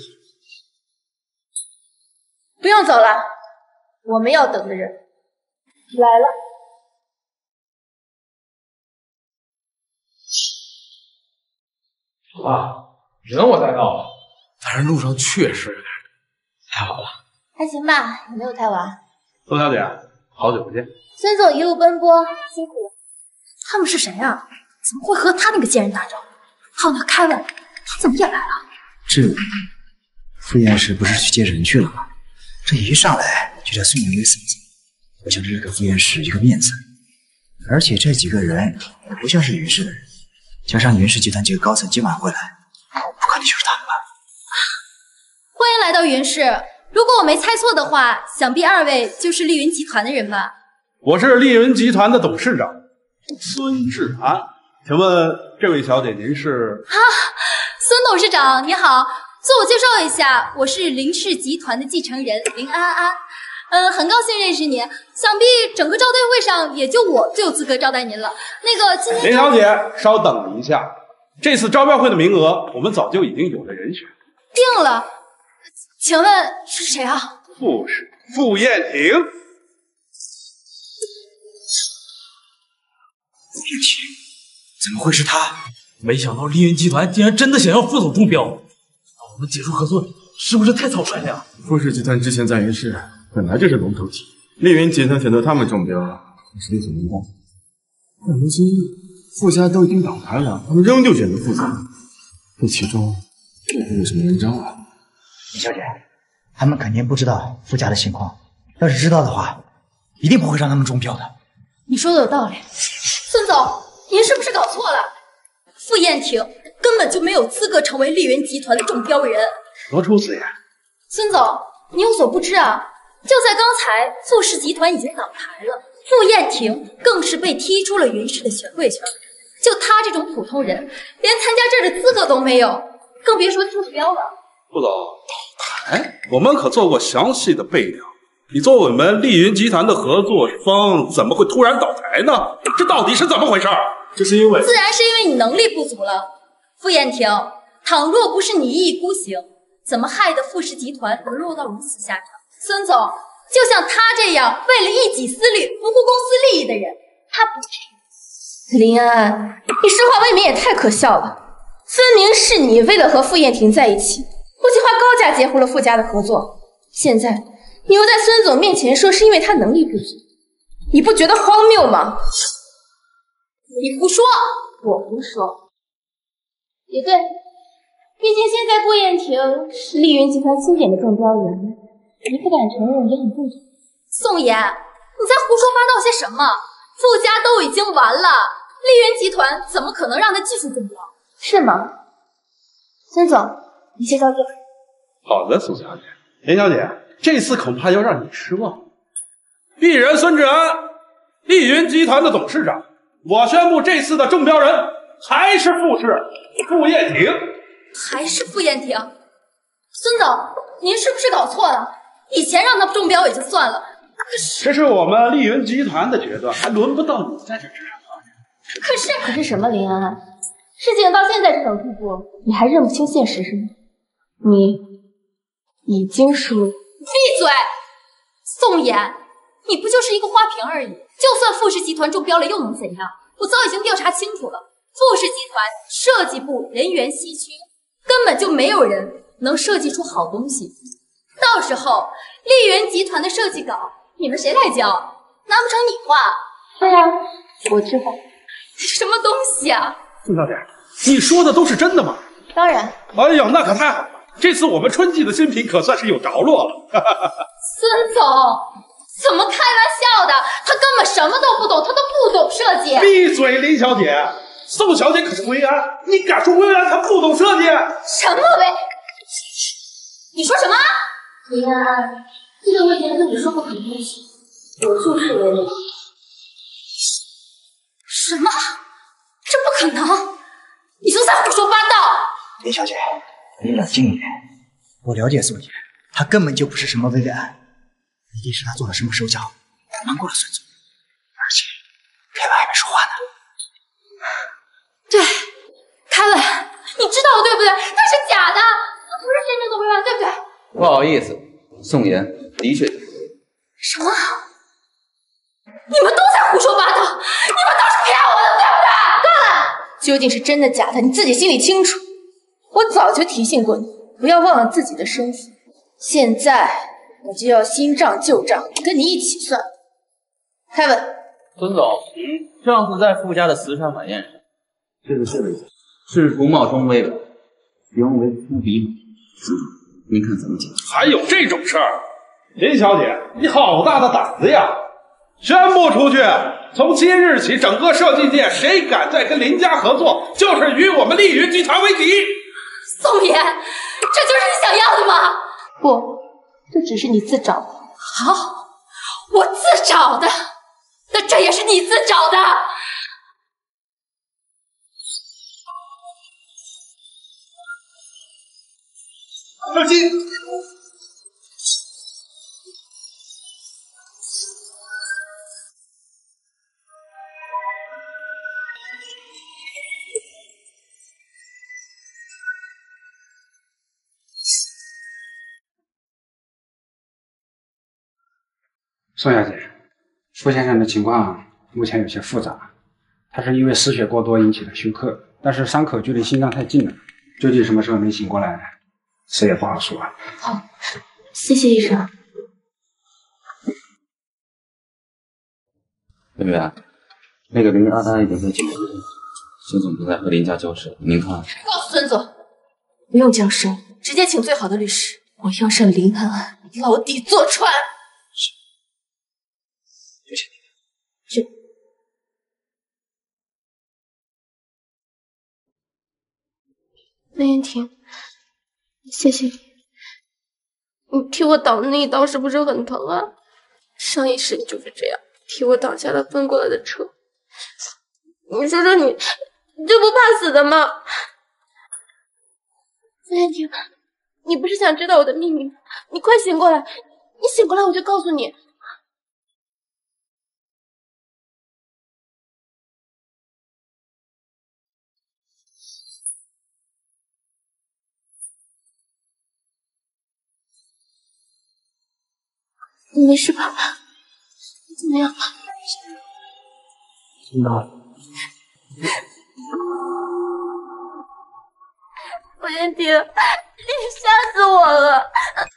不用走了，我们要等的人来了。 啊，人我带到了，但是路上确实有点太晚了。 还行吧，也没有太晚。 宋小姐，好久不见。 孙总一路奔波，辛苦了。 他们是谁啊？怎么会和他那个贱人打招呼？还有那凯文，他怎么也来了？ 这傅验师不是去接人去了吗？这一上来就叫宋妍为孙子，我想这是给傅验师一个面子。而且这几个人也不像是云氏的人，加上云氏集团几个高层今晚会来，不可能就是他们吧？ 欢迎来到云氏。如果我没猜错的话，想必二位就是丽云集团的人吧？ 我是丽云集团的董事长孙志安，请问这位小姐您是？ 啊，孙董事长你好，自我介绍一下，我是林氏集团的继承人林安安。嗯，很高兴认识您，想必整个招待会上也就我最有资格招待您了。那个今天林小姐稍等一下，这次招标会的名额我们早就已经有了人选， 定了。请问是谁啊？ 傅氏傅艳婷。 傅艳婷，怎么会是他？ 没想到丽云集团竟然真的想要副总中标，我们解除合作是不是太草率了？ 富士集团之前在云氏本来就是龙头企业，丽云集团选择他们中标也是理所应当。但如今傅家都已经倒台了，他们仍旧选择副总，这其中会不会有什么文章啊？ 李小姐，他们肯定不知道傅家的情况，要是知道的话，一定不会让他们中标的。 你说的有道理，孙总，您是不是搞错了？傅艳婷根本就没有资格成为丽云集团的中标人。 何出此言？ 孙总，你有所不知啊，就在刚才，傅氏集团已经倒台了，傅艳婷更是被踢出了云氏的权贵圈。就他这种普通人，连参加这儿的资格都没有，更别说中标了。 副总，倒台？我们可做过详细的备料。你作为我们丽云集团的合作方，怎么会突然倒台呢？这到底是怎么回事？ 这是因为…… 自然是因为你能力不足了。傅艳婷，倘若不是你一意孤行，怎么害得傅氏集团沦落到如此下场？孙总，就像他这样为了一己私利不顾公司利益的人，他不配。 林安安，你说话未免也太可笑了。分明是你为了和傅艳婷在一起，不惜花高价截胡了傅家的合作，现在你又在孙总面前说是因为他能力不足，你不觉得荒谬吗？ 你胡说！ 我胡说。也对，毕竟现在傅艳婷是丽云集团新选的中标人，你不敢承认也很正常。 宋妍，你在胡说八道些什么？ 傅家都已经完了，丽云集团怎么可能让他继续中标？ 是吗？孙总，你介绍介绍。 好的，苏小姐。林小姐，这次恐怕要让你失望。鄙人孙志安，丽云集团的董事长，我宣布这次的中标人还是傅氏傅艳婷。 还是傅艳婷？孙总，您是不是搞错了？以前让他中标也就算了，可是这是我们丽云集团的决断，还轮不到你在这职场发展。 可是可是什么，林安安？事情到现在这种地步，你还认不清现实是吗？你已经输了。 闭嘴！宋妍，你不就是一个花瓶而已？就算傅氏集团中标了又能怎样？我早已经调查清楚了，傅氏集团设计部人员稀缺，根本就没有人能设计出好东西。到时候丽云集团的设计稿，你们谁来交？难不成你画？ 对啊，我去画。 什么东西啊？ 宋小姐，你说的都是真的吗？ 当然。 哎呀，那可太好了！这次我们春季的新品可算是有着落了。 孙总，怎么开玩笑的？他根本什么都不懂，他都不懂设计。 闭嘴，林小姐！宋小姐可是薇安，你敢说薇安她不懂设计？ 什么薇？你说什么？ 林安安，记得我以前跟你说过很多次，我就是薇薇。 什么？这不可能！你都在胡说八道！ 林小姐，你冷静一点。我了解宋姐，她根本就不是什么薇薇安，一定是她做了什么手脚，瞒过了孙总。而且，凯文还没说话呢。 对，凯文，你知道对不对？他是假的，他不是真正的薇薇安，对不对？ 不好意思，宋妍的确。 什么？你们都在胡说八道，你们都是骗我的，对不对？ 够了！究竟是真的假的，你自己心里清楚。我早就提醒过你，不要忘了自己的身份。现在我就要新账旧账跟你一起算。凯文， 孙总，上次在傅家的慈善晚宴上，这个设计是图冒充薇薇，原为夫比马，您看怎么解？ 还有这种事儿？林小姐，你好大的胆子呀！宣布出去，从今日起，整个设计界谁敢再跟林家合作，就是与我们丽云集团为敌。 宋妍，这就是你想要的吗？ 不，这只是你自找的。 好，我自找的，那这也是你自找的。 小心！ 宋小姐，傅先生的情况目前有些复杂，他是因为失血过多引起的休克，但是伤口距离心脏太近了，究竟什么时候能醒过来，谁也不好说。 好，谢谢医生。 薇薇啊，那个林安安已经被救了，孙总不再和林家交涉，您看？ 告诉孙总，不用交涉，直接请最好的律师，我要让林安安牢底坐穿。 谢谢你。是。梅艳婷，谢谢你，你替我挡的那一刀是不是很疼啊？上一世你就是这样，替我挡下了奔过来的车。你说说你，你就不怕死的吗？梅艳婷，你不是想知道我的秘密吗？你快醒过来，你醒过来我就告诉你。你没事吧？你怎么样了？ 听到了。 我艳婷，你吓死我了！